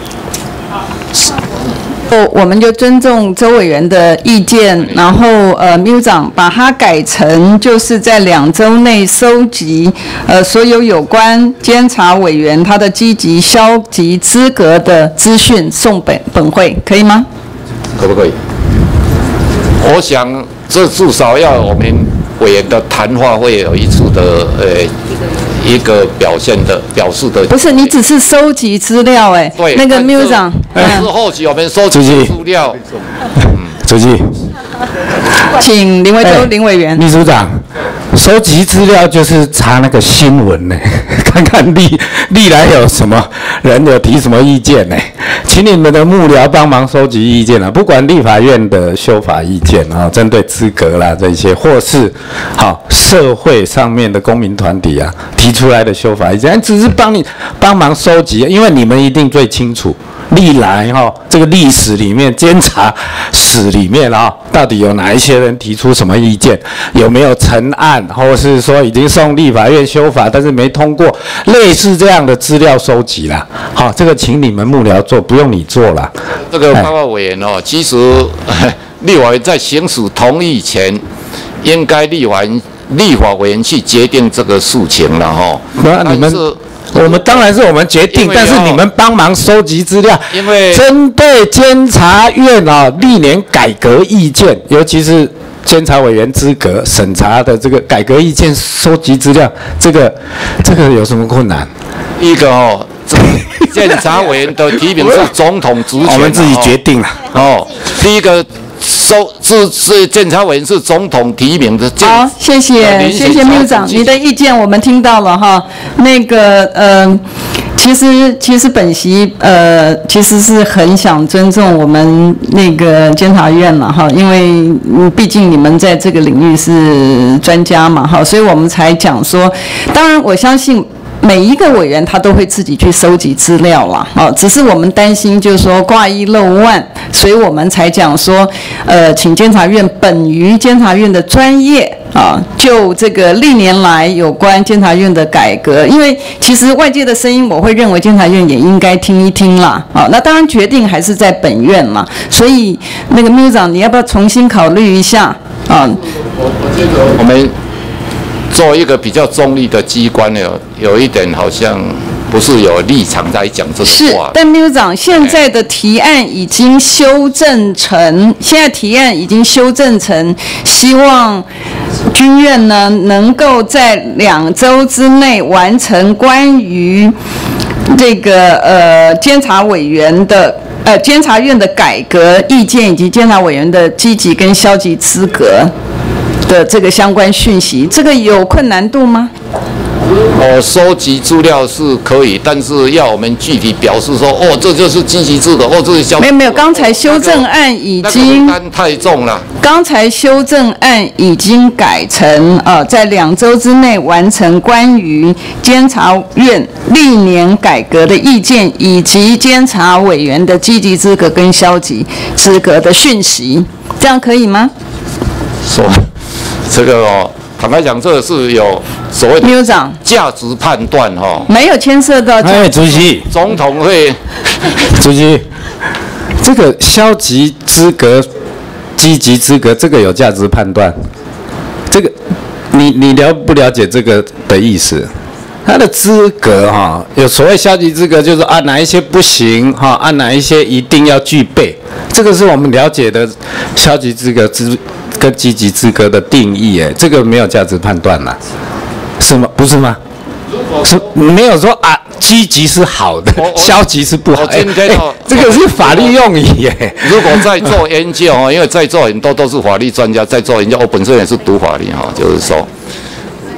哦，我们就尊重周委员的意见，然后呃，秘书长把它改成就是在两周内收集呃所有有关监察委员他的积极、消极资格的资讯送本本会，可以吗？ 可不可以？我想这至少要我们委员的谈话会有一次的呃一个表现的表示的。 不是，你只是收集资料哎。 对。 那个秘书长。 但是后期我们收集资料。 主席。 请林维洲林委员。 秘书长，收集资料就是查那个新闻呢，看看历历来有什么人有提什么意见呢？请你们的幕僚帮忙收集意见啊，不管立法院的修法意见啊，针对资格啦这些，或是好社会上面的公民团体啊提出来的修法意见，只是帮你帮忙收集，因为你们一定最清楚。历来哈、哦，这个历史里面监察史里面啊、哦，到底有哪一些人提出什么意见？有没有成案，或是说已经送立法院修法，但是没通过，类似这样的资料收集啦。好、哦，这个请你们幕僚做，不用你做啦。 这个报告委员哦，其实立法院在行使同意前，应该立法立法委员去决定这个事情了哈。 那你们。我们当然是我们决定，但是你们帮忙收集资料， 因为针对监察院啊历年改革意见，尤其是监察委员资格审查的这个改革意见收集资料，这个这个有什么困难？ 一个哦，监察委员的提名是总统职权， 我们自己决定了哦。第一个。收是是监察委员是总统提名的。 好，谢谢谢谢秘书长，你的意见我们听到了哈。那个呃，其实其实本席呃其实是很想尊重我们那个监察院了哈，因为毕竟你们在这个领域是专家嘛哈，所以我们才讲说，当然我相信。每一个委员他都会自己去收集资料啦，哦，只是我们担心就是说挂一漏万，所以我们才讲说，呃，请监察院本于监察院的专业啊，就这个历年来有关监察院的改革，因为其实外界的声音，我会认为监察院也应该听一听啦，啊，那当然决定还是在本院嘛，所以那个秘书长你要不要重新考虑一下啊？ 我我觉得我们。做一个比较中立的机关呢，有一点好像不是有立场在讲这个话。 是，但秘书长，现在的提案已经修正成，现在提案已经修正成，希望军院呢能够在两周之内完成关于这个呃监察委员的。呃，监察院的改革意见以及监察委员的积极跟消极资格的这个相关讯息，这个有困难度吗？ 哦，收集资料是可以，但是要我们具体表示说，哦，这就是积极资格，哦，这是消。 没有没有，刚才修正案已经那个担太重了。 刚才修正案已经改成呃，在两周之内完成关于监察院历年改革的意见，以及监察委员的积极资格跟消极资格的讯息，这样可以吗？ 说这个哦。坦白讲，这个是有所谓的秘书长价值判断哈、哦， 没有牵涉到。 哎，主席， 总统会， 主席，这个消极资格、积极资格，这个有价值判断，这个你你了不了解这个的意思？他的资格哈，有所谓消极资格，就是按哪一些不行哈，按哪一些一定要具备，这个是我们了解的消极资格资。跟积极资格的定义，哎，这个没有价值判断啦，是吗？不是吗？是没有说啊，积极是好的，消极是不好。 今天哦， 这个是法律用语耶。 如果在做研究哦，因为在座很多都是法律专家，在做研究，我本身也是读法律哈，就是说，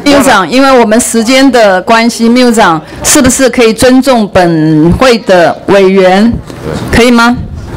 秘书长，因为我们时间的关系，秘书长是不是可以尊重本会的委员，可以吗？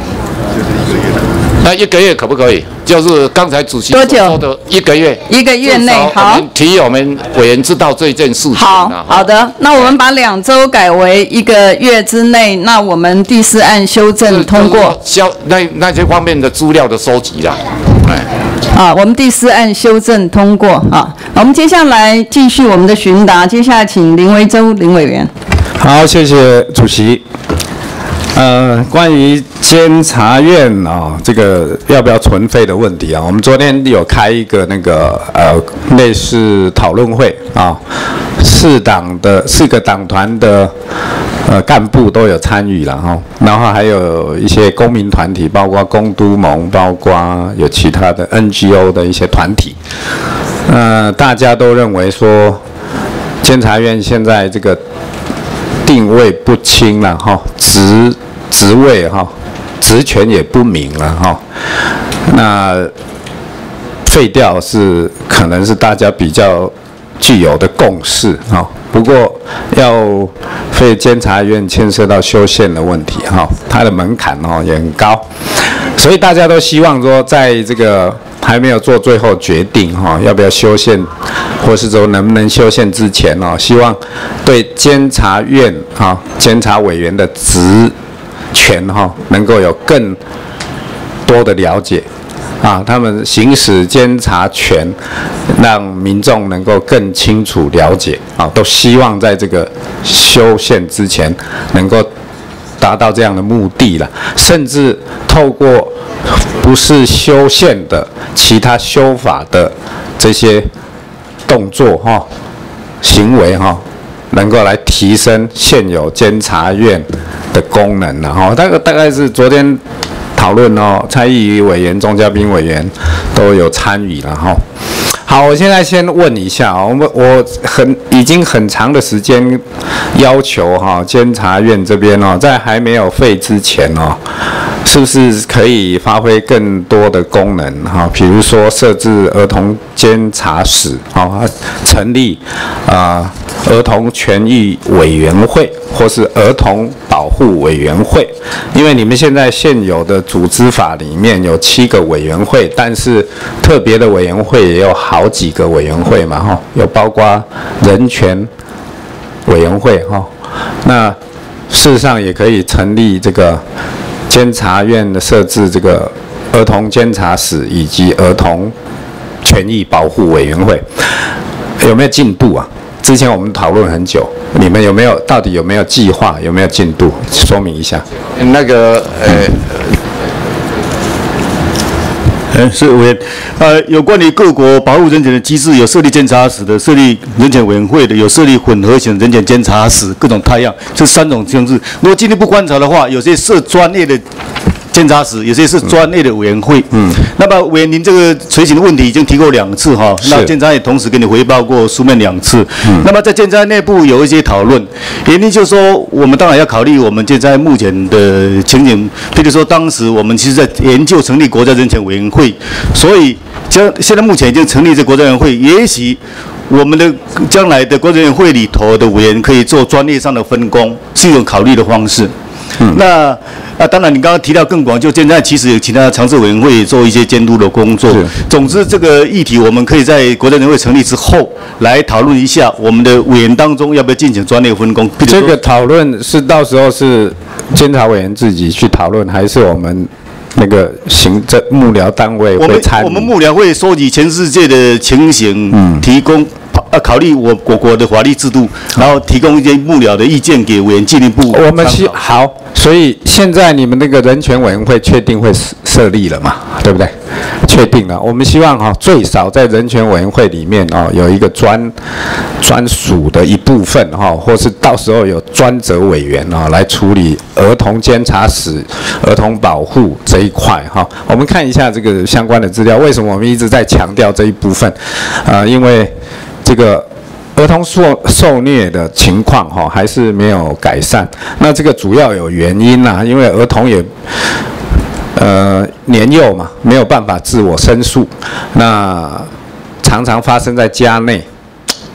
那一个月可不可以？就是刚才主席所说的一个月， 一个月内好。 提我们委员知道这件事情。 好，好的。那我们把两周改为一个月之内，那我们第四案修正通过。 消那那些方面的资料的收集啦。哎。 啊，我们第四案修正通过啊。我们接下来继续我们的询答，接下来请林维洲林委员。 好，谢谢主席。呃，关于监察院啊、哦，这个要不要存废的问题啊，我们昨天有开一个那个呃类似讨论会啊，四党的四个党团的呃干部都有参与了哈，然后还有一些公民团体，包括公都盟，包括有其他的 N G O 的一些团体，呃，大家都认为说，监察院现在这个定位不清了哈，职职位哈，职权也不明了哈，那废掉是可能是大家比较具有的共识哈。不过要废监察院牵涉到修宪的问题哈，它的门槛哦也很高，所以大家都希望说，在这个还没有做最后决定哈，要不要修宪，或是说能不能修宪之前哦，希望对监察院哈监察委员的职权哈能够有更多的了解啊，他们行使监察权，让民众能够更清楚了解啊，都希望在这个修宪之前能够达到这样的目的了，甚至透过不是修宪的其他修法的这些动作哈、行为哈，能够来提升现有监察院的功能了哈。大概大概是昨天讨论哦，蔡易余委员、钟嘉宾委员都有参与了哈。好，我现在先问一下啊，我们我很已经很长的时间要求哈，监察院这边哦，在还没有废之前哦，是不是可以发挥更多的功能哈？比如说设置儿童监察室啊，成立啊儿童权益委员会或是儿童保护委员会，因为你们现在现有的组织法里面有七个委员会，但是特别的委员会也有好几个委员会嘛哈，有包括人权委员会哈，那事实上也可以成立这个监察院的设置这个儿童监察室以及儿童权益保护委员会，有没有进步啊？之前我们讨论很久，你们有没有到底有没有计划，有没有进度？说明一下。 那个呃。 哎，是委员，呃，有关于各国保护人权的机制，有设立监察室的，设立人权委员会的，有设立混合型人权监察室，各种太阳，这三种形式。如果进一步观察的话，有些设专业的监察室，有些是专业的委员会。嗯。那么委员，您这个垂询的问题已经提过两次哈，那监察也同时给你回报过书面两次。嗯。那么在监察内部有一些讨论，原因就是说，我们当然要考虑我们监察目前的情景，比如说当时我们其实在研究成立国家人权委员会。所以，将现在目前已经成立这国家委员会，也许我们的将来的国家委员会里头的委员可以做专业上的分工，是一种考虑的方式。嗯、那啊，当然你刚刚提到更广，就现在其实有其他常设委员会做一些监督的工作。总之，这个议题我们可以在国家委员会成立之后来讨论一下，我们的委员当中要不要进行专业分工。 这个讨论是到时候是监察委员自己去讨论，还是我们？那个行政幕僚单位会参与， 我们幕僚会收集全世界的情形，嗯，提供呃考虑我我国的法律制度，然后提供一些幕僚的意见给委员进一步。 我们是好，所以现在你们那个人权委员会确定会设立了嘛？对不对？确定了。我们希望哈、哦，最少在人权委员会里面哦，有一个专专属的一部分哈、哦，或是到时候有专责委员哦来处理儿童监察室、儿童保护这一块哈、哦。我们看一下这个相关的资料，为什么我们一直在强调这一部分？啊、呃，因为这个。儿童受受虐的情况哈、哦、还是没有改善，那这个主要有原因啦、啊，因为儿童也呃年幼嘛，没有办法自我申诉，那常常发生在家内，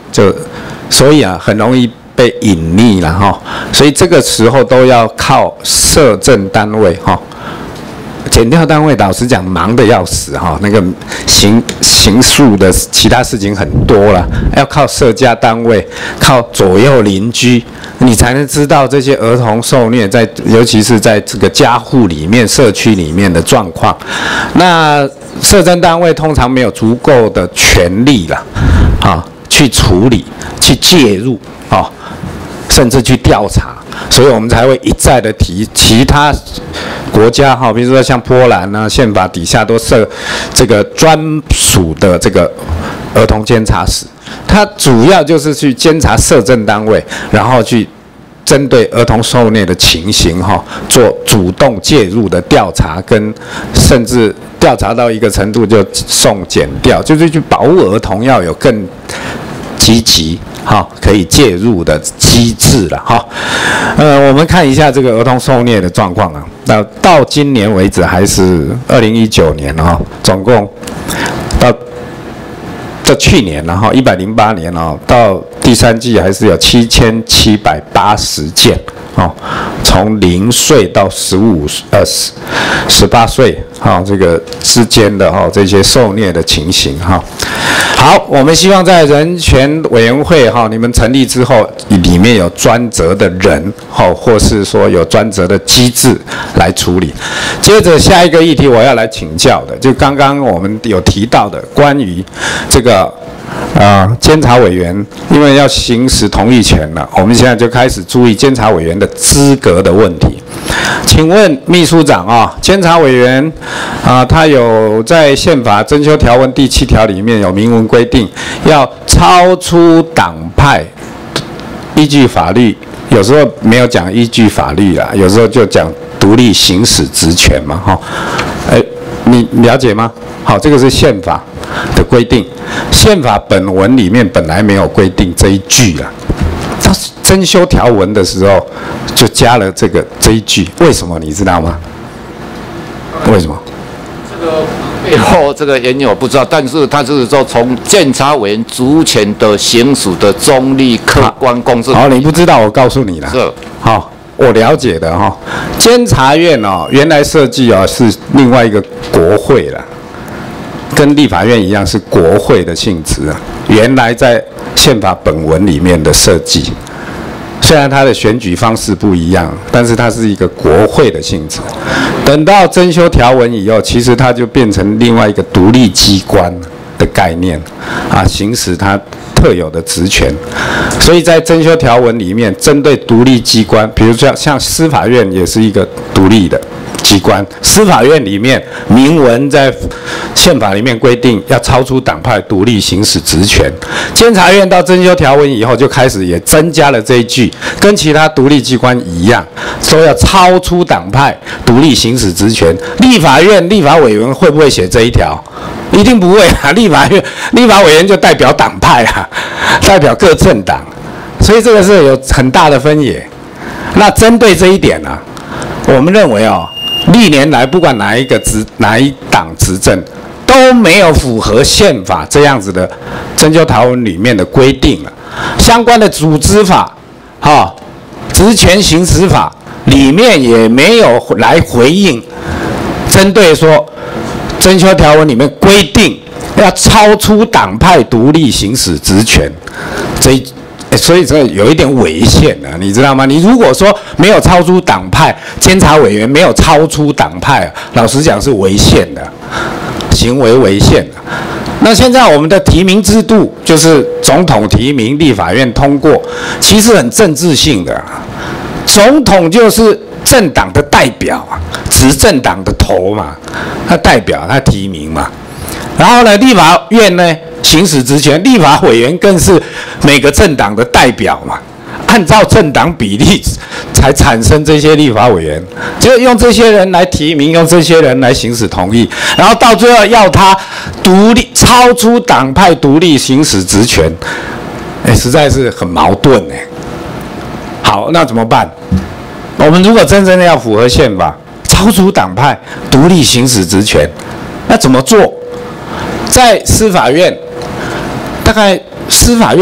就所以啊，很容易被隐匿了哈。所以这个时候都要靠社政单位哈。检调单位老实讲忙得要死哈，那个行行诉的其他事情很多了，要靠社家单位，靠左右邻居，你才能知道这些儿童受虐在，尤其是在这个家户里面、社区里面的状况。那社政单位通常没有足够的权力了，啊，去处理、去介入啊，甚至去调查。所以我们才会一再的提其他国家哈，比如说像波兰啊，宪法底下都设这个专属的这个儿童监察室，它主要就是去监察社政单位，然后去针对儿童受虐的情形哈，做主动介入的调查，跟甚至调查到一个程度就送检调，就是去保护儿童要有更积极哈可以介入的机制了哈。呃，我们看一下这个儿童受虐的状况啊。那到今年为止还是二零一九年哈，总共到到去年然后一百零八年哦，到第三季还是有七千七百八十件哦，从零岁到十五呃十十八岁哈这个之间的哈这些受虐的情形哈。好，我们希望在人权委员会哈，你们成立之后，里面有专责的人哈，或是说有专责的机制来处理。接着下一个议题我要来请教的，就刚刚我们有提到的关于这个啊监察委员，因为要行使同意权了，我们现在就开始注意监察委员的资格的问题。请问秘书长啊，监察委员啊，他有在宪法增修条文第七条里面有明文规定，要超出党派，依据法律，有时候没有讲依据法律啦，有时候就讲独立行使职权嘛，哈，哎，你了解吗？好，这个是宪法的规定，宪法本文里面本来没有规定这一句啊。到增修条文的时候，就加了这个这一句，为什么你知道吗？为什么？ 这个背后这个原因我不知道，但是他就是说从监察委员职权的行使的中立、客观、公正。 好，你不知道，我告诉你了。 是。 好，我了解的哈。监察院哦，原来设计哦是另外一个国会了。跟立法院一样是国会的性质啊，原来在宪法本文里面的设计，虽然它的选举方式不一样，但是它是一个国会的性质。等到增修条文以后，其实它就变成另外一个独立机关的概念啊，行使它特有的职权。所以在增修条文里面，针对独立机关，比如说像司法院也是一个独立的机关，司法院里面明文在宪法里面规定要超出党派独立行使职权。监察院到增修条文以后，就开始也增加了这一句，跟其他独立机关一样，说要超出党派独立行使职权。立法院立法委员会不会写这一条？一定不会啊！立法院立法委员就代表党派啊，代表各政党，所以这个是有很大的分野。那针对这一点呢、啊，我们认为哦，历年来不管哪一个执哪一党执政，都没有符合宪法这样子的增修条文里面的规定了。相关的组织法、哈、哦、职权行使法里面也没有来回应，针对说增修条文里面规定要超出党派独立行使职权，这一。所以这有一点违宪啊，你知道吗？你如果说没有超出党派，监察委员没有超出党派，老实讲是违宪的，行为违宪的。那现在我们的提名制度就是总统提名，立法院通过，其实很政治性的。总统就是政党的代表啊，执政党的头嘛，他代表他提名嘛。然后呢，立法院呢行使职权，立法委员更是每个政党的代表嘛，按照政党比例才产生这些立法委员，就用这些人来提名，用这些人来行使同意，然后到最后要他独立超出党派独立行使职权，哎，实在是很矛盾哎。好，那怎么办？我们如果真正的要符合宪法，超出党派独立行使职权，那怎么做？在司法院，大概司法院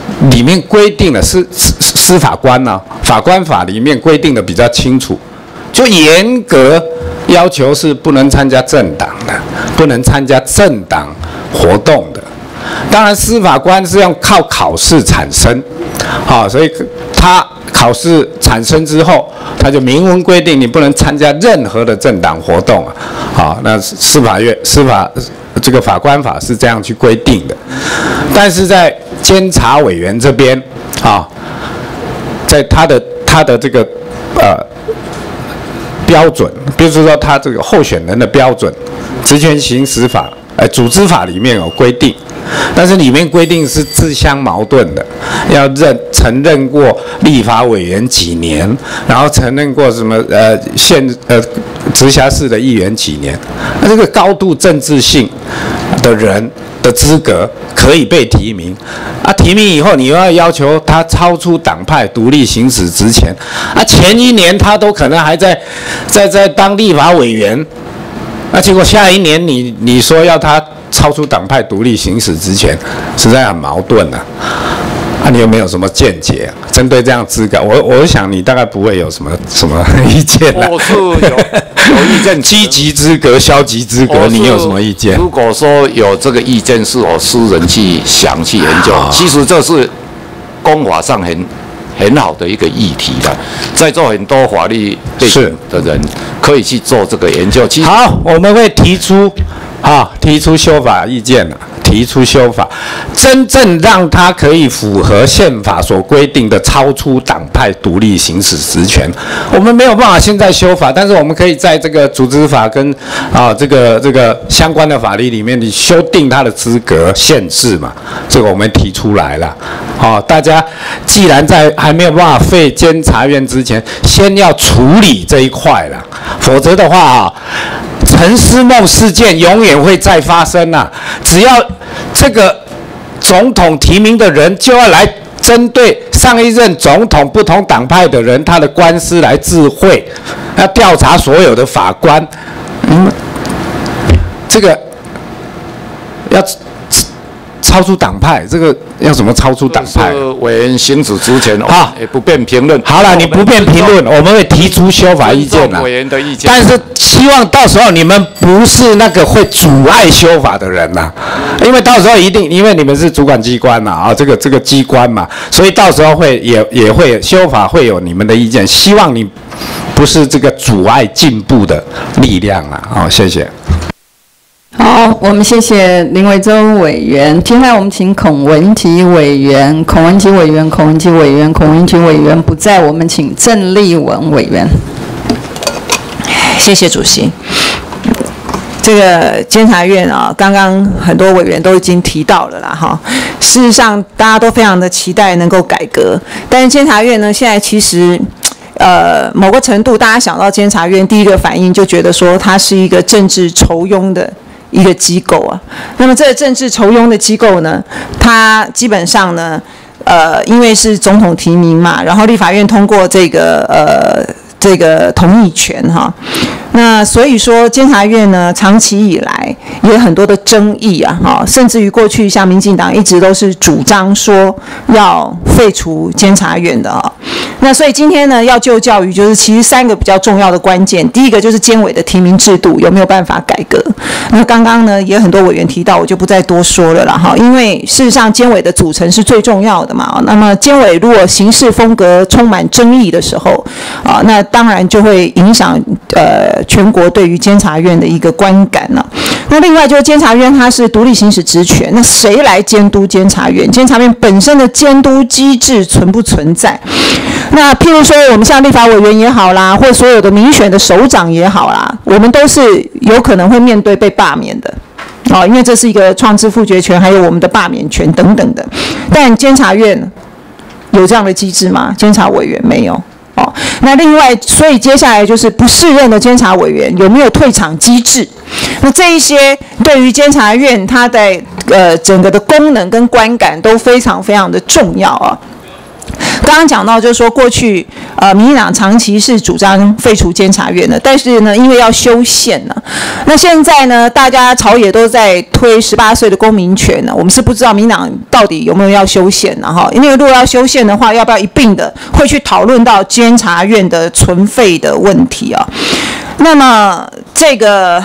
里面规定了司司司法官呢、啊，法官法里面规定的比较清楚，就严格要求是不能参加政党的，不能参加政党活动的。当然，司法官是要靠考试产生，好、哦，所以他考试产生之后，他就明文规定你不能参加任何的政党活动啊。好、哦，那司法院司法这个法官法是这样去规定的，但是在监察委员这边啊、哦，在他的他的这个呃标准，比如说他这个候选人的标准，职权行使法。呃，组织法里面有规定，但是里面规定是自相矛盾的，要认承认过立法委员几年，然后承认过什么呃县呃直辖市的议员几年，那这个高度政治性的人的资格可以被提名，啊，提名以后你又要要求他超出党派独立行使职权，啊，前一年他都可能还在在在当立法委员。那结果下一年你你说要他超出党派独立行使职权，实在很矛盾啊！啊，你有没有什么见解、啊？针对这样资格，我我想你大概不会有什么什么意见啦。 我是有有意见， 积极资格、消极资格，你有什么意见？ 如果说有这个意见，是我私人去想去研究， 啊、 其实这是公法上很。很好的一个议题的，在座很多法律背景的人可以去做这个研究。 好，我们会提出，啊，提出修法意见了，提出修法，真正让它可以符合宪法所规定的超出党派独立行使职权。我们没有办法现在修法，但是我们可以在这个组织法跟啊这个这个相关的法律里面，你修订它的资格限制嘛，这个我们提出来了。好、哦，大家既然在还没有办法废监察院之前，先要处理这一块了，否则的话啊，陈思梦事件永远会再发生啊！只要这个总统提名的人就要来针对上一任总统不同党派的人他的官司来智慧，要调查所有的法官，嗯，这个要超出党派，这个要怎么超出党派？ 委员行使职权， 好， 也不便评论。 好了，你不便评论，我们会提出修法意见了。 委员的意见， 但是希望到时候你们不是那个会阻碍修法的人呐、啊，因为到时候一定，因为你们是主管机关嘛，啊，这个这个机关嘛，所以到时候会也也会修法会有你们的意见，希望你不是这个阻碍进步的力量啊。好，谢谢。 好，我们谢谢林维洲委员。接下来我们请孔文琪委员，孔文琪委员，孔文琪委员，孔文琪委员不在，我们请郑丽文委员。 谢谢主席。这个监察院啊，刚刚很多委员都已经提到了啦，哈。事实上，大家都非常的期待能够改革，但是监察院呢，现在其实。呃，某个程度，大家想到监察院，第一个反应就觉得说，它是一个政治酬庸的一个机构啊。那么，这个政治酬庸的机构呢，它基本上呢，呃，因为是总统提名嘛，然后立法院通过这个呃这个同意权哈。那所以说，监察院呢，长期以来也有很多的争议啊，哈，甚至于过去像民进党一直都是主张说要废除监察院的啊。那所以今天呢，要就教育就是其实三个比较重要的关键，第一个就是监委的提名制度有没有办法改革。那刚刚呢也很多委员提到，我就不再多说了啦哈，因为事实上监委的组成是最重要的嘛。那么监委如果行事风格充满争议的时候，啊，那当然就会影响呃全国对于监察院的一个观感了。那另外就是监察院它是独立行使职权，那谁来监督监察院？监察院本身的监督机制存不存在？那譬如说，我们像立法委员也好啦，或所有的民选的首长也好啦，我们都是有可能会面对被罢免的，哦，因为这是一个创制复决权，还有我们的罢免权等等的。但监察院有这样的机制吗？监察委员没有。哦，那另外，所以接下来就是不适任的监察委员有没有退场机制？那这一些对于监察院它的呃整个的功能跟观感都非常非常的重要啊。 刚刚讲到，就是说过去呃，民进党长期是主张废除监察院的，但是呢，因为要修宪呢，那现在呢，大家朝野都在推十八岁的公民权呢，我们是不知道民进党到底有没有要修宪呢？哈，因为如果要修宪的话，要不要一并的会去讨论到监察院的存废的问题啊？那么这个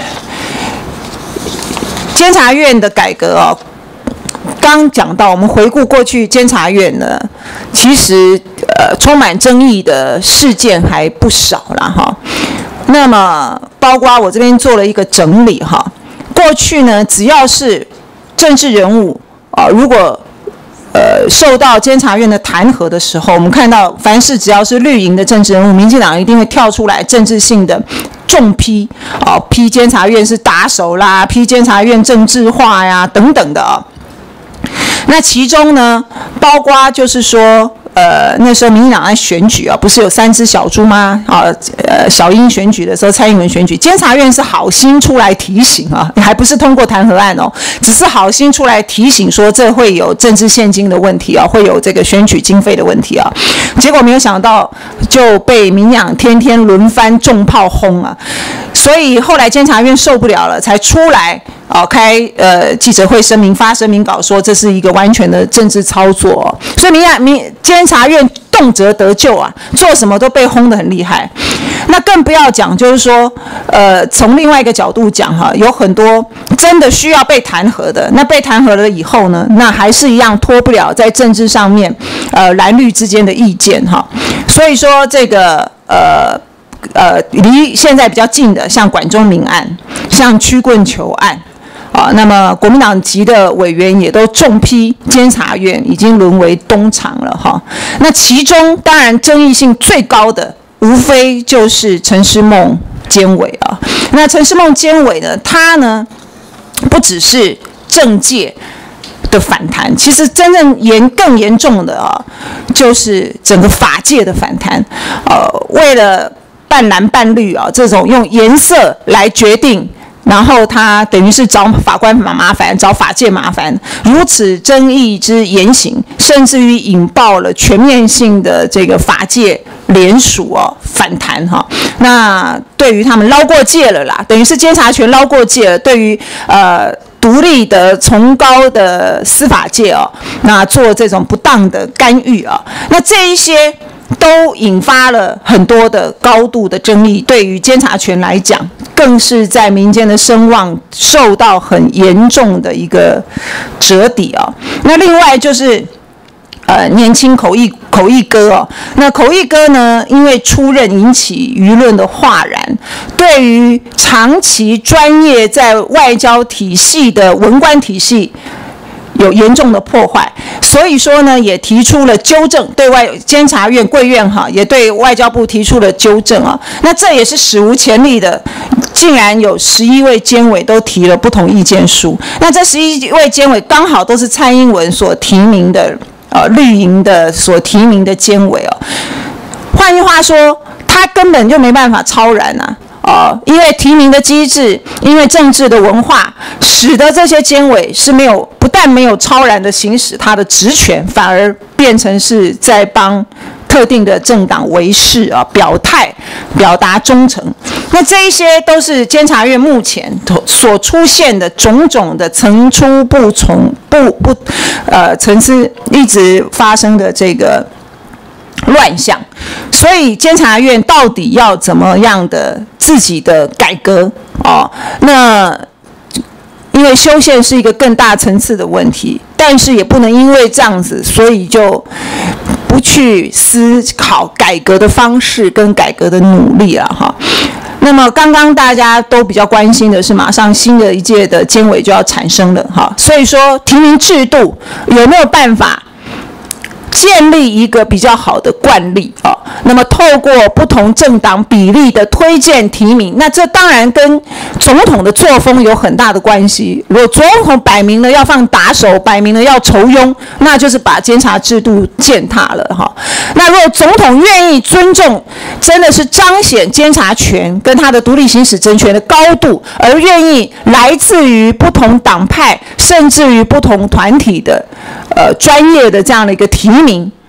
监察院的改革啊。刚讲到，我们回顾过去监察院呢，其实呃充满争议的事件还不少啦哈。那么包括我这边做了一个整理哈，过去呢只要是政治人物啊、呃，如果呃受到监察院的弹劾的时候，我们看到凡是只要是绿营的政治人物，民进党一定会跳出来政治性的重批啊、呃，批监察院是打手啦，批监察院政治化呀等等的啊。那其中呢，包括就是说，呃，那时候民进党在选举啊，不是有三只小猪吗？啊，呃，小英选举的时候，蔡英文选举，监察院是好心出来提醒啊，还不是通过弹劾案哦，只是好心出来提醒说这会有政治现金的问题啊，会有这个选举经费的问题啊。结果没有想到就被民进党天天轮番重炮轰啊，所以后来监察院受不了了，才出来。哦，开呃记者会声明发声明稿说这是一个完全的政治操作、哦，所以民民监察院动辄得咎啊，做什么都被轰得很厉害。那更不要讲，就是说，呃，从另外一个角度讲哈，有很多真的需要被弹劾的，那被弹劾了以后呢，那还是一样脱不了在政治上面，呃，蓝绿之间的意见哈。所以说这个呃。呃，离现在比较近的，像管中明案，像曲棍球案，啊，那么国民党籍的委员也都重批监察院已经沦为东厂了哈。那其中当然争议性最高的，无非就是陈诗梦监委啊。那陈诗梦监委呢，他呢不只是政界的反弹，其实真正严更严重的啊，就是整个法界的反弹。呃，为了半蓝半绿啊，这种用颜色来决定，然后他等于是找法官麻烦，找法界麻烦，如此争议之严刑，甚至于引爆了全面性的这个法界联署哦反弹哈。那对于他们捞过界了啦，等于是监察权捞过界了，对于呃。独立的崇高的司法界哦，那做这种不当的干预啊，那这一些都引发了很多的高度的争议，对于监察权来讲，更是在民间的声望受到很严重的一个折抵啊。那另外就是。呃，年轻口译口译哥哦，那口译哥呢，因为出任引起舆论的哗然，对于长期专业在外交体系的文官体系有严重的破坏，所以说呢，也提出了纠正，对外监察院贵院哈，也对外交部提出了纠正啊。那这也是史无前例的，竟然有十一位监委都提了不同意见书。那这十一位监委刚好都是蔡英文所提名的。呃，绿营的所提名的监委哦，换句话说，他根本就没办法超然啊，呃，因为提名的机制，因为政治的文化，使得这些监委是没有，不但没有超然的行使他的职权，反而变成是在帮特定的政党维事啊，表态，表达忠诚。那这一些都是监察院目前所出现的种种的层出不穷、不不呃层次一直发生的这个乱象。所以监察院到底要怎么样的自己的改革哦？那因为修宪是一个更大层次的问题，但是也不能因为这样子，所以就不去思考改革的方式跟改革的努力了哈。那么刚刚大家都比较关心的是，马上新的一届的监委就要产生了哈，所以说提名制度有没有办法建立一个比较好的惯例啊？那么透过不同政党比例的推荐提名，那这当然跟总统的作风有很大的关系。如果总统摆明了要放打手，摆明了要酬庸，那就是把监察制度践踏了哈。那如果总统愿意尊重，真的是彰显监察权跟他的独立行使职权的高度，而愿意来自于不同党派甚至于不同团体的呃专业的这样的一个提名，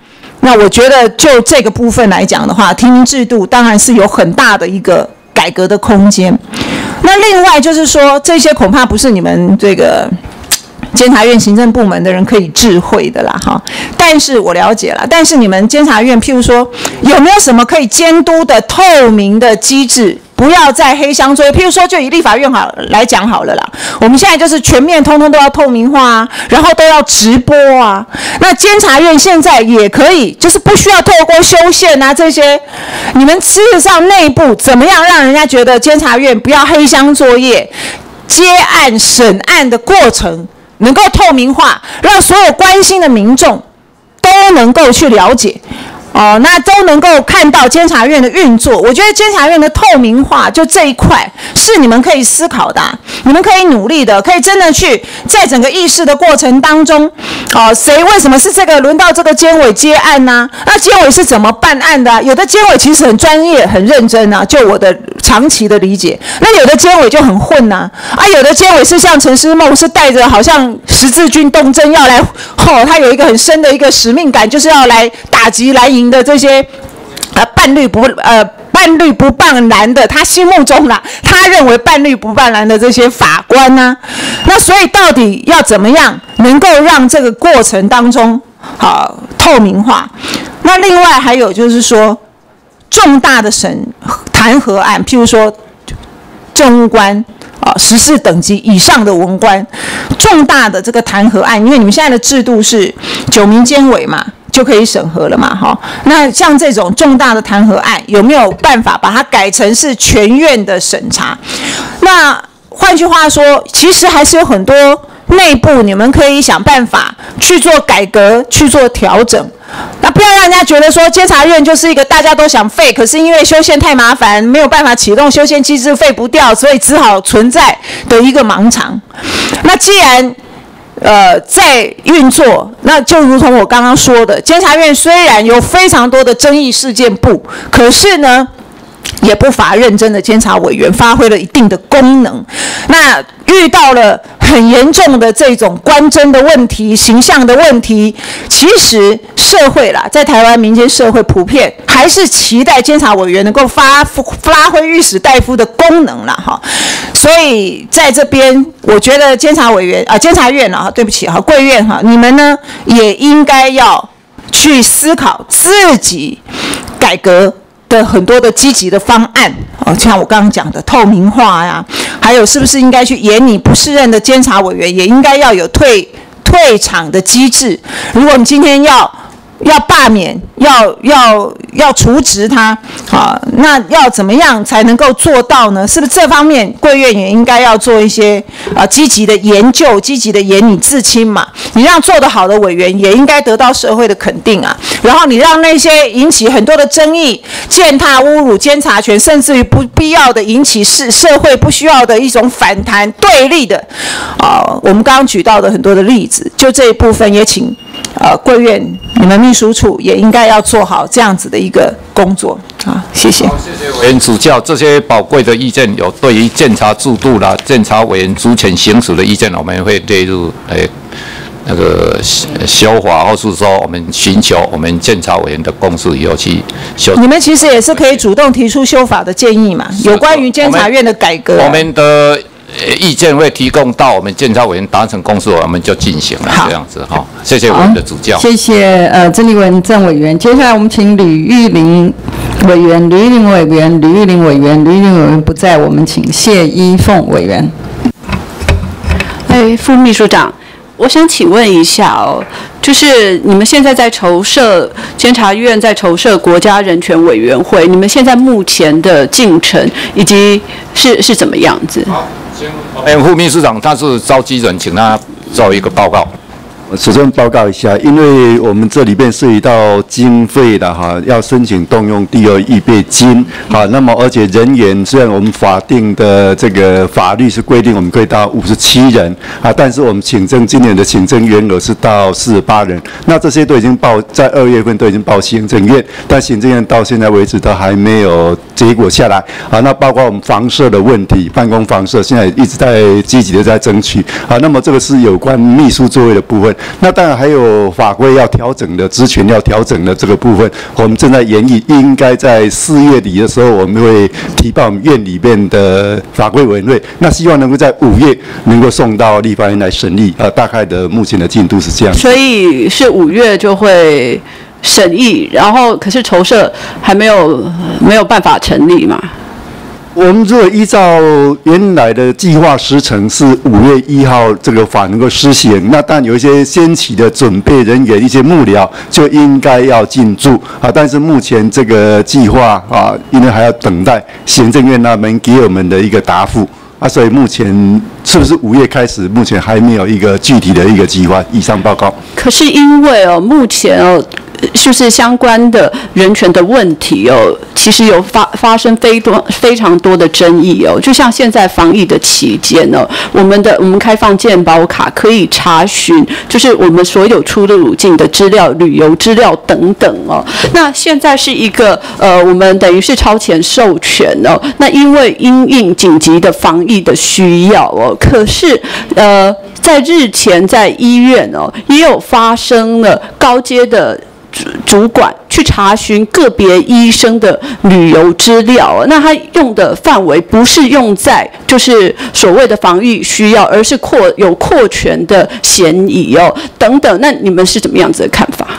那我觉得就这个部分来讲的话，提名制度当然是有很大的一个改革的空间。那另外就是说，这些恐怕不是你们这个监察院行政部门的人可以智慧的啦，哈。但是我了解了，但是你们监察院，譬如说，有没有什么可以监督的透明的机制？不要再黑箱作业。譬如说，就以立法院好来讲好了啦，我们现在就是全面通通都要透明化啊，然后都要直播啊。那监察院现在也可以，就是不需要透过修宪啊这些，你们事实上内部怎么样让人家觉得监察院不要黑箱作业，接案审案的过程能够透明化，让所有关心的民众都能够去了解。哦，那都能够看到监察院的运作。我觉得监察院的透明化，就这一块是你们可以思考的、啊，你们可以努力的，可以真的去在整个议事的过程当中，哦，谁为什么是这个轮到这个监委接案呢、啊？那监委是怎么办案的、啊？有的监委其实很专业、很认真啊，就我的长期的理解。那有的监委就很混呐、啊，啊，有的监委是像陈思梦，是带着好像十字军东征要来，哦，他有一个很深的一个使命感，就是要来打击蓝营的这些呃半绿不呃半绿不半蓝的，他心目中啦，他认为半绿不半蓝的这些法官呢、啊，那所以到底要怎么样能够让这个过程当中好透明化？那另外还有就是说，重大的审弹劾案，譬如说政务官。啊，十四等级以上的文官，重大的这个弹劾案，因为你们现在的制度是九名监委嘛，就可以审核了嘛，哈。那像这种重大的弹劾案，有没有办法把它改成是全院的审查？那换句话说，其实还是有很多内部你们可以想办法去做改革、去做调整。那不要让人家觉得说监察院就是一个大家都想废，可是因为修宪太麻烦，没有办法启动修宪机制，废不掉，所以只好存在的一个盲肠。那既然呃在运作，那就如同我刚刚说的，监察院虽然有非常多的争议事件簿，可是呢，也不乏认真的监察委员，发挥了一定的功能。那遇到了很严重的这种官箴的问题、形象的问题，其实社会啦，在台湾民间社会普遍还是期待监察委员能够发发挥御史大夫的功能啦，哈。所以在这边，我觉得监察委员啊，监察院啊，对不起哈，贵院哈，你们呢也应该要去思考自己改革的很多的积极的方案，哦，像我刚刚讲的透明化呀，还有是不是应该去严拟不适任的监察委员，也应该要有退退场的机制。如果你今天要要罢免，要要要除职他，啊，那要怎么样才能够做到呢？是不是这方面贵院也应该要做一些啊积极的研究、积极的严拟自清嘛？你让做得好的委员也应该得到社会的肯定啊。然后你让那些引起很多的争议、践踏、侮辱监察权，甚至于不必要的引起社社会不需要的一种反弹、对立的，啊，我们刚刚举到的很多的例子，就这一部分也请。呃，贵院你们秘书处也应该要做好这样子的一个工作啊，谢谢。 好，谢谢委员指教，这些宝贵的意见有对于监察制度啦、监察委员职权行使的意见，我们会列入诶那个修法，或是说我们寻求我们监察委员的共识以后去修。 你们其实也是可以主动提出修法的建议嘛，有关于监察院的改革、啊。 我们的。意见会提供到我们监察委员达成共识，我们就进行了这样子哈。谢谢委员的指教。 谢谢呃郑丽文郑委员。接下来我们请吕玉玲委员，吕玉玲委员，吕玉玲委员，吕玉玲委员不在，我们请谢依凤委员。 哎，副秘书长，我想请问一下哦，就是你们现在在筹设监察院在筹设国家人权委员会，你们现在目前的进程以及是是怎么样子？ 哎，副秘书长他是召集人，请他做一个报告。 我首先报告一下，因为我们这里边涉及到经费的哈，要申请动用第二预备金啊，那么而且人员虽然我们法定的这个法律是规定我们可以到五十七人啊，但是我们请证今年的请证员额是到四十八人，那这些都已经报在二月份都已经报行政院，但行政院到现在为止都还没有结果下来啊。那包括我们房舍的问题，办公房舍现在一直在积极的在争取啊。那么这个是有关秘书座位的部分。那当然还有法规要调整的，职权要调整的这个部分，我们正在研议，应该在四月底的时候，我们会提报我们院里面的法规委员会。那希望能够在五月能够送到立法院来审议。呃，大概的目前的进度是这样。 所以是五月就会审议，然后可是筹社还没有没有办法成立嘛？ 我们如果依照原来的计划时程是五月一号这个法能够施行，那当然有一些先期的准备人员、一些幕僚就应该要进驻啊。但是目前这个计划啊，因为还要等待行政院那边给我们的一个答复啊，所以目前是不是五月开始，目前还没有一个具体的一个计划。以上报告。 可是因为哦，目前哦。就是相关的人权的问题哦，其实有发发生非多非常多的争议哦。就像现在防疫的期间哦，我们的我们开放健保卡可以查询，就是我们所有出入境的资料、旅游资料等等哦。那现在是一个呃，我们等于是超前授权哦。那因为因应紧急的防疫的需要哦，可是呃，在日前在医院哦，也有发生了高阶的。主管去查询个别医生的旅游资料，那他用的范围不是用在就是所谓的防御需要，而是扩有扩权的嫌疑哦，等等。那你们是怎么样子的看法？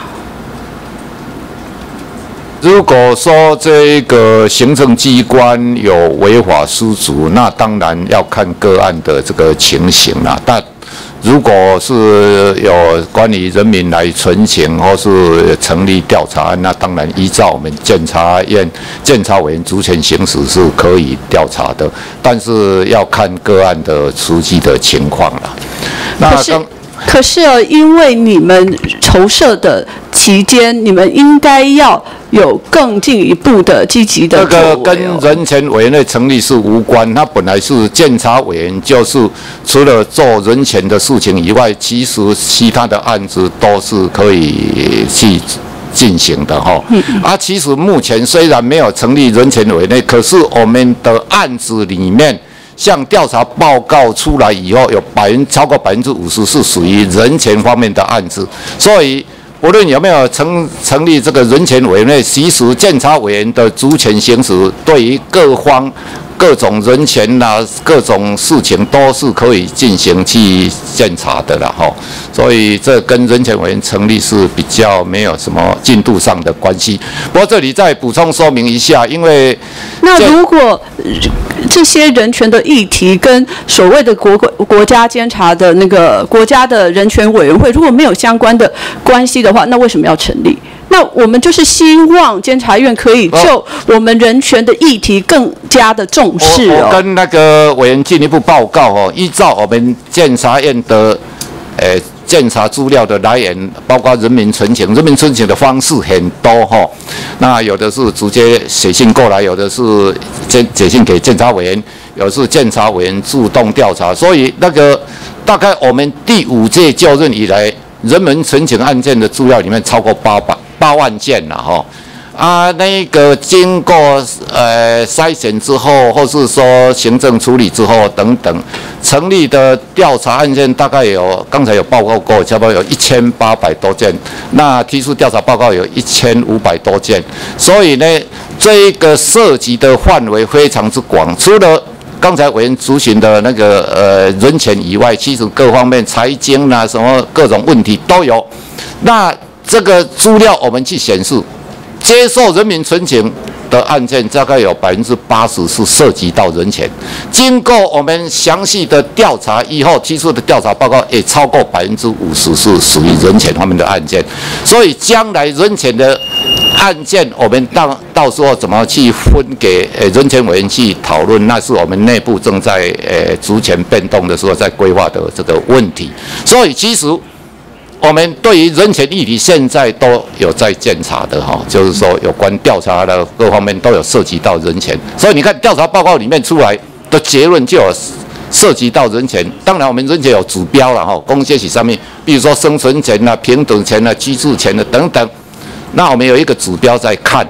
如果说这个行政机关有违法失足，那当然要看个案的这个情形啦。但如果是有关于人民来陈情或是成立调查案，那当然依照我们监察院监察委员职权行使是可以调查的，但是要看个案的实际的情况啦。那可是可是哦，因为你们筹社的期间，你们应该要有更进一步的积极的作为哦。 这个跟人权委员会成立是无关，它本来是监察委员，就是除了做人权的事情以外，其实其他的案子都是可以去进行的哈。啊，其实目前虽然没有成立人权委员会，可是我们的案子里面。像调查报告出来以后，有百分超过百分之五十是属于人权方面的案子，所以无论有没有成成立这个人权委员会，其实监察委员的职权行使对于各方各种人权啦、啊、各种事情都是可以进行去监察的啦，吼。所以这跟人权委员成立是比较没有什么进度上的关系。不过这里再补充说明一下，因为那如果这些人权的议题跟所谓的国国家监察的那个国家的人权委员会如果没有相关的关系的话，那为什么要成立？那我们就是希望监察院可以就我们人权的议题更加的重视哦。 我, 我跟那个委员进一步报告哦，依照我们监察院的，呃。监察资料的来源包括人民陈情，人民陈情的方式很多哈。那有的是直接写信过来，有的是写信给监察委员，有的是监察委员主动调查。所以那个大概我们第五届就任以来，人民陈情案件的资料里面超过八百八万件了哈。啊，那个经过呃筛选之后，或是说行政处理之后等等，成立的调查案件大概有，刚才有报告过，差不多有一千八百多件。那提出调查报告有一千五百多件，所以呢，这个涉及的范围非常之广，除了刚才委员咨询的那个呃人权以外，其实各方面财经啊什么各种问题都有。那这个资料我们去显示。接受人民陈情的案件大概有百分之八十是涉及到人权，经过我们详细的调查以后提出的调查报告也超过百分之五十是属于人权方面的案件，所以将来人权的案件我们到到时候怎么去分给呃人权委员去讨论，那是我们内部正在呃逐渐变动的时候在规划的这个问题，所以其实。我们对于人权议题现在都有在监察的哈，就是说有关调查的各方面都有涉及到人权，所以你看调查报告里面出来的结论就有涉及到人权。当然我们人权有指标了哈，公协体上面，比如说生存权啊、平等权啊、居住权啊等等，那我们有一个指标在看。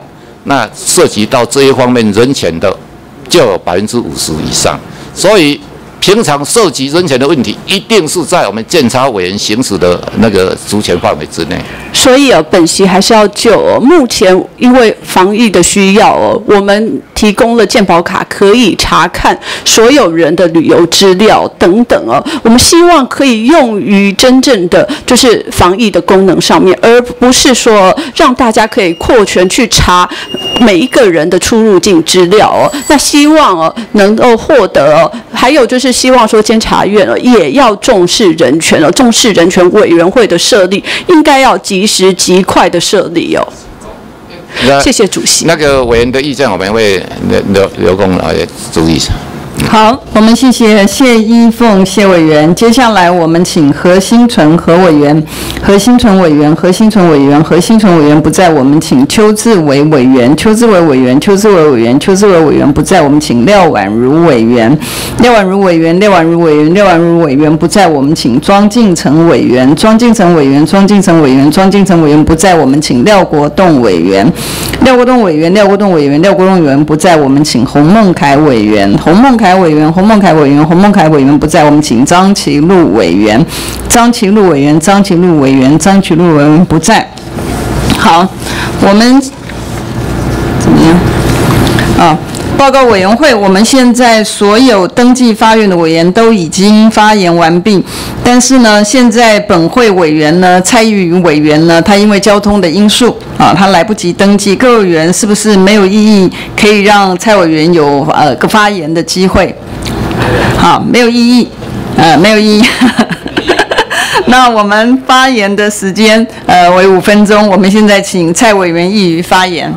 那涉及到这一方面人权的就有百分之五十以上，所以平常涉及人权的问题，一定是在我们监察委员行使的那个职权范围之内。 所以哦，本席还是要就哦，目前因为防疫的需要哦，我们提供了健保卡，可以查看所有人的旅游资料等等哦。我们希望可以用于真正的就是防疫的功能上面，而不是说让大家可以扩权去查每一个人的出入境资料哦。那希望哦能够获得哦，还有就是希望说监察院哦也要重视人权哦，重视人权委员会的设立，应该要及时极快的设立哦。谢谢主席。 那个委员的意见，我们会留留留供来注意一下。 好，我们谢谢谢依凤谢委员。接下来我们请何新纯何委员，何新纯委员，何新纯委员，何新纯委员不在，我们请邱志伟委员，邱志伟委员，邱志伟委员，邱志伟委员不在，我们请廖婉如委员，廖婉如委员，廖婉如委员，廖婉如委员不在，我们请庄敬成委员，庄敬成委员，庄敬成委员，庄敬成委员不在，我们请廖国栋委员，廖国栋委员，廖国栋委员，廖国栋委员不在，我们请洪孟凯委员，洪孟凯委员，洪孟凯委员，洪孟凯委员不在，我们请张其禄委员，张其禄委员，张其禄委员，张其禄委员不在。好，我们怎么样？啊，报告委员会，我们现在所有登记发言的委员都已经发言完毕，但是呢，现在本会委员呢，蔡玉瑜委员呢，他因为交通的因素啊，他来不及登记。各位委员是不是没有异议，可以让蔡委员有呃个发言的机会？好，没有异议，呃，没有异议。那我们发言的时间呃为五分钟，我们现在请蔡委员易瑜发言。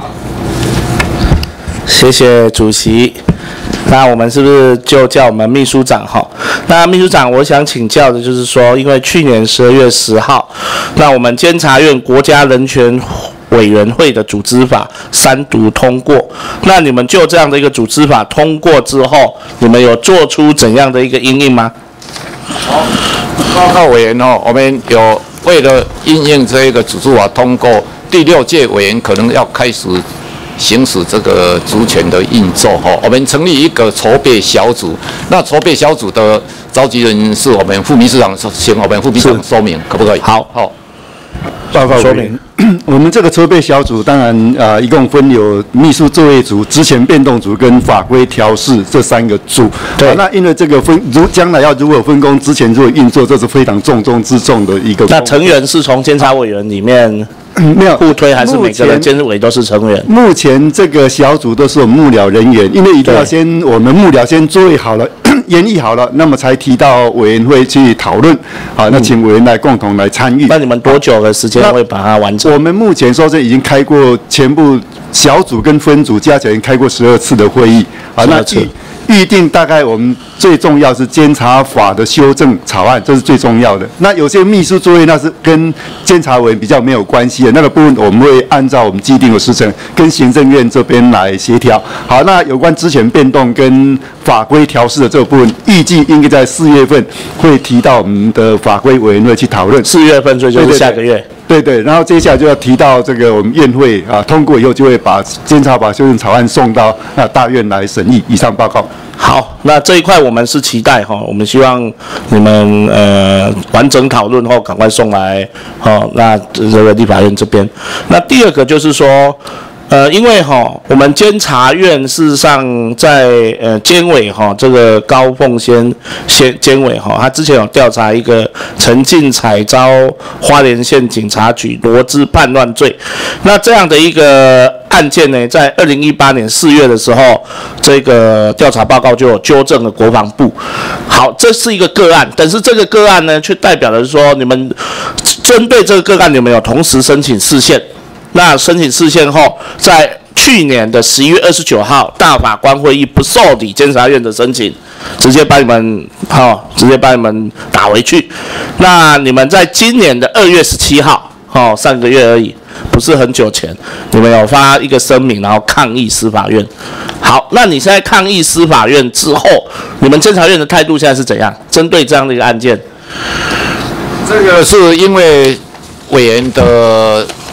谢谢主席。那我们是不是就叫我们秘书长哈？那秘书长，我想请教的就是说，因为去年十二月十号，那我们监察院国家人权委员会的组织法三读通过，那你们就这样的一个组织法通过之后，你们有做出怎样的一个因应吗？ 好，报告委员哦，我们有为了因应这一个组织法通过，第六届委员可能要开始行使这个职权的运作哈，我们成立一个筹备小组。那筹备小组的召集人是我们副秘书长，请我们副秘书长说明，可不可以？ 好， 好， 报告说明。我们这个筹备小组当然呃，一共分有秘书作业组、职权变动组跟法规调试这三个组。对、啊。那因为这个分如将来要如何分工，之前如何运作，这是非常重中之重的一个。 那成员是从监察委员里面。 没有互推，还是每个人监委都是成员？ 目前这个小组都是我们幕僚人员，因为一定要先我们幕僚先作业好了、研议好了，那么才提到委员会去讨论。好，那请委员来共同来参与。 那你们多久的时间会把它完成？ 我们目前说是已经开过全部小组跟分组加起来开过十二次的会议。啊，那预预定大概我们最重要是监察法的修正草案，这是最重要的。那有些秘书作业那是跟监察委员比较没有关系的那个部分，我们会按照我们既定的时程跟行政院这边来协调。好，那有关职权变动跟法规调试的这个部分，预计应该在四月份会提到我们的法规委员会去讨论。 四月份，所以就是下个月。 对对，然后接下来就要提到这个我们院会啊通过以后，就会把监察法修正草案送到啊大院来审议。以上报告。 好，那这一块我们是期待哈，我们希望你们呃完整讨论后赶快送来，好，那这个立法院这边。那第二个就是说。呃，因为哈，我们监察院事实上在呃监委哈这个高凤仙监监委哈，他之前有调查一个陈进彩遭花莲县警察局罗织叛乱罪，那这样的一个案件呢，在二零一八年四月的时候，这个调查报告就有纠正了国防部。好，这是一个个案，但是这个个案呢，却代表了说你们针对这个个案，你们有同时申请释宪。那申请释宪后，在去年的十一月二十九号，大法官会议不受理监察院的申请，直接把你们好、哦，直接把你们打回去。那你们在今年的二月十七号，哦，上个月而已，不是很久前，你们有发一个声明，然后抗议司法院。好，那你现在抗议司法院之后，你们监察院的态度现在是怎样？针对这样的一个案件， 这个是因为委员的提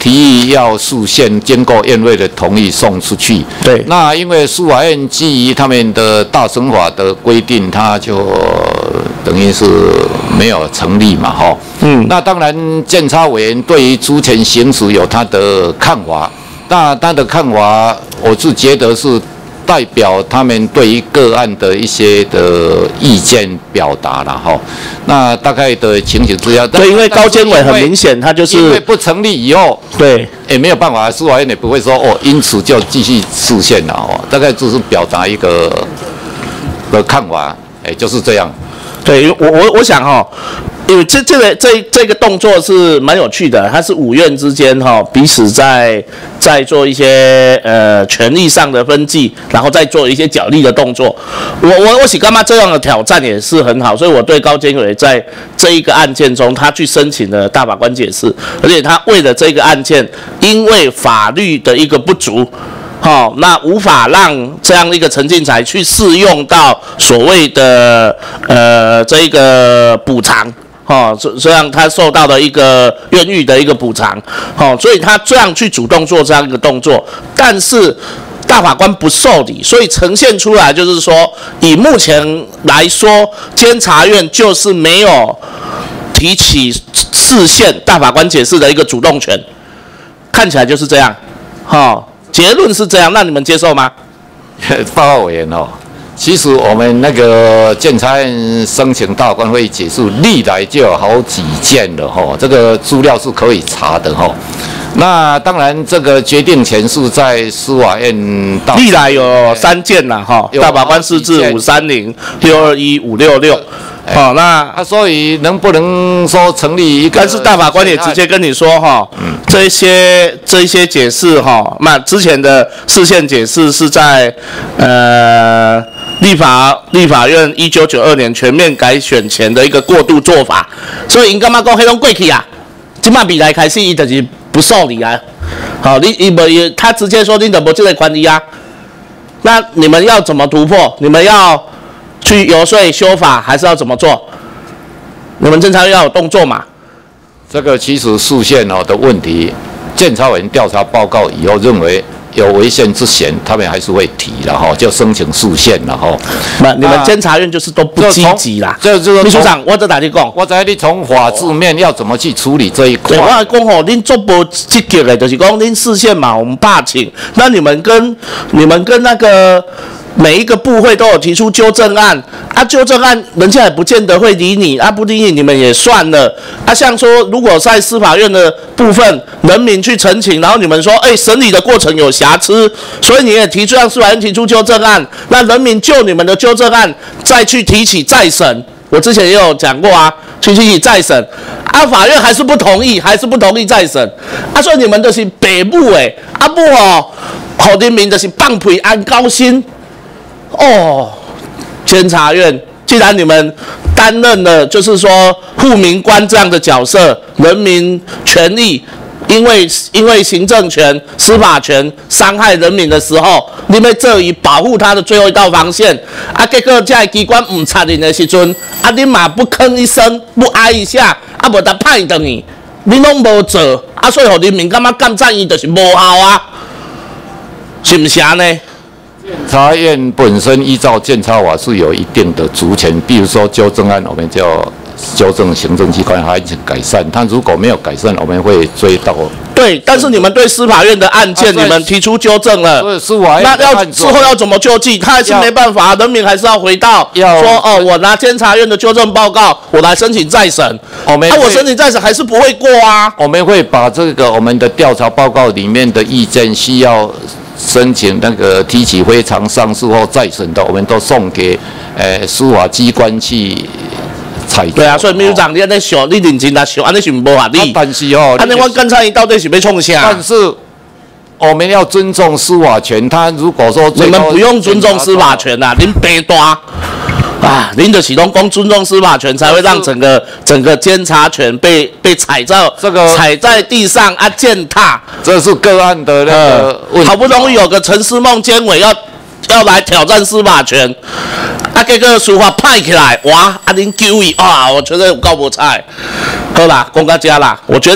提议要诉宪，经过院会的同意送出去。 对。 那因为司法院基于他们的大乘法的规定，它就等于是没有成立嘛，哈。嗯。那当然，监察委员对于朱前行使有他的看法，那他的看法，我是觉得是代表他们对于个案的一些的意见表达了哈。那大概的情形之下， 对，因为高监委很明显，他就是因为不成立以后， 对， 也没有办法，司法院也不会说哦，因此就继续释宪了哦。大概只是表达一个的看法，哎，就是这样。 对，我我我想哈、哦，因为这这个这这个动作是蛮有趣的，它是五院之间哈、哦、彼此在在做一些呃权力上的分际，然后再做一些角力的动作。我我我喜干嘛这样的挑战也是很好，所以我对高监委在这一个案件中，他去申请了大法官解释，而且他为了这个案件，因为法律的一个不足。好、哦，那无法让这样一个陈进财去适用到所谓的呃这一个补偿，哦，这样他受到的一个冤狱的一个补偿，哦，所以他这样去主动做这样一个动作，但是大法官不受理，所以呈现出来就是说，以目前来说，监察院就是没有提起释宪大法官解释的一个主动权，看起来就是这样，哈、哦。结论是这样，那你们接受吗？ 报告委员哦，其实我们那个监察院申请大法官会议解释，历来就有好几件了哈，这个资料是可以查的哈。那当然，这个决定权是在司法院。 历来有三件啦哈，大法官释字五三零、六二一、五六六。好、哦，那啊，所以能不能说成立一个？ 但是大法官也直接跟你说哈，嗯、这些这些解释哈，那之前的释宪解释是在呃立法立法院一九九二年全面改选前的一个过渡做法，所以因干嘛讲黑龙过去啊？今嘛比来开始伊就是不受理啊。好，你伊无伊他直接说你怎么这个权利啊？那你们要怎么突破？你们要？去游说修法还是要怎么做？你们侦查院要有动作嘛？ 这个其实释宪哦的问题，监察委员调查报告以后认为有违宪之嫌，他们还是会提了哈，就申请释宪了哈。 那你们监察院就是都不积极啦。 这就是秘书长，我这打你讲， 我在你从法治面要怎么去处理这一块？ 对，我讲吼，恁做不积极的，就是讲恁释宪嘛，我们怕请。那你们跟你们跟那个。每一个部会都有提出纠正案啊，纠正案人家也不见得会理你啊，不理你你们也算了啊。像说如果在司法院的部分，人民去陈情，然后你们说，哎，审理的过程有瑕疵，所以你也提出让司法院提出纠正案，那人民就你们的纠正案再去提起再审。我之前也有讲过啊，去提起再审啊，法院还是不同意，还是不同意再审啊，所以你们就是白母诶，啊不哦，好人民就是放屁安高薪。哦，监察院，既然你们担任了就是说护民官这样的角色，人民权利因为因为行政权、司法权伤害人民的时候，你们这以保护他的最后一道防线啊，结果这机关唔插你的时阵，啊，你嘛不吭一声，不哀一下，啊，无得派等你，你拢无做，啊，所以让人民感觉干战役就是无效啊，是不是啊呢？ 监察院本身依照监察法是有一定的职权，比如说纠正案，我们叫纠正行政机关还去改善，他如果没有改善，我们会追到。 对，但是你们对司法院的案件，你们提出纠正了，那要之后要怎么救济？他还是没办法，人民还是要回到说哦，我拿监察院的纠正报告，我来申请再审。 我们啊，我申请再审还是不会过啊。 我们会把这个我们的调查报告里面的意见需要。申请那个提起非常上诉后再审的，我们都送给呃司法机关去采购。 对啊，所以秘书长，你安尼想，你认真来想，安尼是无法理。 但是哦， 安尼我监察院到底是要创啥？ 但是我们要尊重司法权。他如果说你们不用尊重司法权呐、啊，您别大。啊，您的启动公尊重司法权，才会让整个整个监察权被被踩在这个踩在地上啊践踏。 这是个案的那个问题、 呃。好不容易有个陈思梦监委要要来挑战司法权，啊，结果司法派起来，哇，啊，您救伊啊，我觉得有够无彩。好啦，公家家啦，我觉得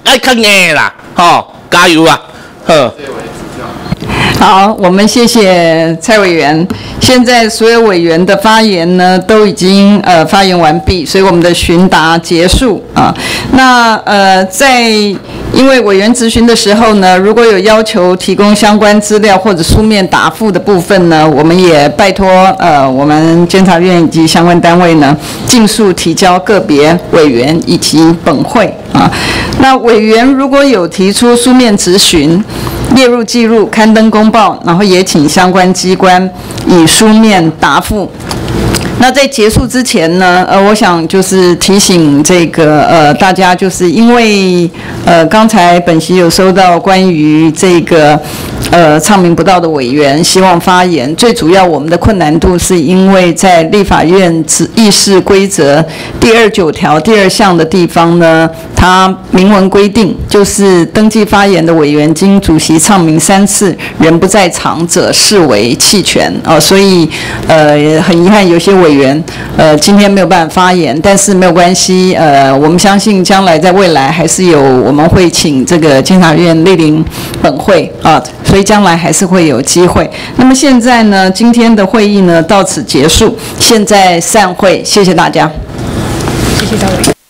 爱看硬啦，吼，加油啊，呵。 好，我们谢谢蔡委员。现在所有委员的发言呢，都已经呃发言完毕，所以我们的询答结束啊。那呃，在因为委员质询的时候呢，如果有要求提供相关资料或者书面答复的部分呢，我们也拜托呃我们监察院以及相关单位呢，尽速提交个别委员以及本会啊。那委员如果有提出书面质询，列入记录，刊登公报，然后也请相关机关以书面答复。那在结束之前呢，呃，我想就是提醒这个呃大家，就是因为呃刚才本席有收到关于这个呃唱名不到的委员希望发言，最主要我们的困难度是因为在立法院议事规则第二九条第二项的地方呢，它明文规定，就是登记发言的委员经主席唱名三次人不在场者视为弃权啊、呃，所以呃很遗憾有些委员呃今天没有办法发言，但是没有关系，呃我们相信将来在未来还是有我们会请这个监察院莅临本会啊、呃，所以将来还是会有机会。那么现在呢，今天的会议呢到此结束，现在散会，谢谢大家。 谢谢大委员。